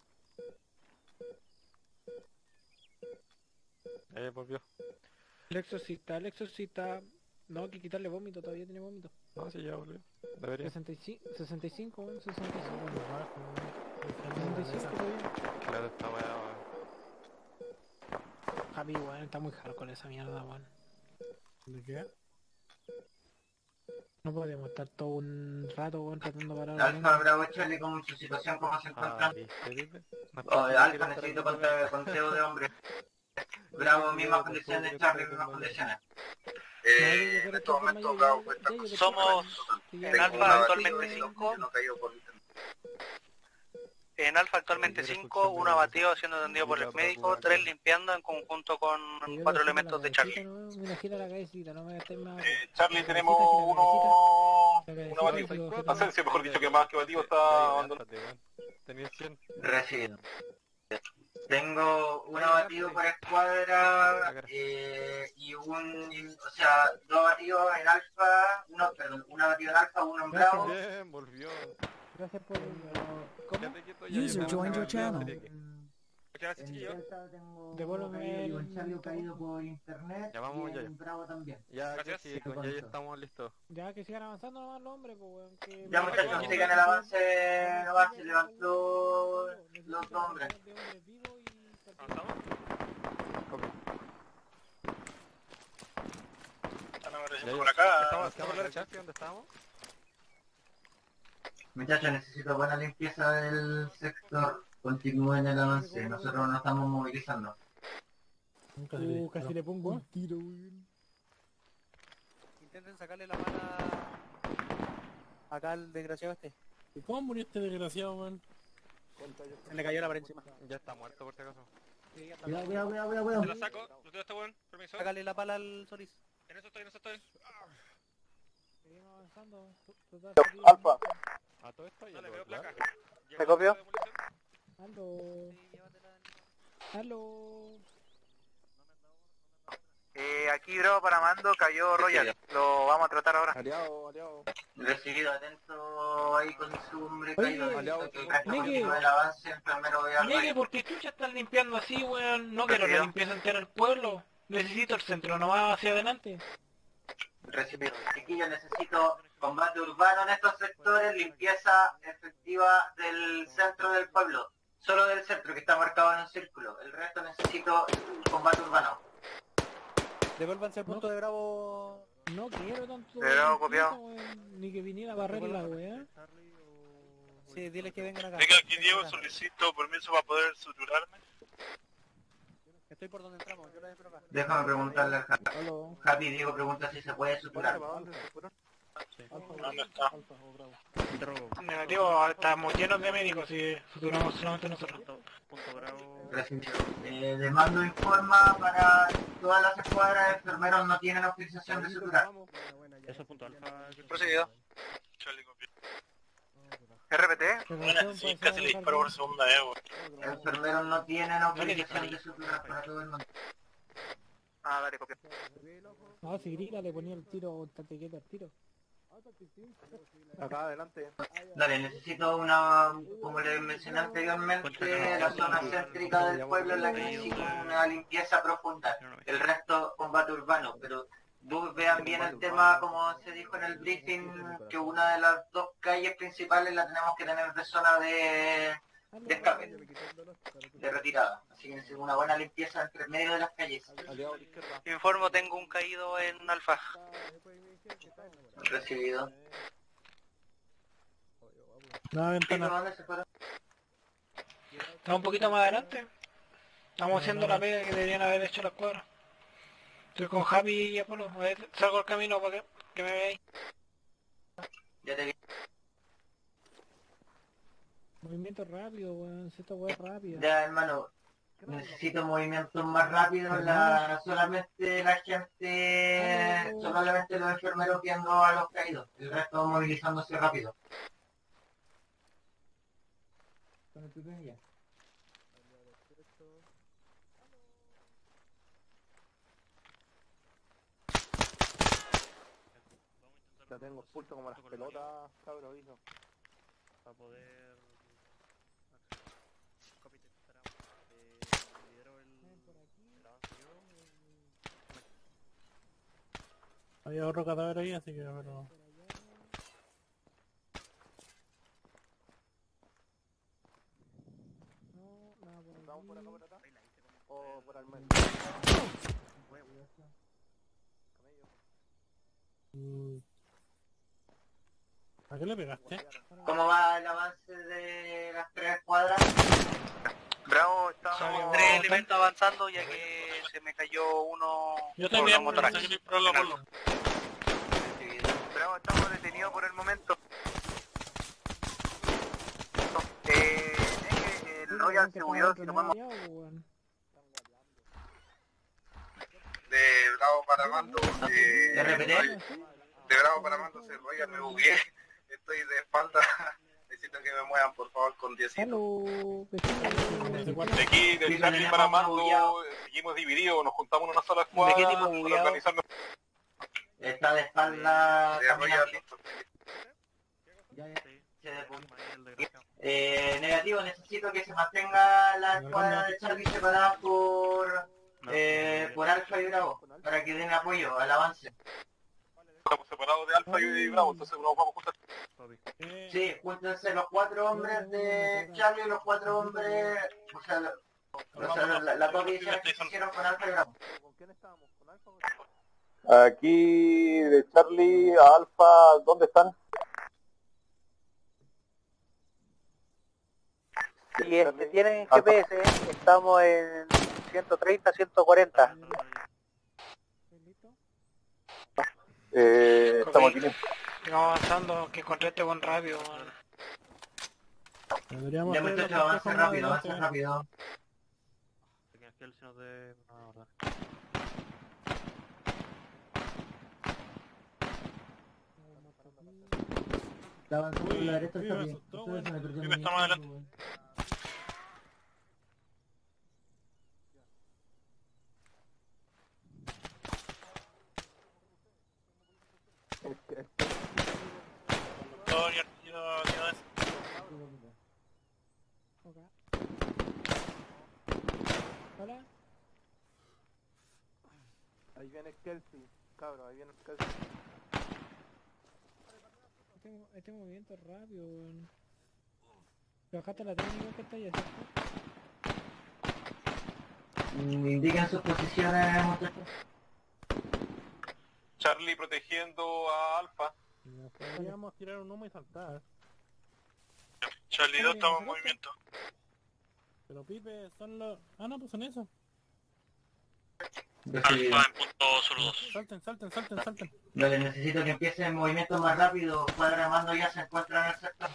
Eh, volvió. El exorcista, el exorcista... No, hay que quitarle vómito, todavía tiene vómito. No, sí, ya volvió. Debería. sesenta y cinco, sesenta y cinco, weón, sesenta y cinco. sesenta y cinco todavía. Claro, está weá, weón. Javi, weón, está muy hardcore esa mierda, weón. ¿De qué? No podemos estar todo un rato, weón, tratando de parar. Alfa, Bravo, Charlie, ¿cómo su situación? ¿Cómo se Ah, encuentran? ¿viste, viste? Oh, Alfa, necesito contar conteo de hombres. Bravo, mismas condiciones, Charlie, mismas condiciones. Eh, en este momento, Bravo cuenta con Somos en Tengo Alfa una actualmente batida, cinco. no cayó por internet. En Alfa actualmente cinco, uno abatido siendo atendido por el médico, tres limpiando en conjunto con cuatro elementos de Charlie. Mira, gira la cabecita, no me gastéis más. Eh, Charlie, tenemos uno... uno batido. Asencio, mejor dicho, que más que batido está abandonado. Tenía cien. Recibido. Tengo un abatido por escuadra eh, y un, o sea, dos abatidos en alfa, uno, perdón, un abatido en alfa, uno en bravo. Bien, volvió. Gracias por... ¿Cómo? User joined your channel. En Delta tengo Devuélveme caído y el- un Charlie caído por internet Ya vamos, y ya. en Bravo también. Ya, Gracias. sí, con- ya, ya estamos listos. Ya que sigan avanzando nomás los hombres, pues, weón. Que... Ya muchachos, sigan el avance, el avance, levantó los dos hombres. Ya, Por acá. ¿Estamos, estamos en la chafi donde estábamos? Muchachos, necesito buena limpieza del sector. Continúen el avance, nosotros nos estamos movilizando. Uh, casi le pongo un tiro, weón. Intenten sacarle la mala acá al desgraciado este. ¿Y cómo murió este desgraciado, man? Se le cayó la pared encima. Ya está muerto por si acaso. Sí, ya está. Cuidado, cuidado, cuidado, cuidado, cuidado. Te la saco, lo tengo este weón, permiso. Sácale la pala al Solís. En eso estoy, en eso estoy. Seguimos avanzando. Alfa. A todo esto ya Dale, lo veo claro. placa. ¿Se copió? Aló. Aló. Eh, aquí Bravo para mando, cayó Royal. Lo vamos a tratar ahora. Aliado, aliado. Recibido, atento ahí con su hombre caído. Oye, Que el resto Negue. continúe el avance, el primero ve a Negue, ¿por qué chucha están limpiando así, weón? No quiero la limpieza entera del pueblo. Necesito el centro, nomás hacia adelante. Recibido. Chiquillos, necesito combate urbano en estos sectores, limpieza efectiva del centro del pueblo. Solo del centro, que está marcado en un círculo. El resto necesito combate urbano. Devuélvanse al punto de Bravo. No quiero tanto. De Bravo, limpieza, copiado. weón, ni que viniera a barrer la weá. Sí, dile que vengan acá. Venga, aquí Diego, solicito permiso para poder suturarme. Estoy por donde entramos, yo la entro acá. Déjame preguntarle a Happy. Happy, Diego pregunta si se puede suturar. ¿Dónde está? Negativo, estamos llenos de médicos y suturamos solamente nosotros. Recibido. Eh, de mando informa para todas las escuadras de enfermeros no tienen autorización de suturar. Eso punto alfa. Procedido. Charlie, copió. R P T. Bueno, sí, casi le disparo por segunda vez, weón. Enfermeros no tienen autorización de suturar para todo el mundo. Ah, dale, copia. No, si grita le ponía el tiro con tatequeta al tiro. Acá adelante. Dale, necesito una, como les mencioné anteriormente, la zona céntrica del pueblo en la que necesito una limpieza profunda. El resto combate urbano, pero vean bien el tema, como se dijo en el briefing, que una de las dos calles principales la tenemos que tener de zona de, de escape, de retirada. Así que necesito una buena limpieza entre medio de las calles. Informo, tengo un caído en Alfa. Recibido. No, ventana. Está un poquito más adelante. Estamos haciendo la pega que deberían haber hecho las cuadras. Estoy con Happy y Apolo. A ver, salgo al camino para que, que me veáis. Ya te vi. Movimiento rápido, weón. Esta weá es rápida. Ya, hermano. Necesito movimientos más rápidos. La, solamente la gente, solamente los enfermeros viendo a los caídos. El resto movilizándose rápido. Ya tengo pulso como las pelotas, cabrón, hijo. Para poder... Había otro cadáver ahí, así que pero... ¿Estamos por acá, por acá? ¿O por al medio? Mm. ¿A qué le pegaste? ¿Cómo va el avance de las tres cuadras? Bravo, estamos tres elementos avanzando ya que se me cayó uno. Yo por también, los motorajes. no sé qué problema por lo- Bravo, estamos detenidos por el momento. Eh, es que el Royal se huyó, si no podemos... De Bravo para Mando, eh, de Bravo para Mando se Royal, me bugué, estoy de espalda, necesito que me muevan por favor con diez. De aquí, de Charlie para Mando, seguimos divididos, nos juntamos en una sola escuadra ¿De qué tipo para bugueado? organizarnos. Está de espalda. De Royal, listo. Eh, negativo, necesito que se mantenga la escuadra de Charlie separada por eh, por Alfa y Bravo, para que den apoyo al avance. Estamos separados de Alfa y de Bravo, entonces nos vamos juntos. Sí, júntense los cuatro hombres de Charlie y los cuatro hombres, o sea, lo- o sea, la, la copia que se hicieron con Alfa y Bravo. Aquí de Charlie a Alfa, ¿dónde están? Y este, tienen G P S, estamos en ciento treinta, ciento cuarenta. Eh, estamos aquí. Vamos avanzando, que encontré este buen rápido, man. Deberíamos Ya hacer muchachos, la avanza cosa rápido, más avanza adelante. rápido. Aquí el señor de... No, verdad. Está avanzando por la derecha, sí, está me bien. asustó, Ustedes se me weón. perdieron Sí, mi estamos tiempo, adelante. weón. Todo y artillero dio eso. Ok. Hola. Ahí viene Kelsey, cabrón, ahí viene Kelsey. Este, este movimiento es rápido, weón. Bajaste la técnica que está ahí, ¿cierto? Mm, Indiquen sus posiciones, muchachos. Charlie protegiendo a Alfa. Podríamos tirar un humo y saltar. Charlie dos estamos en movimiento. Pero Pipe, son los... Ah, no, pues son esos. Recibido. Alfa en punto solo dos. Salten, salten, salten, salten. Vale, necesito que empiecen el movimiento más rápido. Cuadra mando ya se encuentra en el sector.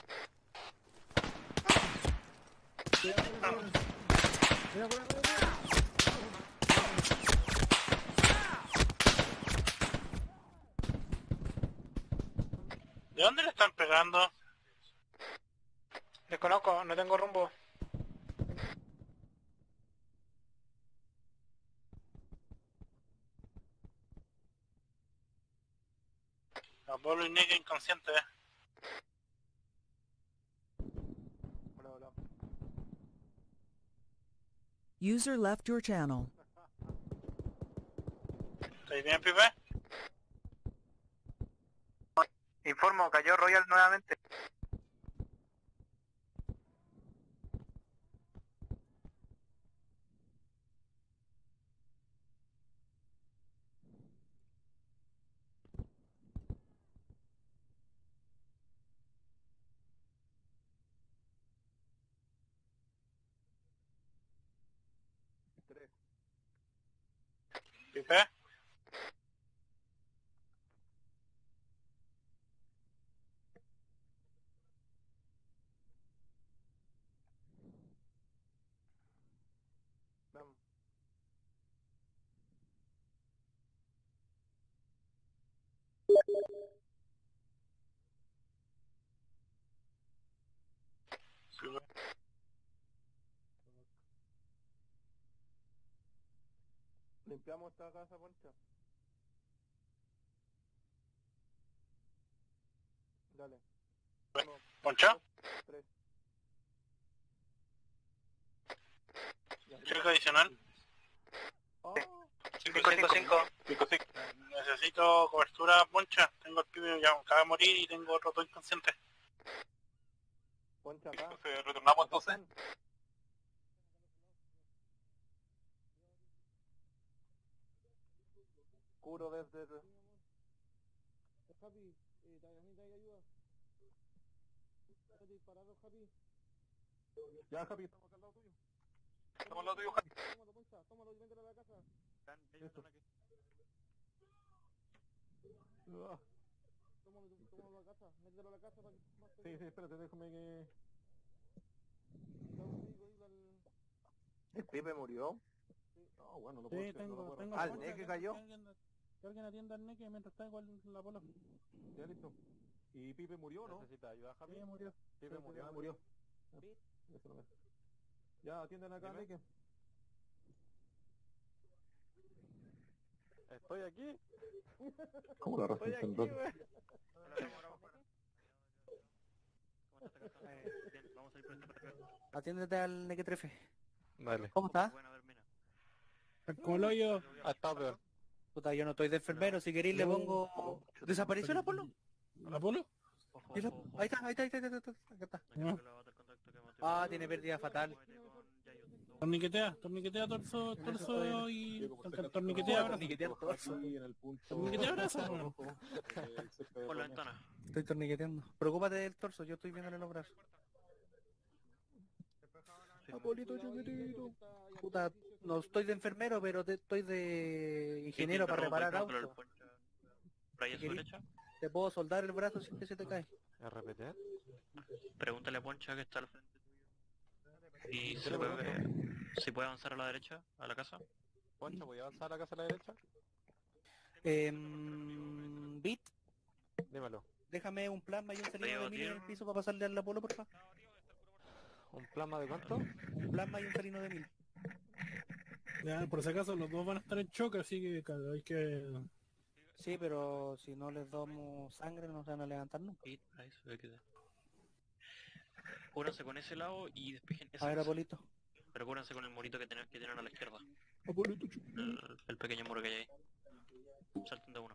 ¿De dónde le están pegando? Desconozco, no tengo rumbo. Apolo y Nick inconsciente. Hola, hola. User left your channel. ¿Estáis bien, Pipe? Informo, cayó Royal nuevamente. Pipe. Vamos. Limpiamos esta casa, Poncha. Dale. Uno, ¿Poncha? dos, tres. Check adicional. Oh, cinco cinco cinco. cinco cinco. Necesito cobertura, Poncha. Tengo el pibe que acaba de morir y tengo otro dos inconsciente. Poncha acá. Entonces, retornamos entonces. Curo desde... Javi, eh, necesita ayuda. Está disparado, Javi. Ya, Javi, estamos acá al lado tuyo. Estamos al lado tuyo, Javi. Tómalo, Poncha, tómalo y véndelo a la casa. Listo. Ah, Tómalo, tómalo a la casa, mételo a la casa para que más sí, sí, espérate, déjame que... ¿El Pipe murió? No, bueno, lo puedo Sí, hacer, no lo tengo, puedo tengo... hacer. el Ah, ¿el Poncha, Neque que- cayó? Que alguien, que alguien atienda al Neque mientras está igual la bola. Ya, listo. ¿Y Pipe murió, no? ¿Necesita ayuda, Javi? Sí, murió. Pipe Sí, murió. sí, Ah, murió. Ya, eso no me- Ya, atienden acá, Dime. Neque. Estoy aquí. ¿Cómo la Estoy razón aquí, güey. Atiéndete al Nequetrefe. Dale. ¿Cómo estás? Como el hoyo. Ah, está peor. Puta, yo no estoy de enfermero, si queréis le pongo... ¿Desapareció el Apolo? ¿El Apolo? ¿Y la- Ahí está, ahí está, ahí está, ahí está, ahí está, acá está. Ah, tiene pérdida fatal. Torniquetea, torniquetea torso, torso y... tor- Torniquetea brazo. Torniquetea torso. Aquí en el punto... Torniquetea brazo, weón. eh, cerca de Por la Roma. ventana. Estoy torniqueteando. Preocúpate del torso, yo estoy viéndole los brazos. Apolito chiquitito. Puta, no estoy de enfermero, pero te- estoy de ingeniero para reparar autos. Por ahí a su ¿Querí? derecha. Te puedo soldar el brazo si es que se te cae. ¿A repetir? Pregúntale a Poncha que está al frente tuyo. Y si puede, si puede avanzar a la derecha, a la casa. Poncho, voy a avanzar a la casa a la derecha. Eh, Bit, Dímelo. déjame un plasma y un salino de mil en el piso para pasarle al Apolo, por favor. ¿Un plasma de cuánto? Un plasma y un salino de mil. Ya, por si acaso los dos van a estar en choque, así que claro, hay que... Sí, pero si no les damos sangre no se van a levantar nunca. Y ahí se ve que... Cúbranse con ese lado y despejen ese. A ver, Apolito. Pero cúbranse con el murito que tienen, que tienen a la izquierda. Apolito, el, el pequeño muro que hay ahí. Salten de uno.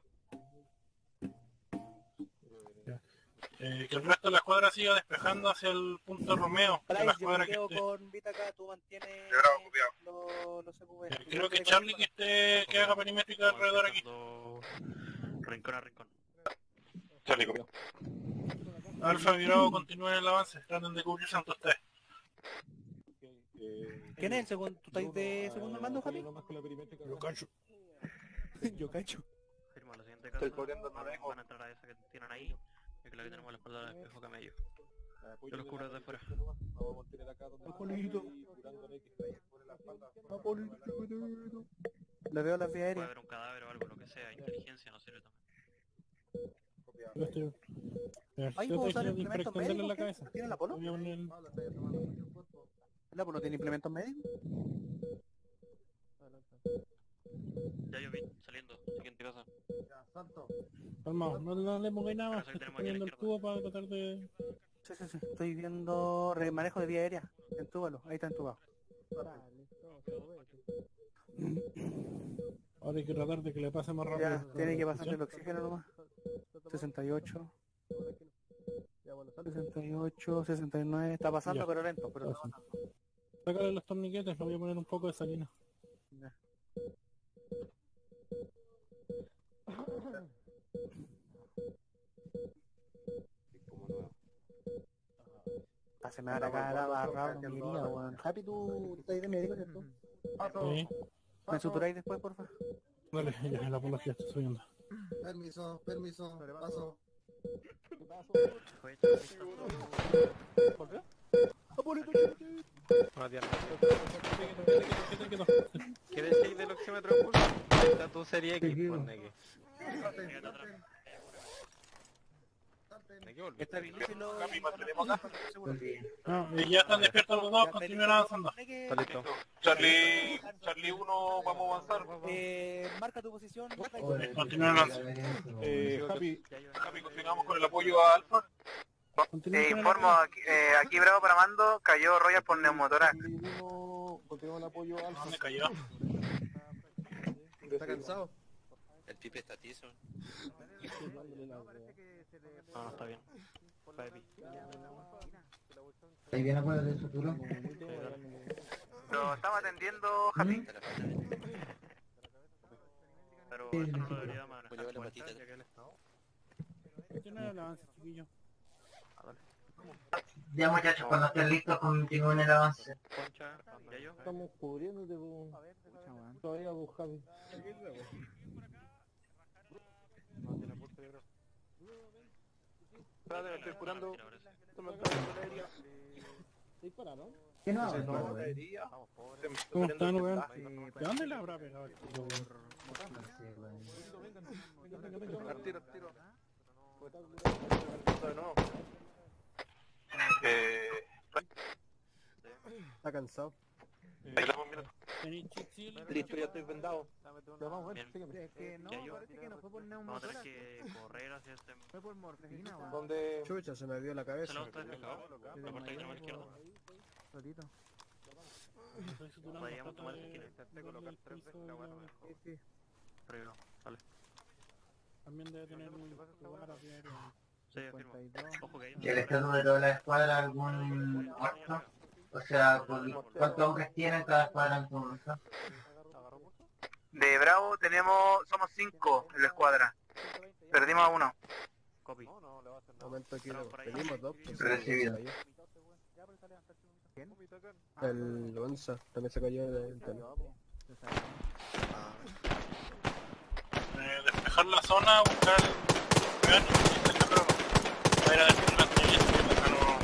Eh, que el resto de la escuadra siga despejando hacia el punto Romeo. Price, la yo escuadra me que quedo esté. con Vita acá, tú mantienes los, los C Q B. Eh, creo que Charlie que esté que haga perimétrica alrededor aquí. Rincón a rincón. Charlie copió. Alfa y Bravo continúen el avance, traten de cubrirse ante ustedes. ¿Quién es el segundo? ¿Tú estás de segundo al mando, Javi? Yo cacho. Yo cacho. Firma la siguiente casa. Van a entrar a esa que tienen ahí. Y que la que tenemos a la espalda del espejo camello. Yo los cubro desde afuera. Apolito. Apolito. Le veo la vía Puede aérea. haber un cadáver o algo, lo que sea. Inteligencia no sirve también. Yo estoy... Ahí Yo puedo estoy usar haciendo implementos dispersión en la médicos. cabeza. ¿Tiene el Apolo? Voy a poner el- ¿El Apolo tiene implementos médicos? Ya yo vi, saliendo. Siguiente casa. Calmado, no, no le pongáis nada más. Ahora sí Estoy tenemos aquí a la poniendo el cubo para tratar de... Sí, sí, sí. Estoy viendo re- manejo de vía aérea. Entúbalo. Ahí está entubado. Ahora hay que tratar de que le pase más rápido. Ya, tiene que pasarle el oxígeno nomás. sesenta y ocho. sesenta y ocho, sesenta y nueve. Está pasando, Ya. pero lento. Pero está pasando. Sácale los torniquetes, le voy a poner un poco de salina. Ya. Ah, se me va a cagar la barra, no miría, weón. Happy, tú estás de médico, ¿cierto? Sí. ¿Me suturáis después, porfa? Dale, ya, la apología está subiendo. Permiso, permiso, paso. ¿Por qué? Apolito, Matías. ¿Qué decís del oxímetro de pulso? Ahí está tu serie X, pues, Neque. Neque, volví. Está bien, si lo... No, eh, ya están despiertos los dos, continúen avanzando. Está listo. Charlie, Charlie uno, vamos a avanzar. Eh, marca tu posición. Continúen avanzando. Eh, Javi, Javi, continuamos con el apoyo a Alfa. Eh, informo, aquí, eh, aquí Bravo para mando, cayó Royal por neumotorax. Continuamos el apoyo a Alfa. ¿Dónde cayó? ¿Está cansado? El pipe está tieso. No, no está bien. ¿Ahí viene acuerdo del futuro? Lo estamos atendiendo, Javi. Pero esto no lo debería manejar. Voy a llevar la como patita. está, ya que él está. Continúen el avance, chiquillo. Ya muchachos, cuando estén listos continúen el avance. Concha, ya yo. Estamos cubriéndote, po. Todavía, po, Javi. Espérate, me estoy curando. ¿Dispararon? ¿Qué no? ¿Cómo están, weón? ¿De dónde le habrá pegado el tiro, weón? Al tiro, al tiro. De nuevo. Eh, Está cansado. ahí damos un minuto. ¿Tenéis chip? Listo, ya estoy vendado. Ya vamos, Bien. Es que no, Ya yo. parece que no fue por Vamos a tener neumotórax. que correr hacia este... Fue por morfina, weón. ¿Dónde? Chucha, se me dio la ¿Se cabeza. lo está despejado? La puerta que tenemos a la izquierda. Solito. Estoy suturando, Podríamos trata tomar de- esquina. de colocar tres veces la guarda. Sí, sí. Arriba, sale. También debe tener un lugar a pie aéreo. Sí, afirmo. Ojo que hay ¿Y el estado de toda la escuadra algún muerto? O sea, ¿por ¿cuántos hombres tienen cada escuadra en conjunto? De Bravo tenemos, somos cinco en la escuadra. Perdimos a uno. Copy. Momento aquí, pedimos dos. pues, Recibido. se cayó. El Onza también se cayó del tema. Eh, despejar la zona, buscar el weón y este cabrón. Va a ir a defender la tuya, que acá no...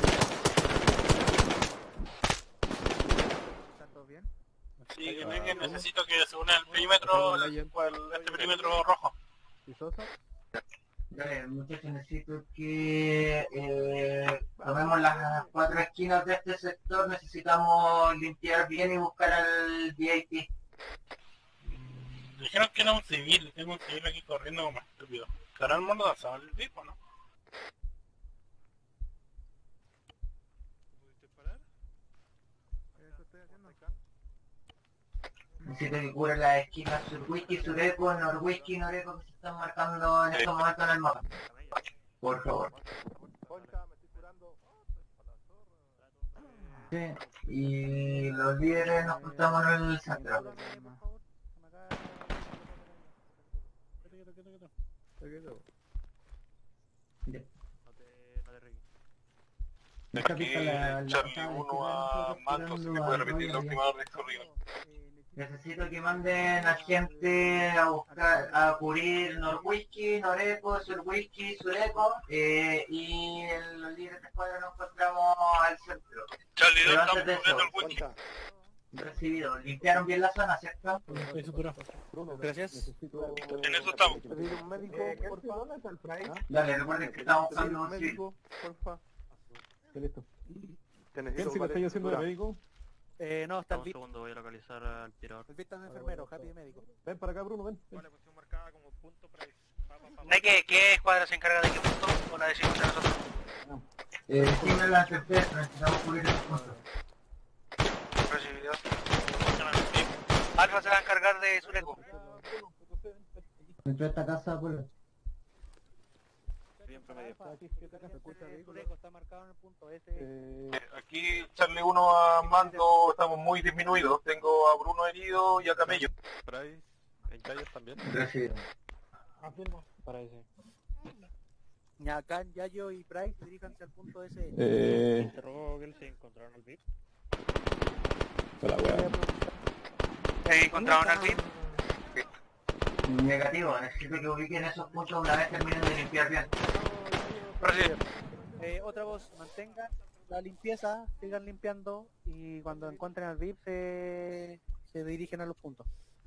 ¿Están todos bien? Sí, que vengan, necesito que se una el perímetro, el, el- este perímetro rojo. ¿Y Sosa? Dale, muchachos, necesito que eh, tomemos las cuatro esquinas de este sector. Necesitamos limpiar bien y buscar al V I P. Dijeron que era un civil, tengo un civil aquí corriendo como estúpido. ¿Estará el mundo de el tipo, no? Necesito que cubra las esquinas Surwiki, Sureco, Norwiki, Noreco que se están marcando en estos momentos en el mapa. Por favor. Sí, y los líderes nos juntamos en el centro. De aquí, Charlie uno a Manto, si me puede repetir la última vez corrido. Necesito que manden a gente a buscar, a cubrir Norwiki, Noreco, Surwiki, Sureco, eh, y el- los líderes de escuadra nos encontramos al centro. Charlie, Pero ¿dónde antes de estamos eso, cubriendo el wiki? recibido, limpiaron bien la zona, ¿cierto? Gracias. En eso estamos. un médico, por favor. ¿Dónde está el Fray? Dale, recuerden que estamos buscando un civil. médico, porfa. Listo. Te ¿Quién sigue está haciendo de médico? Eh, no, está el Un V I P. segundo, voy a localizar al tirador. El V I P está de enfermero, Happy de médico. Ven para acá, Bruno, ven. ven. ¿De qué, qué escuadra se encarga de qué punto? ¿O la decimos a nosotros? Eh, decime la certeza, necesitamos cubrir el punto. Recibido. Alfa se va a encargar de Sureco. Dentro de esta casa, pues. Siempre medio. Sureco está marcado en el punto ese. Eh, aquí, Charlie uno a Mando, estamos muy disminuidos. Tengo a Bruno herido y a Camello. Price, en calles también. Recibido. Parece. Ñacan, Yayo y Price, diríjanse al punto ese. Eh... Interrogo que se encontraron al V I P. Hola, weá. ¿Eh, ¿Encontraron al V I P? Negativo, necesito que ubiquen esos puntos una vez terminen de limpiar bien. Recibido. Eh, otra voz, mantengan la limpieza, sigan limpiando y cuando encuentren al V I P se, se dirigen a los puntos.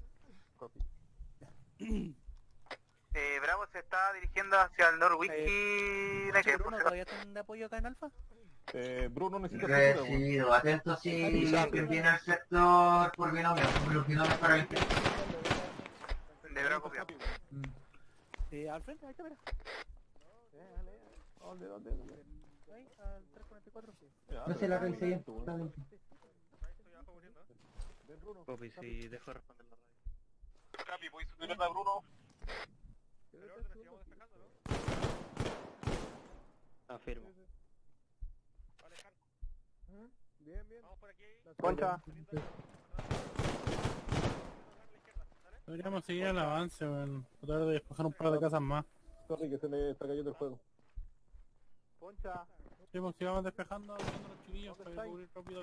Eh, Bravo se está dirigiendo hacia el Norwiki. Eh, ¿De qué? Bruno, ¿todavía están de apoyo acá en Alfa? Eh, Bruno necesita ayuda, weón. Recibido, atentos si limpien bien el sector por binomio, los binomios para limpiar. De Bravo copiado. Eh, al frente, ahí está, mira. ¿Dónde, dónde? Ahí, al trescientos cuarenta y cuatro. No se la revisé bien, está limpio. Copy, si dejo de responder la radio. Capi, ¿puedes subir a Bruno? Afirmo. Bien, bien. Concha. Deberíamos seguir el avance, weón. Tratar de despejar un par de casas más. Sorry que se me está cayendo el juego. Concha. Sí, pues si vamos despejando, viendo los chiquillos para cubrir rápido.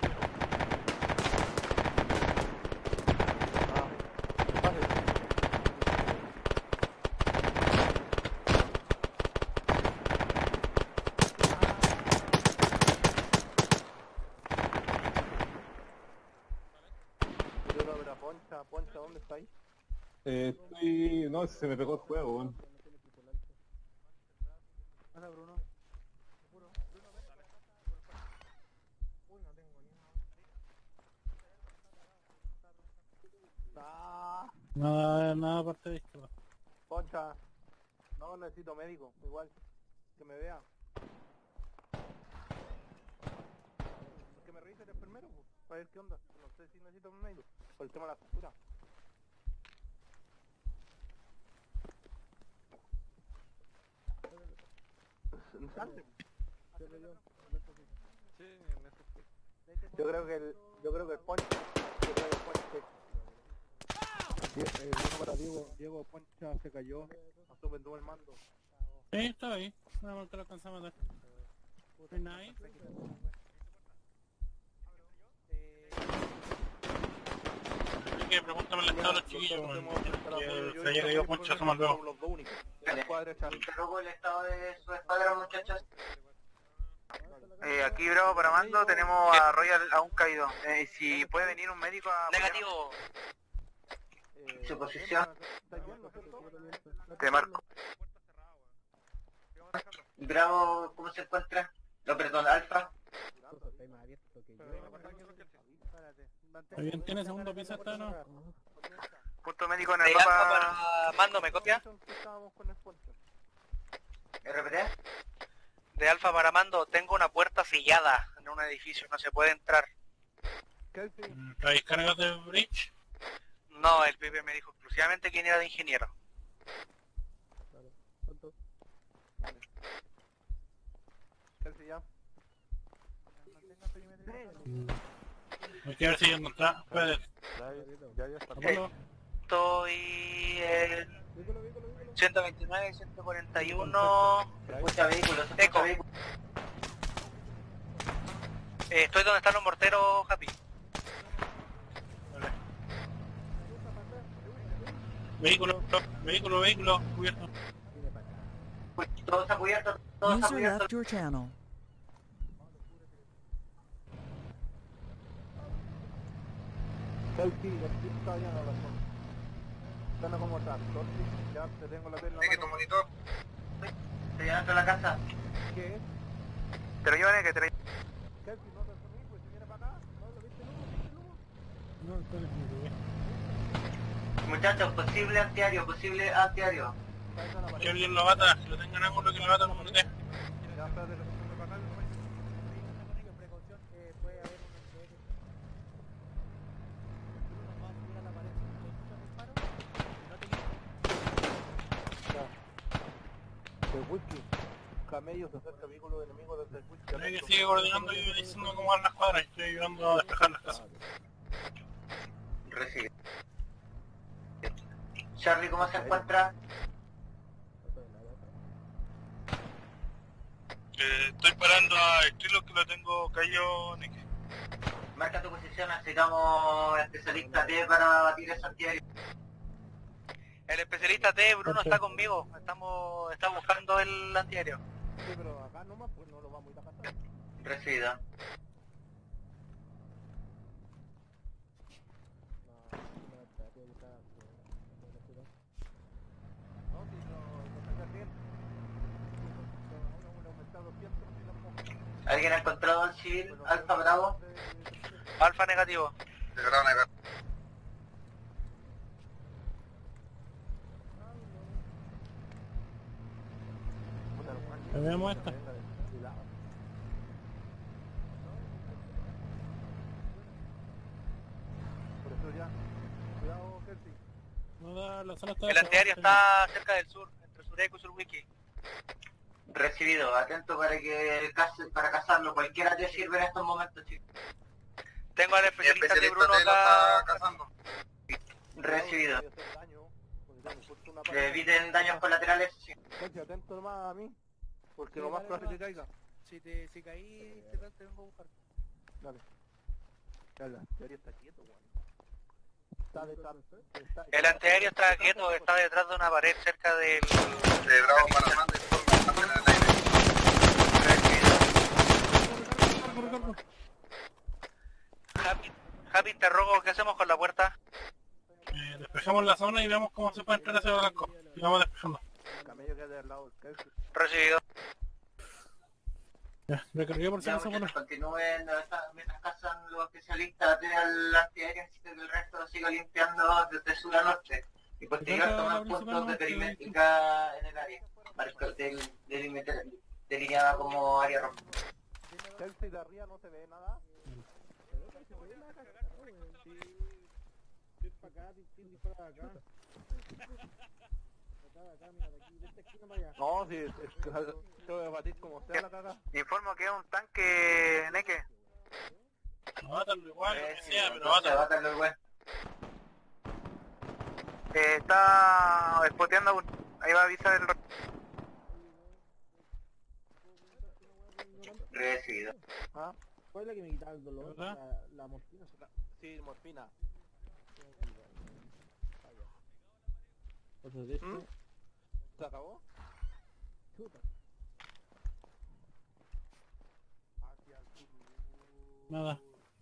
Poncha, Poncha, ¿dónde está ahí? Eh, estoy... No, se me pegó el juego, weón. Hola, Bruno. Ah, Nada, nada aparte de esto. Poncha. No, necesito médico, igual. Que me vea. Que me revise el enfermero, pues, para ver qué onda. No sé si necesito un médico. Por el tema de la factura. Salte. Sí, en eso estoy. Yo creo que el, yo creo que el Poncha, yo creo que el Poncha, Die- eh, Bruno para Diego, Diego Poncha se cayó, asume todo el mando. Sí, está ahí. Nada más que lo alcanzamos a matar. No hay nadie. Así que pregúntame el estado de los chiquillos, weón. Que se haya caído mucho, somos luego. Interrogo el estado de su escuadra, muchachos. Eh, aquí Bravo para Mando, tenemos a Royal aún caído. Eh, si puede venir un médico a... Negativo. Su posición. Te marco. Bravo, ¿cómo se encuentra? No, perdón, Alfa. ¿Alguien tiene segundo piso hasta no? Punto médico en el De Alfa mapa. para Mando, ¿me copia? R P T. De Alfa para Mando, tengo una puerta sellada en un edificio, no se puede entrar. ¿Traes cargas de bridge? No, el Pipe me dijo exclusivamente quién era de ingeniero. Hay que ver si no está. Puede. Ya, ya está. Estoy en ciento veintinueve, ciento cuarenta y uno. Escucha vehículos, Eco. Eh, estoy donde están los morteros, Happy. Vehículo, vehículo, vehículo, cubierto. Todo está cubierto, todo está User cubierto. left your channel. Selfie, aquí está ya la razón. Están como tal, ya te tengo la tela. ¿Qué tu monitor? ¿Te llevan a la casa? ¿Qué? Te lo llevan, que te lo llevan. Selfie, no te asumís, pues si viene para acá. ¿No lo viste el humo? ¿Viste el humo? No, entonces me Muchachos, posible antiaéreo, posible antiaéreo. que alguien lo bata, que lo tengan ángulo que lo bata como no te. Ya, espérate, lo pongo para acá. El whisky, camello se acerca a vehículo enemigo desde el whisky. Hay que sigue coordinando y diciendo cómo van las cuadras, estoy ayudando a despejar las casas. Recibe. Charlie, ¿cómo se encuentra? Eh, estoy parando a estilo que lo tengo caído, Nick. Marca tu posición, necesitamos especialista T para batir ese antiaéreo. El especialista T, Bruno, está conmigo. Estamos, está buscando el antiaéreo. Sí, pero acá nomás pues no lo vamos a ir a pasar. Recibido. ¿Alguien ha encontrado al civil? Alfa Bravo. Alfa negativo. Negativo, negativo. Veamos esta. Por eso ya. Cuidado, Kelty. No da, la zona está El antiaéreo está cerca del sur, entre Sureco y Surwiki. Recibido. Atento para que case- para cazarlo. Cualquiera te sirve en estos momentos, chicos. Tengo al Mi especialista de especialista Bruno T lo está acá. cazando. Recibido. Que eviten daños colaterales. Sí. Kelty, atento nomás a mí. Porque lo más probable es que caiga. Si te si caí, te, te vengo a buscar. Dale. Dale, debería estar quieto, weón. Está detrás. está- El antiaéreo está quieto, está detrás de una pared cerca del... De Bravo para Manda, informe, mantener el aire. Happy, Happy, te rogo, ¿qué hacemos con la puerta? Eh, despejamos la zona y veamos cómo se puede entrar hacia Blanco. Y vamos despejando. El camello queda del lado del Kelty. Recibido. Ya, recargué por si Ya, acaso, bueno. muchachos, continúen esta- mientras cazan los especialistas del antiaéreo, necesito que el resto siga limpiando desde sur a norte. Y posterior Acá, toman la principal, puntos de no, que- perimétrica en el área. Marco del, del, delineada como área roja. Kelty, de arriba no se ve nada. No, si es, es que tengo que batir como sea la caga. Informo que es un tanque, Neke. Bátalo igual, lo que sea, pero Entonces, bátalo. bátalo igual. Eh, está spoteando a un- ahí va a avisar el... Recibido. ¿Ah? ¿Cuál es la que me quitaba el dolor? ¿Verdad? La, la morfina. Sí, morfina. Pues de ¿Mm? ¿Se acabó? Chuta. Hacia el sur. Nada.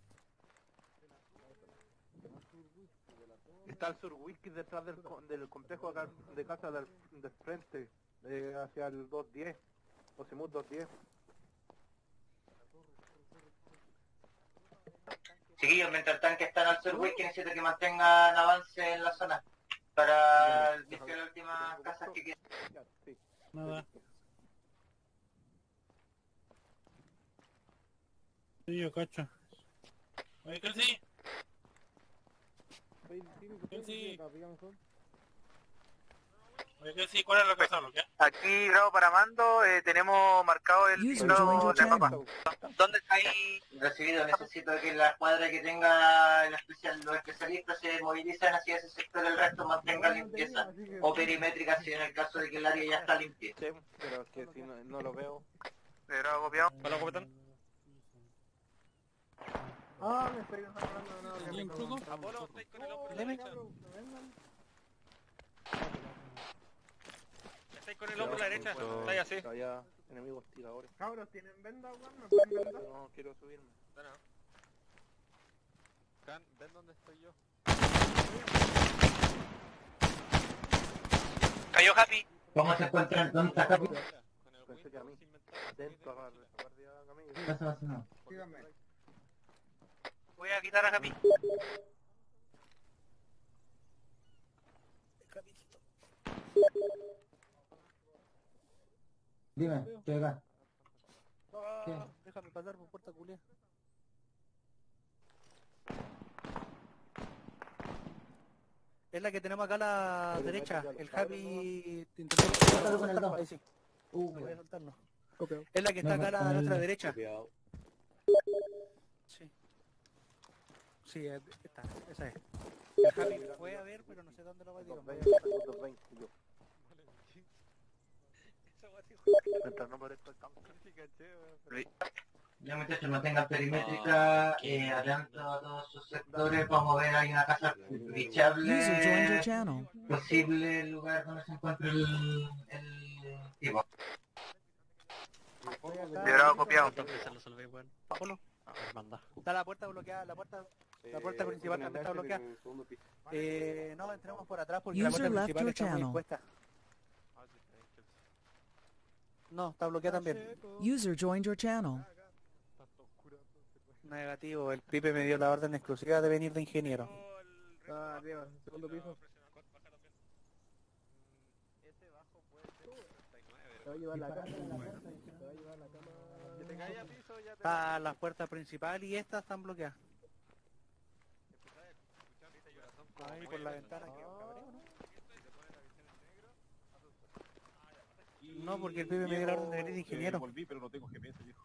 Está el sur whisky detrás del, co- del complejo acá de casa del, del frente, eh, hacia el dos diez. Osimut dos diez. Chiquillos, mientras el tanque está en el surway, que necesito que mantengan avance en la zona. Para el vicio de las últimas casas que quedan. Nada. Sí, yo cacho. Oye, ¿qué sí? ¿Qué sí? Oye, ¿qué sí? ¿Cuál es la cosa, lo que? Aquí, Bravo para Mando, eh, tenemos marcado el User signo joined your de mapa. channel. ¿Dónde está ahí? Recibido, necesito que la escuadra que tenga el especial, los especialistas se movilicen hacia ese sector, el resto mantenga limpieza o perimétrica si en el caso de que el área ya está limpia. Sí, pero es que si no, no lo veo. Bravo copiado. Hola, capitán. Ah, me estoy hablando, no, ¿Tenía un truco? Apolo, estáis con el hombre a la derecha. Estáis con el hombre a la derecha. Estáis así. Allá, enemigos tiradores. Cabros, ¿tienen venda, weón? ¿Me pueden vendar? No, quiero subirme. No, no. Can, ¿ven dónde estoy yo? Cayó Happy. ¿Cómo se encuentran? ¿Dónde está Capi? Pensé que a mí. Atento a la guardia Camilo. Pasa, pasa, no. Síganme. Voy a quitar a Happy. Dime, ¿qué acá? ¿Qué? Déjame pasar por puerta culia. Es la que tenemos acá a la derecha. El Javi intentó Suéltalo con el dos. ahí sí. Uh, Voy a soltarlo. Ok. Es la que está No, acá a con la el- nuestra derecha. Cuidado. Sí. Sí, es- esta, esa es. El Javi fue a ver, pero no sé dónde lo va a tirar. dos veinte, yo. Mientras no aparezca el tanque. Ya muchachos, mantengan perimétrica, eh, atento a todos sus sectores, vamos a ver, hay una casa User joined your bichable, channel. posible lugar donde se encuentre el, el tipo. De Bravo copiado. Entonces se lo salvé, weón. Apolo. A ver, manda. Está la puerta bloqueada, la puerta, la puerta principal también está bloqueada. Eh, no, entremos por atrás porque la User puerta left principal your está muy channel. expuesta. No, está bloqueada también. User joined your channel. Negativo, el Pipe me dio la orden exclusiva de venir de ingeniero. Ah, arriba, segundo piso. Te va a llevar la cama, te va a llevar la cama. Que te caiga a piso, ya te... Está la puerta principal y estas están bloqueadas. Ahí por la ventana que cabreo, ¿no? No, porque el Pipe me dio la orden de venir de ingeniero. Volví, pero no tengo G P S, viejo.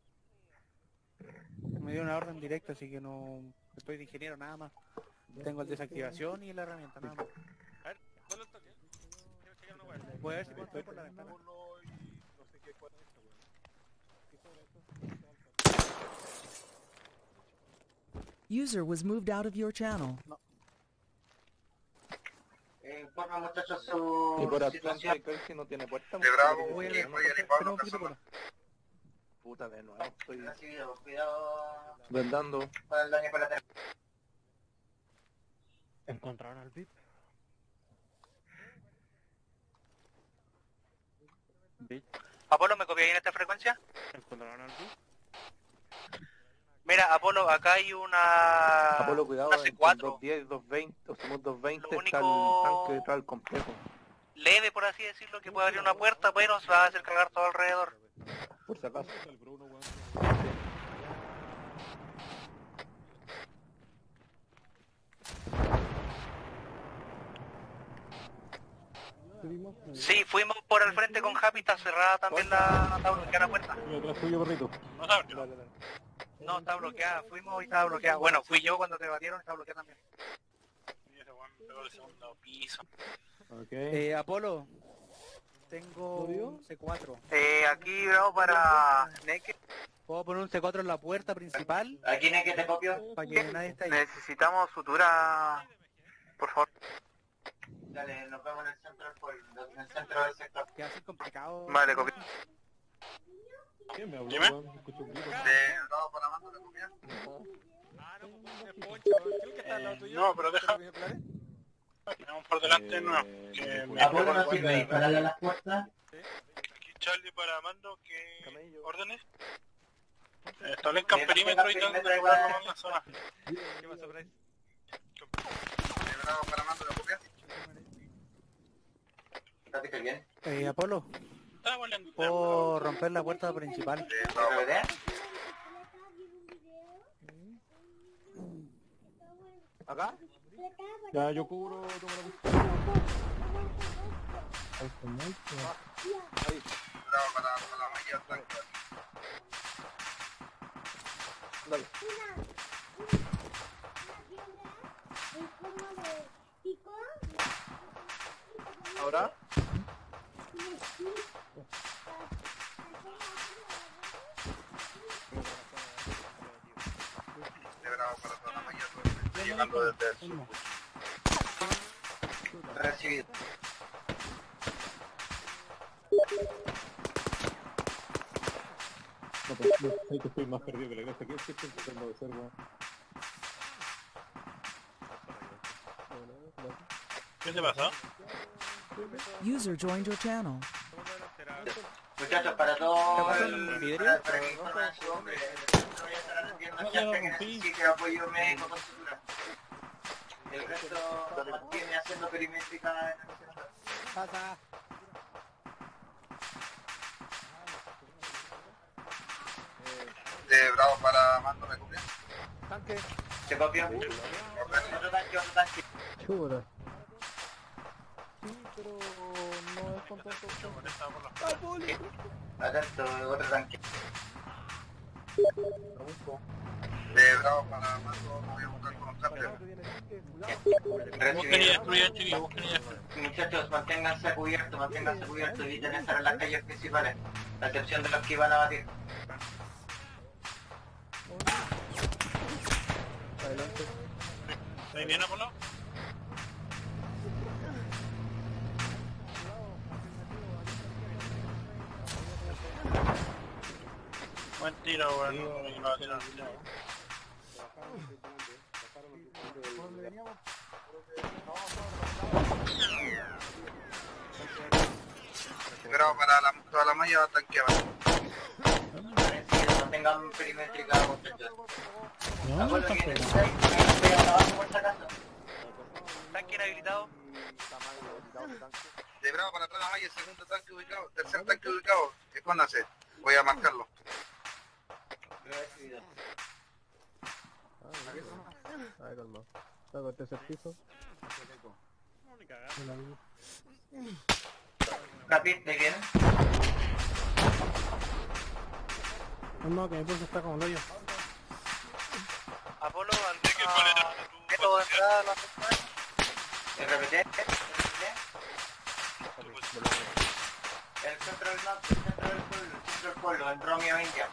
Me dio una orden directa, así que no estoy de ingeniero nada más. Tengo el desactivación y la herramienta nada más. A ver, ¿cuál es el toque? Quiero chequear una weá. Voy a ver si puedo entrar por la ventana. No sé qué cuál es esta, weón. User was moved out of your channel. Eh, informa muchachos su Y por atrás situación. creo que no tiene puerta. De Bravo, Voy a que ver, voy a espera limpar un los poquito, casos. Puta, de nuevo, estoy Recibido, cuidado vendando. para el daño colateral. ¿Encontraron al V I P? Apolo, ¿me copiáis en esta frecuencia? ¿Encontraron al V I P? Mira, Apolo, acá hay una... Apolo, cuidado, una en C cuatro, dos diez, dos veinte, o somos dos veinte, Lo está el único- tanque detrás del complejo. leve por así decirlo, que puede abrir una puerta, pero se va a hacer cargar todo alrededor. Por si acaso. El Bruno, weón. Subimos. Sí, fuimos por el frente con Happy, está cerrada también la, está bloqueada la puerta. Estoy atrás tuyo, perrito. No se abrió. No, está bloqueada, fuimos y estaba bloqueada. Bueno, fui yo cuando te batieron, está bloqueada también. Y ese weón pegó el segundo piso. Ok. Eh, Apolo, tengo C cuatro. Eh, aquí Bravo para Neke. ¿Puedo poner un C cuatro en la puerta principal? Aquí Neke te copio. Para que nadie esté ahí. Necesitamos sutura, por favor. Dale, nos vemos en el centro del pueblo, en el centro del sector. Que va a ser complicado. Vale, copia. ¿Quién me habló, Dime. weón? Escucho un grito. De Bravo para Mando, ¿le copia? Ah, no, pues es Poncho. Creo que está al lado tuyo. No, pero deja- ¿Te lo clare? Tenemos por delante nuevo. Que me Apolo pegó no el sirve guardia. dispararle a las puertas. Charlie para Mando, ¿qué órdenes? Establezcan perímetro y tanto en la zona. ¿Qué pasa, Bryce? Bravo para Mando, ¿me copias? ¿Está bien? Eh, Apolo, Está volando. puedo romper la puerta principal. ¿Acá? Ya, yo cubro, tomo la custodia. Ahí. Bravo para, para la malla, tranquilo. Dale. ¿Ahora? De bravo para toda la malla, estoy llegando desde el sur. Recibido. No, pues yo sé que estoy más perdido que la gracia que es que estoy tratando de ser, weón. ¿Qué te pasa? User joined your channel. Muchachos, para todos, pasó el vidrio? para, para que información, eh, voy a estar atendiendo gente que necesite apoyo médico con sutura. El resto lo mantiene haciendo perimétrica en el centro. Pasa. De bravo para Mando, ¿me copias? Tanque. ¿Se copió? Otro tanque, otro tanque. Chura. Sí, pero no es con tanto... Atento, otro tanque. De bravo para Mando, me voy a buscar con un cambio. Busquen y destruyan, chiquillos, busquen y destruyan. Muchachos, manténganse a cubierto, manténganse a cubierto, eviten estar en las calles principales, a excepción de los que iban a batir. Adelante. ¿Ahí viene, Apolo? Buen tiro, weón. Y no va a tirar. Bravo para la, toda la malla, tanqueada. Mantengan perimétrica, muchachos. No, no está fuera. Tanque inhabilitado. De bravo para atrás la malla, segundo tanque ubicado, tercer tanque ubicado. Escóndase, voy a marcarlo. Ay, calma. Saco el tercer piso. Rapid, ¿de quién? No, que mi pulso está como el hoyo. Apolo, alguna... método de entrada a la central. ¿R P T? El centro del norte, el centro del pueblo, el centro del pueblo, en Romeo, India.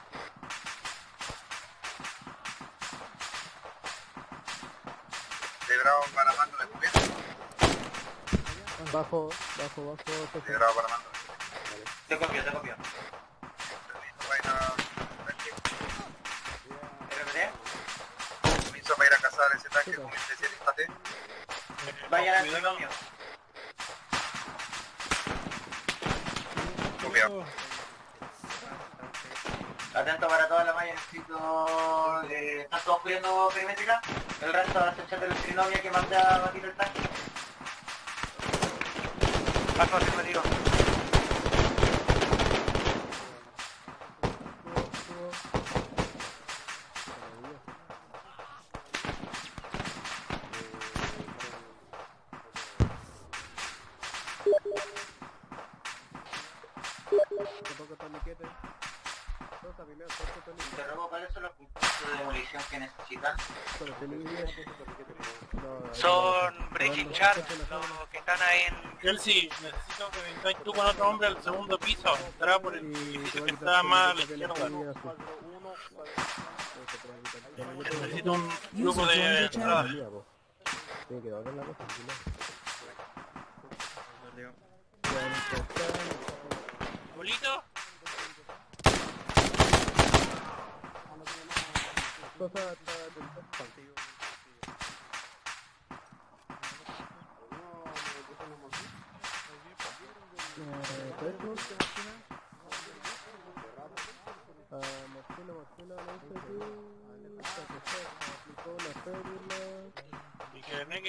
De bravo para Mando, ¿me copias? Bajo, bajo, bajo. De bravo para Mando. Te copio, te copio. ¿R P T? Permiso para ir a cazar ese tanque con mi especialista T. Vayan al trinomio. Copiado. Atento para toda la malla, necesito... Eh, ¿Están todos cubriendo perimétrica? El resto de las fechas del trinomio que mande a batir el tanque. Paso haciendo tiro. Interrogo, ¿cuáles son los puntos de demolición que necesitan? Son Breaking Charm, los que están ahí en... Chelsea, necesito que vengáis tú con otro hombre al segundo piso. Entrará por el edificio que está más a la izquierda. Necesito un grupo de entrada. Tiene que doblar la cosa. ¿Bolito? Cosa está contigo.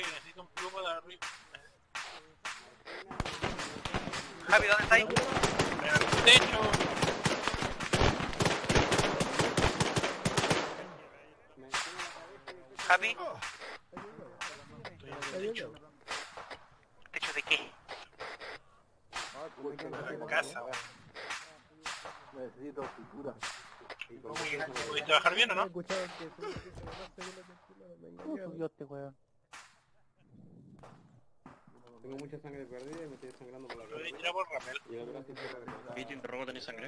necesito un grupo de arriba. Javi, ¿dónde está ahí? Techo. Javi. ¿Techo de qué? La casa. Necesito pintura. ¿Pudiste bajar bien o no? Subió este weón. Tengo mucha sangre perdida y me estoy sangrando por la Lo voy a tirar por Ramel. ¿Y te interrogo, tenés sangre?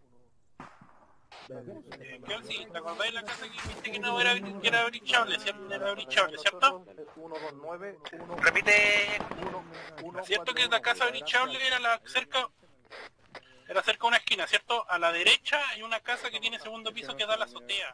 Eh, Kelsey, ¿te acordáis de la casa que viste que no era, que era brichable, ¿cierto? Era brichable, ¿cierto? uno dos nueve, uno... Repite... ¿Cierto que la casa brichable era la cerca... Era cerca de una esquina, ¿cierto? A la derecha hay una casa que tiene segundo piso que da a la azotea.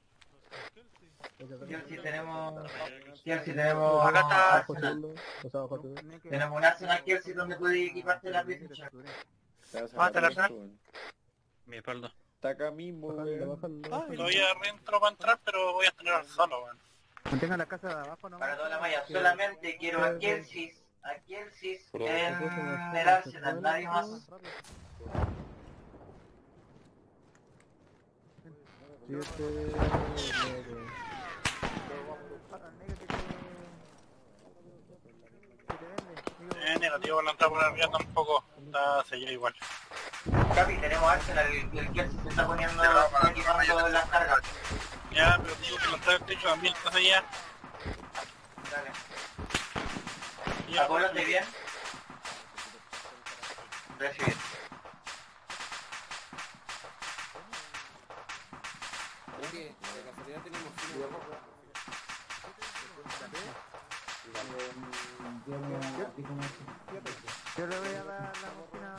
Si tenemos... si tenemos... Acá está... Tenemos un arsenal Kelsey donde puedes equiparte la pieza. ¿Dónde está el arsenal? Mi espalda. Está acá mismo, weón. Todavía reentro para entrar, pero voy a tener solo, weón. Mantengan la casa de abajo, ¿no? Para toda la malla, solamente quiero a Kelsey, a Kelsey en el arsenal, nadie más. Eh, negativo, la entrada por arriba tampoco. Está sellada igual. Capi, tenemos arsenal, el, el Kelsey se está poniendo equipando las cargas. Ya, pero digo que la entrada del techo también está sellada. Dale. ¿Acóblate bien? Recibir. Oye, de casualidad tenemos Yo le voy a dar la bocina.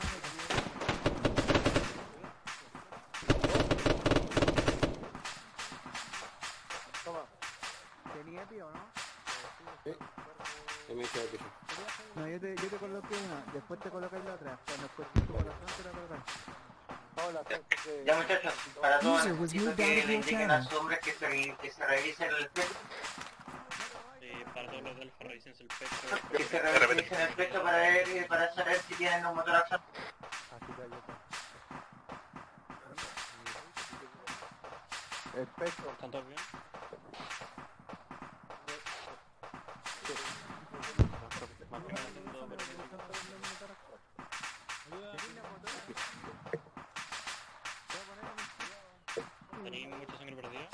Toma. ¿Tenía epi o no? Sí. ¿Qué me dice aquí? No, yo te, yo te coloqué una, después te colocáis la otra. Cuando después tu corazón te la colocáis. Ya muchachos, para todos necesito que le indiquen a sus hombres que se, que se revisen el pecho. Eh, para todos los del revisen el pecho. Que se revisen el pecho para ver, para saber si tienen un motor acción. El pecho. ¿Están todos bien? ¿Tenéis mucha sangre perdida?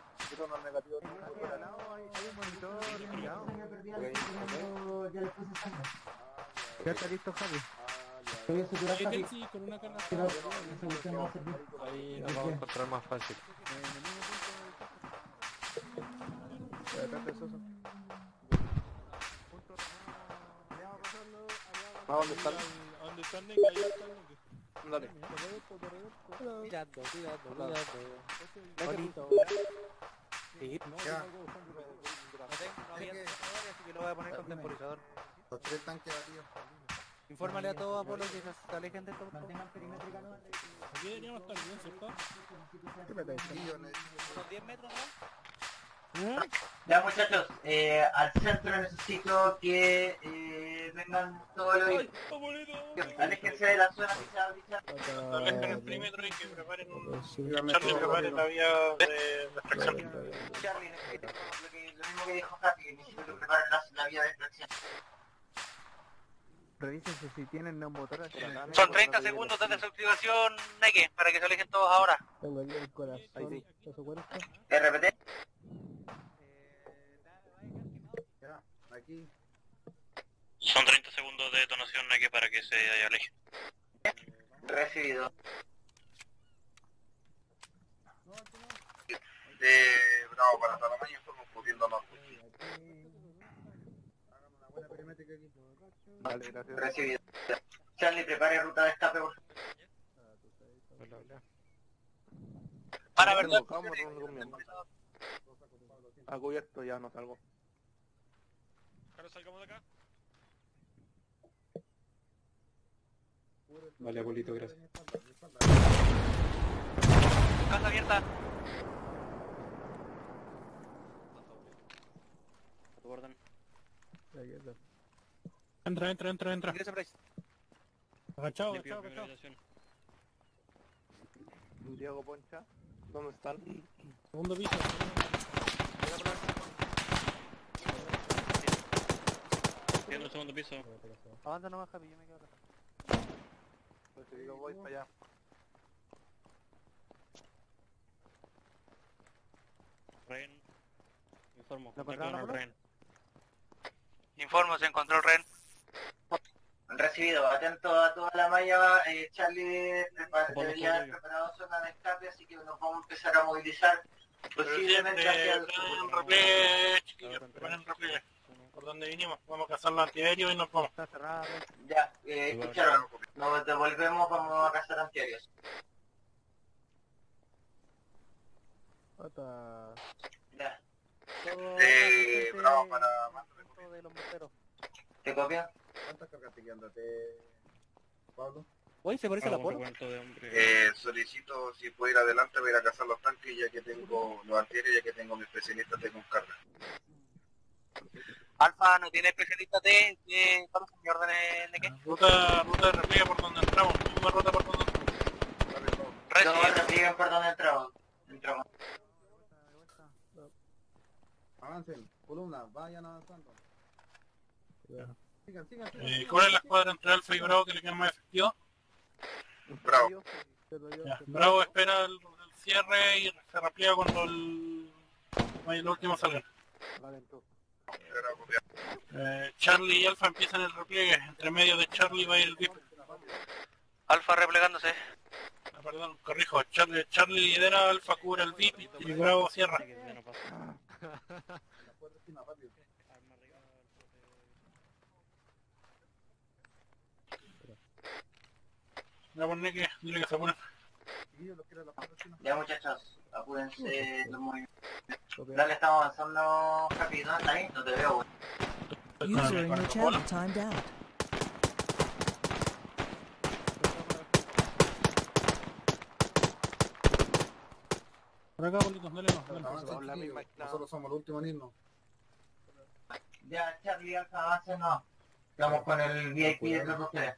Ya está listo, Javi. Voy a saturar, Javi. Con una carga. Ahí nos vamos a encontrar más fácil. ¿A dónde están? ¿Dónde están, Nick? Ahí está el Nick. Dale. Cuidado, cuidado, cuidado. Bonito. Sí, no, ya. No tengo, no había temporizador, así que lo voy a poner con temporizador. Los tres tanques batidos. Infórmale a todos, Apolo, que se alejen de todo. Mantengan perimétrica nueva. Aquí deberíamos estar bien, ¿cierto? Son diez metros, ¿no? Ya muchachos, eh, al centro necesito que eh, vengan todos los... Aléjense de la zona que se va a brillar. Alejen el perímetro y que preparen un... Charlie prepare la vía de extracción. Charlie, necesito lo, que, lo mismo que dijo Katy, que necesito que preparen la, la vía de extracción. Revísense si tienen neumotoras. Son treinta segundos desde su activación, Neke, para que se alejen todos ahora. Tengo el corazón. Ahí sí. R P T. Ya, aquí. Son treinta segundos de detonación, Neke, para que se aleje. Recibido. De Bravo para Talamaña, estamos pudiéndonos. Vale, gracias. Recibido. Charlie, prepare ruta de escape, por favor. Para, ¿verdad? Ha cubierto, ya no salgo. Claro, salgamos de acá. Vale, abuelito, gracias. Casa abierta. A tu orden. Entra, entra, entra, entra. Ingresa, Bryce. Agachado, Limpio, agachado, primera agachado. habitación. Diego Poncha, ¿dónde están? Segundo piso. Estoy en el segundo piso. Avanza nomás, Javi, yo me quedo acá. Pues te digo, voy para allá. Rehén. Informo. ¿Lo contacto con encontraron, el Pablo? rehén. Informo, se encontró el rehén. Recibido, atento a toda la malla, eh, Charlie prepara, Vamos, debería haber todo preparado zona de escape, así que nos vamos a empezar a movilizar posiblemente hacia el Preparen repliegue, chiquillos, preparen repliegue. Por donde vinimos, vamos a cazar los antiaéreos y nos vamos. Está cerrada, Bryce. Ya, eh, escucharon, nos devolvemos, vamos a cazar antiaéreos. Ya, Todo Eh, gente bravo para dentro de los morteros. ¿te copia? ¿Cuántas cargas te quedan? Date, Pablo. Oye, ¿se parece Hago la un polo? recuento de hombre. Eh, solicito si puedo ir adelante, voy a ir a cazar los tanques ya que tengo los antiaéreos, ya que tengo mi especialista de carga. Alfa no tiene especialista de... de ¿cuál es mi orden de qué? Ruta, ruta de repliegue por donde entramos, misma ruta por donde entramos. No, replieguen por donde entramos. Entramos. Avancen, columna, vayan avanzando. Sigan, sigan, sigan. Eh, ¿Cuál es la escuadra entre Alfa y Bravo que le queda más efectivo? Bravo. Ya, Bravo espera el, el cierre y se repliega cuando el, el último salga. Eh, Charlie y Alfa empiezan el repliegue, entre medio de Charlie va a ir el V I P. Alfa replegándose. Ah, perdón, corrijo, Charlie, Charlie lidera, Alfa cubre el V I P y Bravo cierra. Ya poné que, dile que se apure. Ya muchachos, apúrense los movimientos. Dale, estamos avanzando rápido, ¿no? ¿Está ahí? No te veo, güey. User in your channel timed out. Por acá, bolitos, dale, no, dale. Avancen, chiquillos. Nosotros somos los últimos en irnos. Ya, Charlie, Alfa, avance, no. Estamos con el V I P detrás de ustedes.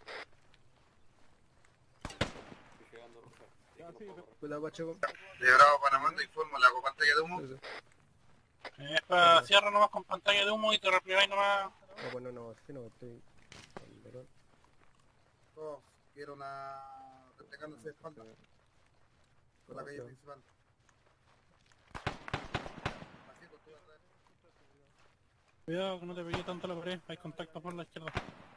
De Bravo Panamá, te informo, le hago pantalla de humo. Eh, es para cierra nomás con pantalla de humo y te replegáis nomás. No, bueno, no, si no, estoy... Todos quiero una... desplegándose de espalda. Por la calle principal. Cuidado que no te pegue tanto la pared, hay contacto por la izquierda.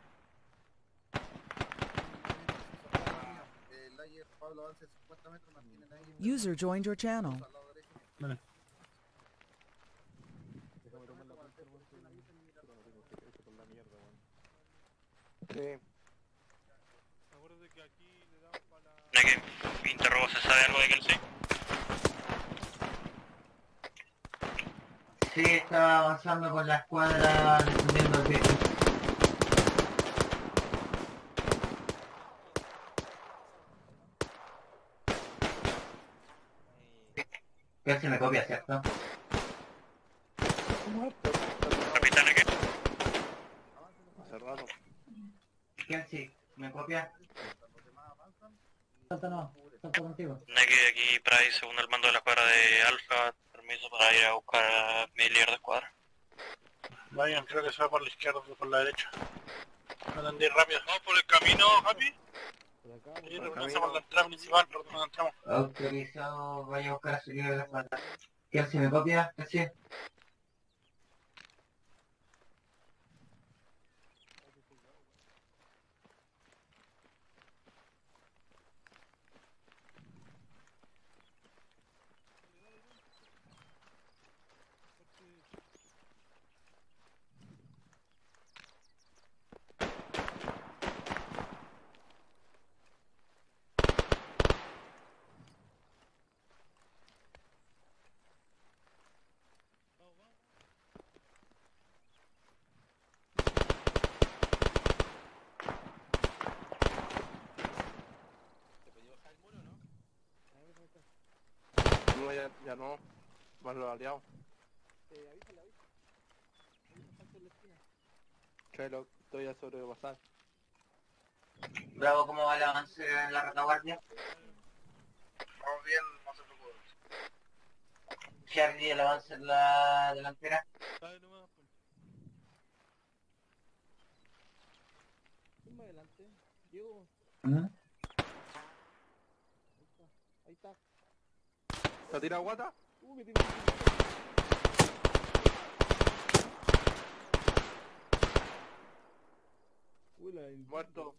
El layer, Pablo, avance cincuenta metros, mantienen ahí. User joined your channel. Vale. Sí. Ya que interrogo, ¿se sabe algo de Kelsey? Sí, está avanzando con la escuadra defendiendo el piso. ¿Qué se me copia, cierto? Capitán, ¿qué? Cerrado. ¿Quién sí? ¿Me copia? Salta no, salta contigo. Neki aquí, Price, segundo al mando de la escuadra de Alfa, permiso para ir a buscar a mi líder de escuadra. Vayan, creo que se va por la izquierda o por la derecha. Atendí rápido. Vamos por el camino, Happy. Sí, reemplazamos la entrada principal, por donde entramos. Autorizado, vaya a buscar a su líder de escuadra. ¿Quién sí me copia? ¿Qué sí? No, ya, ya no. Más los aliados. Eh, avísale, avísale. Sherlock, estoy a sobrepasar. Bravo, ¿cómo va el avance en la retaguardia? Vamos bien, no se preocupen. Charlie, el avance en la delantera. ¿Quién va adelante? Diego. ¿Mm? Ahí está. ¿Se tira guata? Uh, me tiene... Uy, la... Muerto.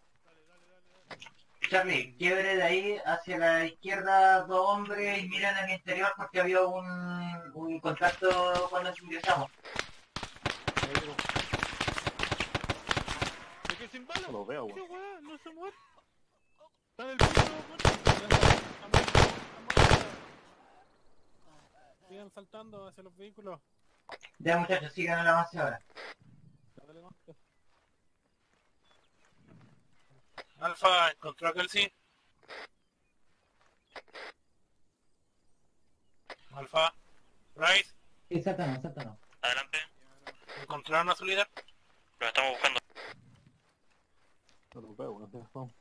Charlie, quiebre de ahí hacia la izquierda dos hombres y miren en el interior porque había un, un contacto cuando ingresamos. ¿Es que sin balas? No lo veo, ¿Qué weón. weá? No se muere. Está en el piso, weón. Sigan saltando hacia los vehículos. Ya muchachos, sigan el avance ahora. Alfa, ¿encontró a Kelsey? Alfa, Bryce, Sí, sáltanos, sáltanos. Adelante. ¿encontraron a su líder? Lo estamos buscando. No lo veo, no te vamos.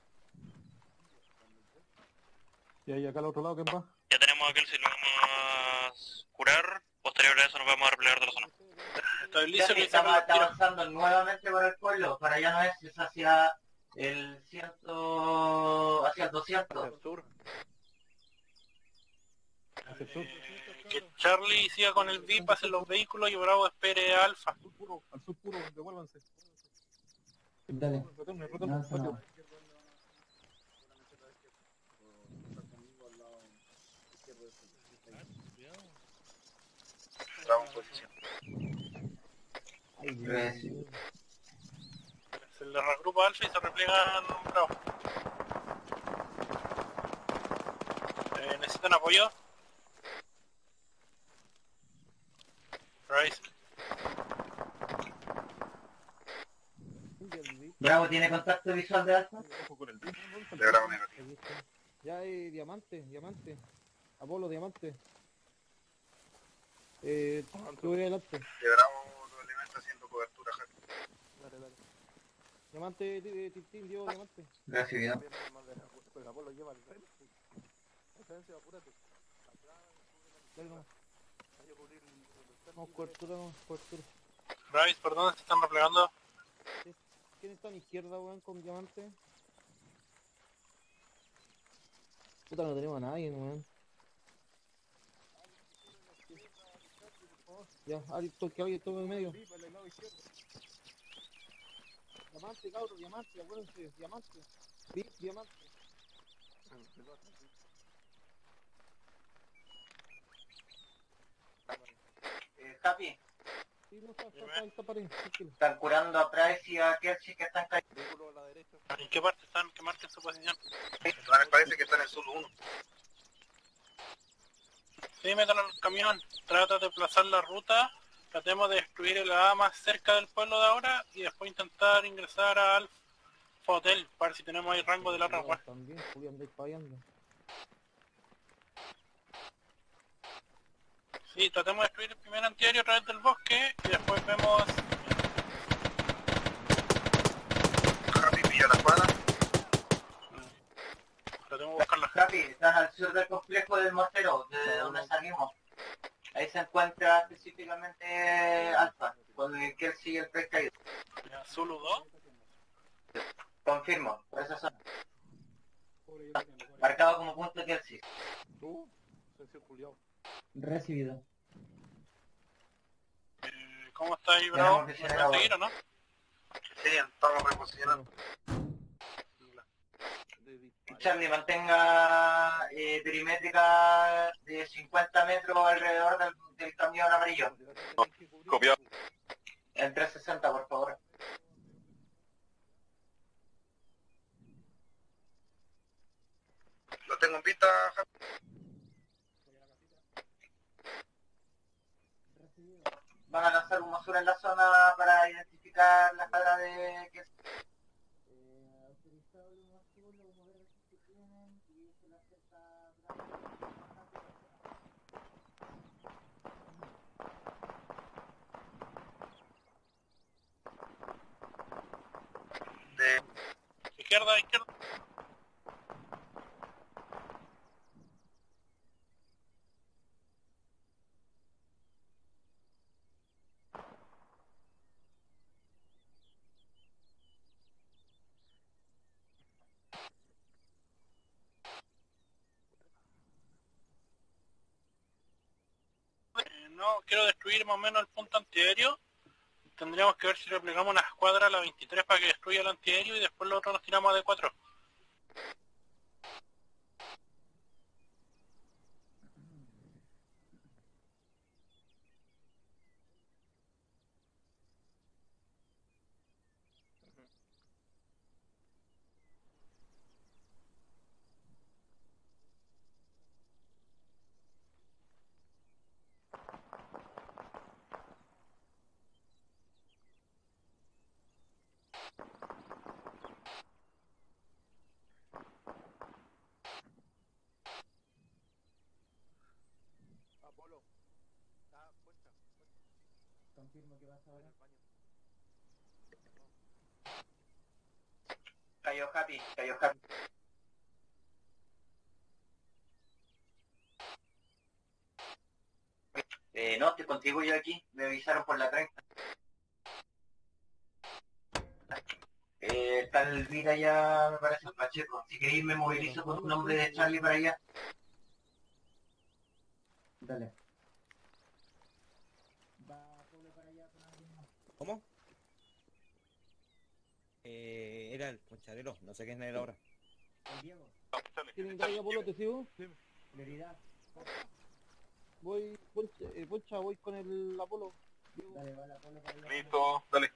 Y ahí acá al otro lado, ¿quién va? Ya tenemos a Kelsey, lo vamos a curar. Posterior a eso nos vamos a replegar de la zona. Estoy listo Charlie, que estamos saca los tiros. avanzando nuevamente por el pueblo, para allá no es, es hacia el ciento... hacia el doscientos. Hacia el sur. Hacia el sur. Que Charlie siga con el V I P hacia los vehículos y Bravo espere a Alfa. Al sur puro, al sur puro, devuélvanse. Dale. Retornen, retornen, No, eso patio. no. Bravo en posición. Recibido. Se le regrupa Alfa y se replegan Bravo. Eh, ¿Necesitan apoyo? Bryce. Bravo, ¿tiene contacto visual de Alfa? De Bravo negativo. Ya hay diamante, diamante. Apolo, diamante. Eh, yo voy adelante. De Bravo doblemente haciendo cobertura, Javi. Dale, dale. Diamante, eh, Tintín, Diego, diamante. Recibido. Pues la bola lleva el rey. Esencia, apúrate. Dale nomás. Vamos, cobertura, vamos, cobertura. Bryce, ¿por dónde se están replegando? ¿Quién está a mi izquierda, weón, con diamante? Puta, no tenemos a nadie, weón. Ya, alguien, que alguien tome en medio. Diamante, cabros, diamante, acuérdense, diamante. Sí, diamante. Eh, Happy, Sí, no está, está, está, está para ahí, tranquilo. están curando a Price y a Kelsey que están cayendo. Vehículo a la derecha. ¿En qué parte están? ¿Qué marquen su posición? Me parece que está en el sur uno. Sí, metan al camión. Trata de plazar la ruta. Tratemos de destruir el A más cerca del pueblo de ahora y después intentar ingresar al hotel para ver si tenemos ahí rango de la otra web. También, Julián, andáis fallando. Sí, tratemos de destruir el primer antiaéreo a través del bosque y después vemos... Javi pilla la espada. Tratemos de buscar la... Happy, están al sur del complejo del mortero, de donde salimos. Ahí se encuentra específicamente Alfa, con el Kelsey y el Price caído. Ya, Zulu dos. Confirmo, por esa zona. Marcado como punto Kelsey. Tú, sensible Julián. Recibido. Eh, ¿Cómo está ahí, Bravo? Tenemos que ¿Me llegar pueden a seguir o no? Sí, estamos reposicionando. Charlie, mantenga eh, perimétrica de cincuenta metros alrededor del, del camión amarillo. Copiado. En trescientos sesenta, por favor. Lo tengo en vista, Javi. Van a lanzar un basura en la zona para identificar la escuadra de que izquierda, izquierda. Eh, no, quiero destruir más o menos el punto antiaéreo. Tendríamos que ver si replegamos una escuadra a la veintitrés para que destruya el antiaéreo y después los otros nos tiramos a D cuatro. Apolo. Ah, puesta, puesta. Confirmo que vas ahora. Cayó Happy, cayó Happy. Eh, no, te contigo yo aquí, me avisaron por la treinta. Eh, está el Elvira ya, me parece, el Pacheco. Si queréis me movilizo con un nombre de Charlie para allá. Dale. ¿Cómo? Eh, era el poncharero, no sé qué es él ahora. El Diego. ¿Tienen que ir a Polo, te sigo? Prioridad. Voy, poncha, eh, poncha, voy con el Apolo. Diego. Dale, va la Apolo para allá. Listo, dale.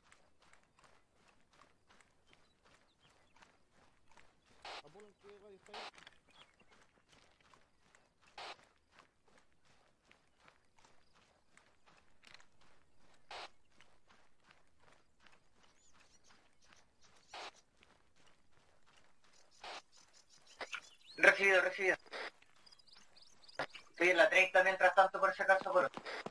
Apolo, ¿en qué radio está ahí? Recibido, recibido. Estoy en la treinta mientras tanto por si acaso. Por...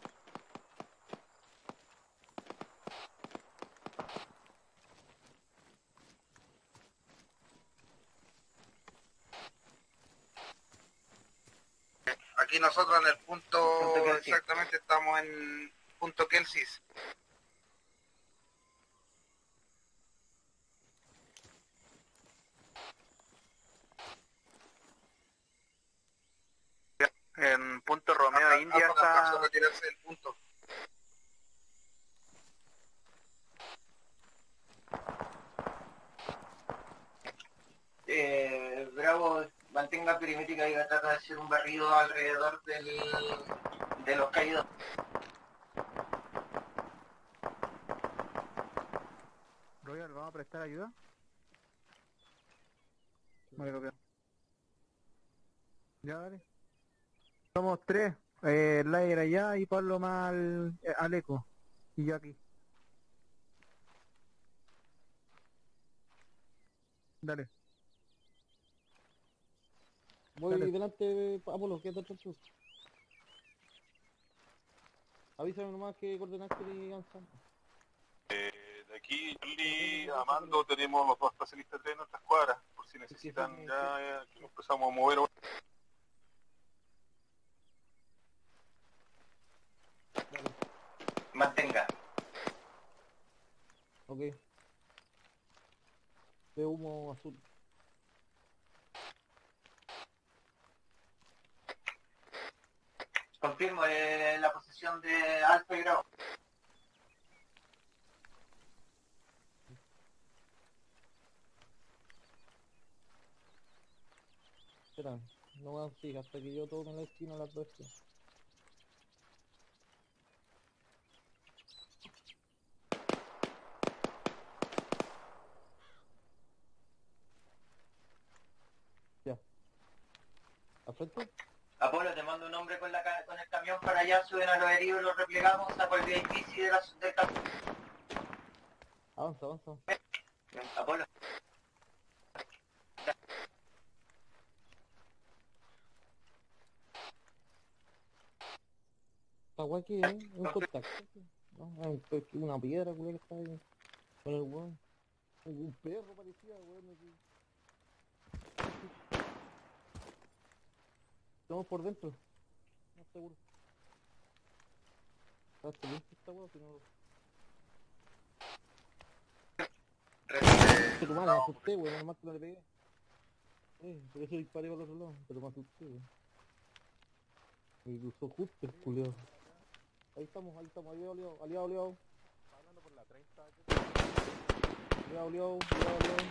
Aquí nosotros en el punto, exactamente estamos en punto Kelsis. En punto Romeo India está... está... retirarse del punto. Eh, Bravo, mantenga perimétrica y trata de hacer un barrido alrededor del, de los caídos. Royal, ¿vamos a prestar ayuda? Vale, copiado. Ya, dale. Somos tres. Eh, Lair allá y Pablo más al, eh, al eco. Y yo aquí. Dale. Voy Dale. delante, Apolo, quédate atrás tú. Avísame nomás que coordenaste y avanzamos. Eh, de aquí, Charlie, Amando, tenemos los dos especialistas de nuestra escuadra, por si necesitan ya, ya que nos empezamos a mover. Mantenga. Ok. Veo humo azul. Confirmo eh, la posición de Alfa y Bravo. Espera, no voy a seguir hasta que yo tome la esquina las veces. Ya. ¿Al frente? Apolo, te mando un hombre con, la, ca- con el camión para allá, suben a los heridos, los replegamos, saco el V I P de la, del camión. Avanza, avanza. Bien, Apolo. Está guay aquí, ¿eh? Es un contacto. No, es un- es una piedra, culé, que está ahí con el hueón. Un perro parecía, weón, aquí. Estamos por dentro. No estoy seguro. Está bien esta weón, si no... Que tu madre, me asusté, weón, nomás que no le pegué. Eh, por eso disparé por el otro lado, pero me asusté, weón. Me cruzó justo el culiao. Ahí estamos, ahí estamos, aliado, aliado, aliado, aliado. Hablando por la treinta. Aliado, aliado, aliado, aliado.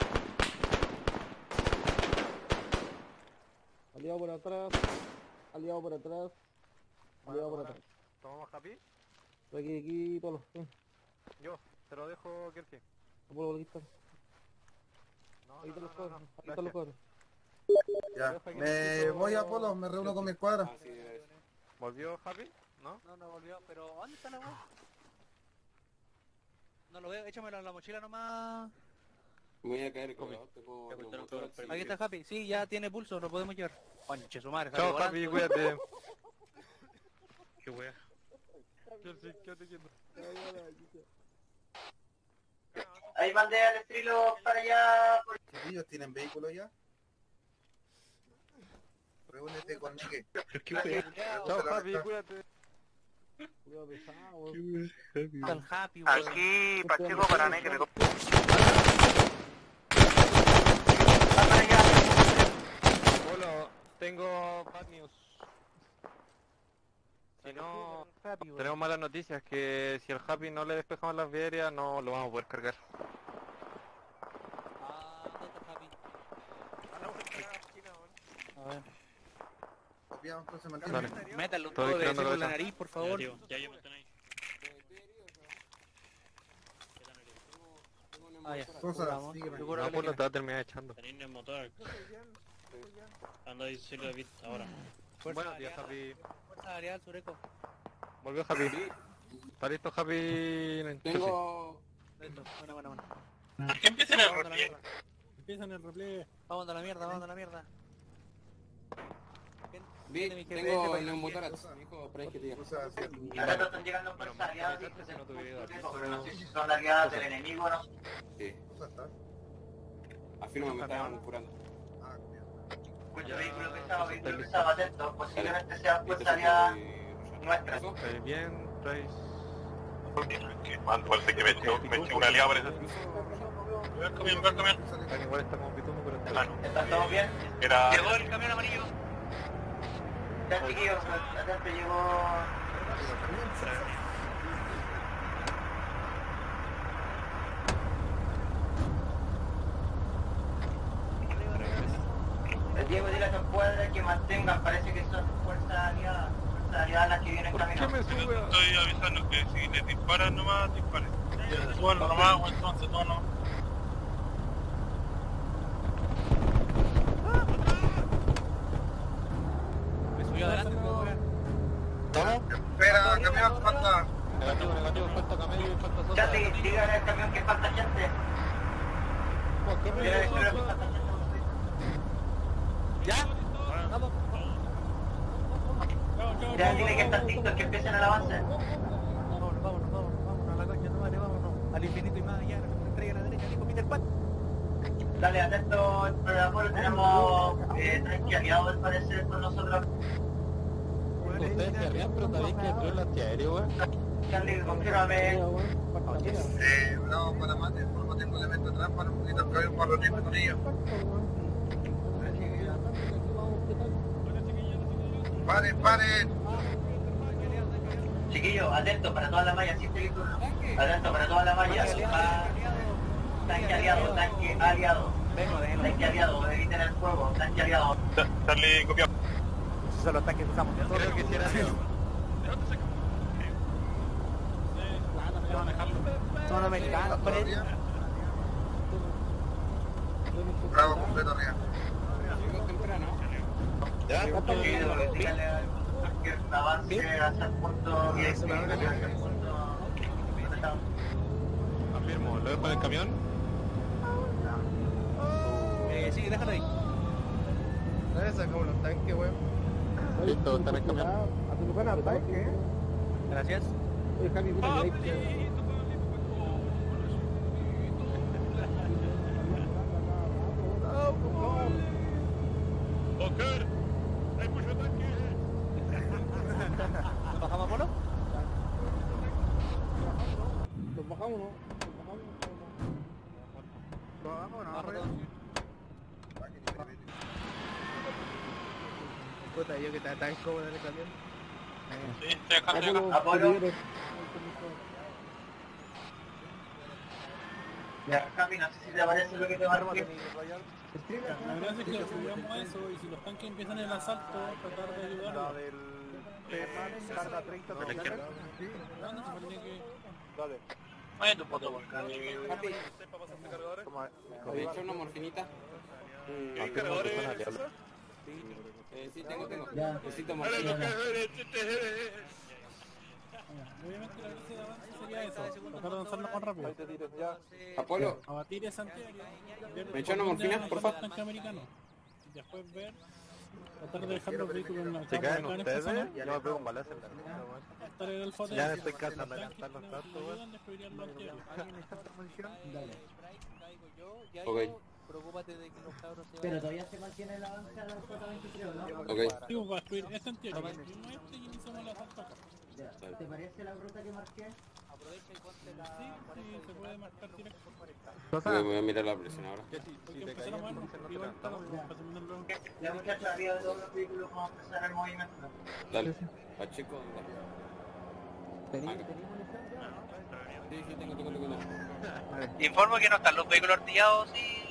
Aliado por atrás. Aliado por atrás. Aliado por atrás. ¿Tomamos happy? Aquí, aquí, Polo. Ven. Yo, te lo dejo, Kerke. Polo, aquí está. No, ahí no, están no, los cuadros, no, ahí gracias. están los cuadros. Ya, me voy a Polo, me reúno con mi escuadra. Así es. ¿Volvió happy? ¿No? No, no volvió, pero ¿dónde está la weá? No lo veo, échamelo en la mochila nomás. Me voy a caer con el tengo un motor. Aquí está Happy, sí, ya tiene pulso, lo podemos llevar. Conche su madre, Chao, sale Happy, volando. cuídate. Qué wea. Kerke, quédate quieto. Ahí mandé al estrilo para allá. Por... ¿Ellos tienen vehículo ya? Reúnete con Nike. Chao, Happy, cuídate. Tan happy, weón. Aquí, Pacheco para Negre. Hola, tengo bad news. Si no, tenemos malas noticias, que si el Happy no le despejamos las viarias, no lo vamos a poder cargar. A ver. Copiamos, entonces mantiene. Dale. Métalo Estoy todo de tirando decirlo en la cabeza. nariz, por favor. Ya, tío, ya, ya me están ahí. Ah, ya. Cosa, Vamos. sígueme. Yo creo No, que pues le lo te va a terminar echando. Tenéis el motor. Anda a decirle a David ahora. Fuerza Buenos días, Arial. Happy. Fuerza Arial, Sureco. Volvió Happy. ¿Está listo, Happy? Tengo... Listo, buena, buena, buena. ¿Qué empieza en el Vamos a la repliegue? mierda. Empiezan el repliegue. Vamos a la mierda, vamos a la mierda. Vi, Tiene mi G P S tengo para el que- neumotórax, hijo, para que te diga. Ahora no están llegando fuerzas aliadas, Pero ¿viste? no tuve idea. Pero no sé si son aliadas del enemigo o no. Sí. Afirma, me estaban curando. Cuyo vehículo pesado, vehículo pesado, atento, posiblemente sea fuerza aliada nuestra. ¿Estáis bien? ¿Traes? Que mando, parece que me eché me eché una aliada, parece. Ve el camión, ve el camión. Bueno, igual está como pitumo, pero está Ah, no. ¿Están todos bien? Era... Llegó el camión amarillo. Ya, chiquillos, atento, llegó... El Diego dile a su escuadra que mantengan, parece que son fuerzas aliadas, fuerzas aliadas las que vienen caminando. Estoy avisando que si les disparan nomás, disparen. Súbanlo nomás, o entonces no, no. Me subió adelante, weón. Espera, camión, falta. Negativo, negativo, falta camello y falta sosa. Chate, dígale al camión que falta gente. Dígale al camión que falta gente. ¿Ya? Vamos. Ya, dile que están listos, que empiecen el avance. Vámonos, vámonos, vámonos, vámonos a la coña, no vale, vámonos. Al infinito y más allá, entrega a la derecha, dijo Peter Pan. Dale, atento, el programa, tenemos eh, tres aliados al parecer con nosotros. Ustedes se rían, pero también que entró el antiaéreo, weón. Charlie, confírmame. Eh, bravo, para más, de forma tengo elemento de trampa, un poquito el camión para reunirme con ellos. Paren, paren. Chiquillos, atento para toda la malla, siempre listo. Atento para toda la malla. Va- Tanque aliado, tanque aliado. Tanque aliado, eviten el fuego, tanque aliado. Charlie, copiado. Esos son los tanques que usamos. Yo creo que si era yo. Son americanos, parece. Bravo, completo arriba. Llegó temprano. ¿Ya? Dígale al tanque avance hacia el punto que hacia el punto. Afirmo, ¿lo dejo en el camión? Eh, sí, déjalo ahí. ¿Dónde sacamos los tanques, weón? Listo, está en el camión. A tu lugar al tanque, ¿eh? Gracias. Oye, Javi, puta, que hay que... ¡Oscar! ¡Hay mucho tanque! ¿Nos bajamos a Polo? Nos bajamos, ¿no? ¿Nos bajamos? ¿No? ¿Arriba? Puta, yo que estaba tan cómodo en el camión. Sí, estoy acá, estoy acá. Apolo. Ya, Capi, no sé si te parece lo que te va a decir. La verdad es que estudiamos eso y si los tanques empiezan el asalto, tratar de ayudarlos. Carga treinta de la Dale. Oye, tu puto volcán. ¿Había hecho una morfinita? ¿Hay cargadores, César? Eh, sí, tengo, tengo. Ya. Necesito Dale, morfina. los cargadores. Obviamente la gracia de avance sería eso, tratar de avanzarlo más rápido. Ahí te tiro, ya. Apolo, Abatir esa Santiago. ¿me echó una morfina, por favor? Tanque americano. Y después ver, tratar de dejar los vehículos en la Si caen ustedes, yo me pego un balazo en la cabeza. estar en el foto. Ya me estoy cansando de cantarlos tanto, weón. Ok. Preocúpate de que los cabros se Pero todavía se mantiene el avance a la J veintitrés, ¿no? Ok. Sí, para destruir este entierro. Y este y iniciamos el asalto acá. Ya. ¿Te parece la ruta que marqué? Aprovecha y ponte la Sí, sí, se puede marcar directo. Voy voy a mirar la presión ahora. Porque empezar a movernos, igual para terminar luego. Ya, muchachos, arriba de todos los vehículos vamos a empezar el movimiento. Dale. Pacheco, dale. ¿Tenís Ah, munición ya? sí, sí, tengo, tengo, tengo. tengo. Informo que no están los vehículos artillados y...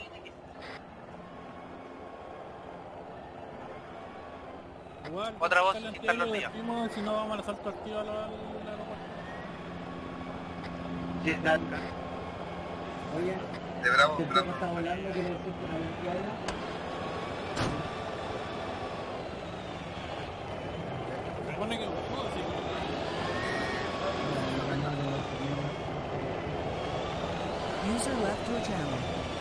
Igual, Otra voz, buscar el quitar los anterior, días. decimos, si no vamos al asalto activo al al aeropuerto. Sí, está. Oye, De Bravo, ¿qué Bravo. está volando? ¿Quiere decir que no limpiarla? Se supone que puedo decir. User left your channel.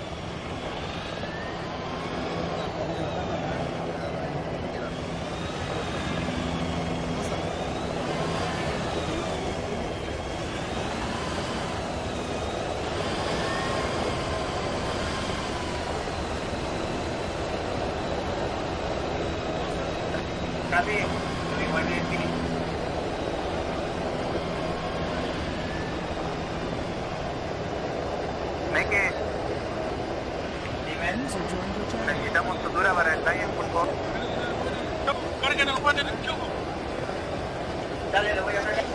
Capi, igual que decir. Meque. Dime. Necesitamos sutura para el taller, por favor. Carguen el guante en el choco. Dale, lo voy a cargar.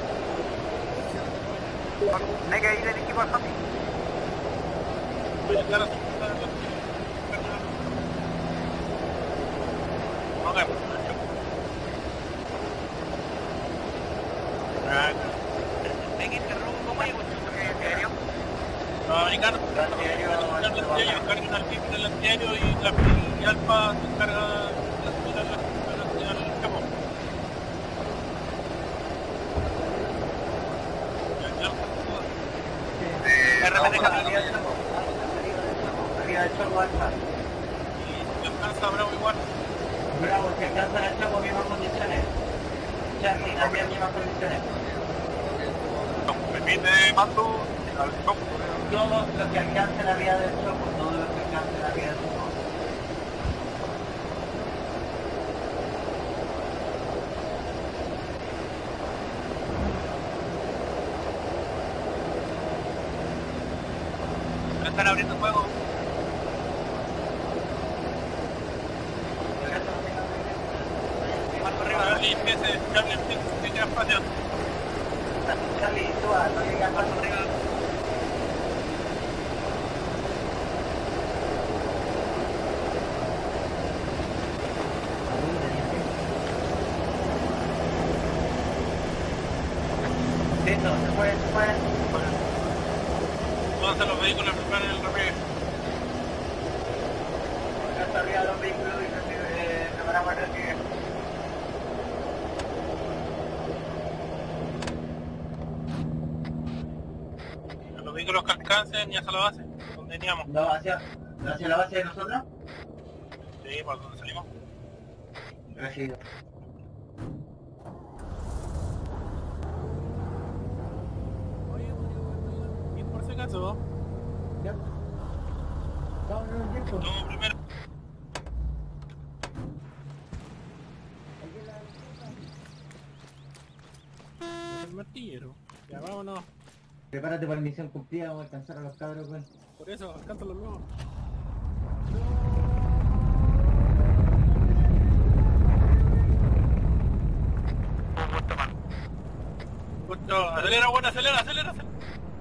Meque, ahí del equipo al papi. Voy a dar a su... Ok, ¿me que interrumpo cómo hay antiaéreo? No, americano. Cargan al pico en el antiaéreo y la y Alfa se encarga de tirar al campo. R P T arriba del choco. Arriba del choco Alfa. Y si alcanza Bravo igual. Bravo, si alcanzan el choco, mismas condiciones. Charlie, también mismas condiciones. Repite, mando al choco. Todos los que alcancen la vía del choco, todos los que alcancen la vía del choco. Están abriendo fuego. Marco arriba. Charlie, empiece. Charlie, empiece. Que queda espacio. Charlie, suba, no llegas más arriba. Listo, se puede, se puede. Entonces los vehículos preparen el repliegue. Acá está arriba los vehículos y recibe, preparamos el repliegue. Los vehículos que alcancen y hacia la base, donde veníamos. No, hacia, hacia la base de nosotros. Sí, por donde salimos. Recibido. Y por si acaso, Ya. Vamos, no, Todo primero. caballero. Ya vámonos. Prepárate para misión cumplida, vamos a alcanzar a los cabros, weón. Por eso, alcánzalo luego. Justo, acelera, bueno, acelera, acelera, acelera.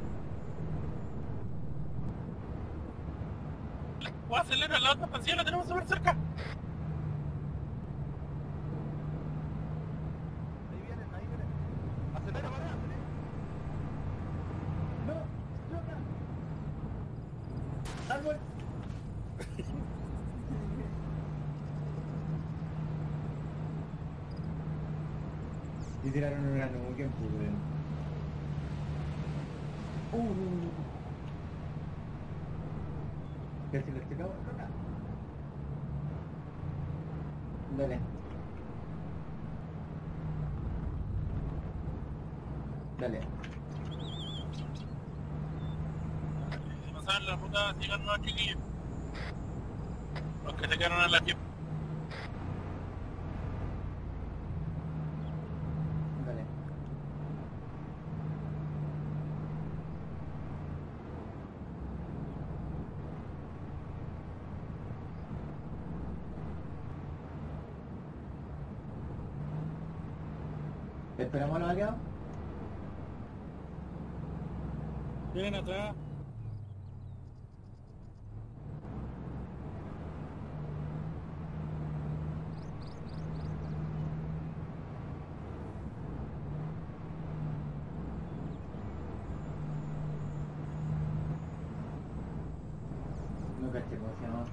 Oh, acelera, la otra pancilla la tenemos súper cerca. Ahí vienen, ahí vienen. Acelera, para, acelera. No, choca. Árbol. Y tiraron un grano, muy bien, pues, weón. Uh. ¿Qué si lo checamos? Dale. Dale. Si pasaban la ruta, sigan los chiquillos. Los que se quedaron en la tiempo. Dale. ¿Esperamos a los aliados? Vienen atrás. No caché cómo se llama.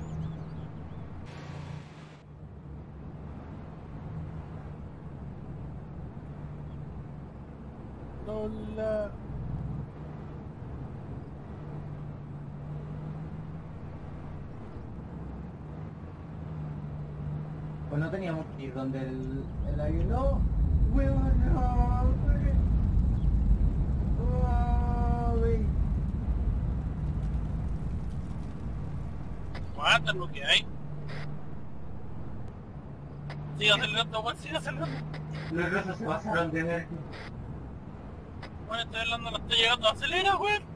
Hola. Pues no teníamos que ir donde el, el avión. No, weón, no, weón. Oh, wey. Aguanta lo que hay. Sigue acelerando, weón, sigue acelerando. Los rusos se pasaron de energía. Bueno, estoy hablando, no estoy llegando, acelera, weón.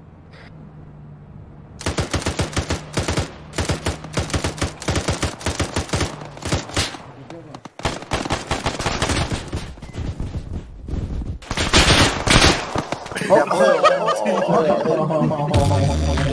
Oh, oh, oh, oh, oh, oh, oh, oh, oh.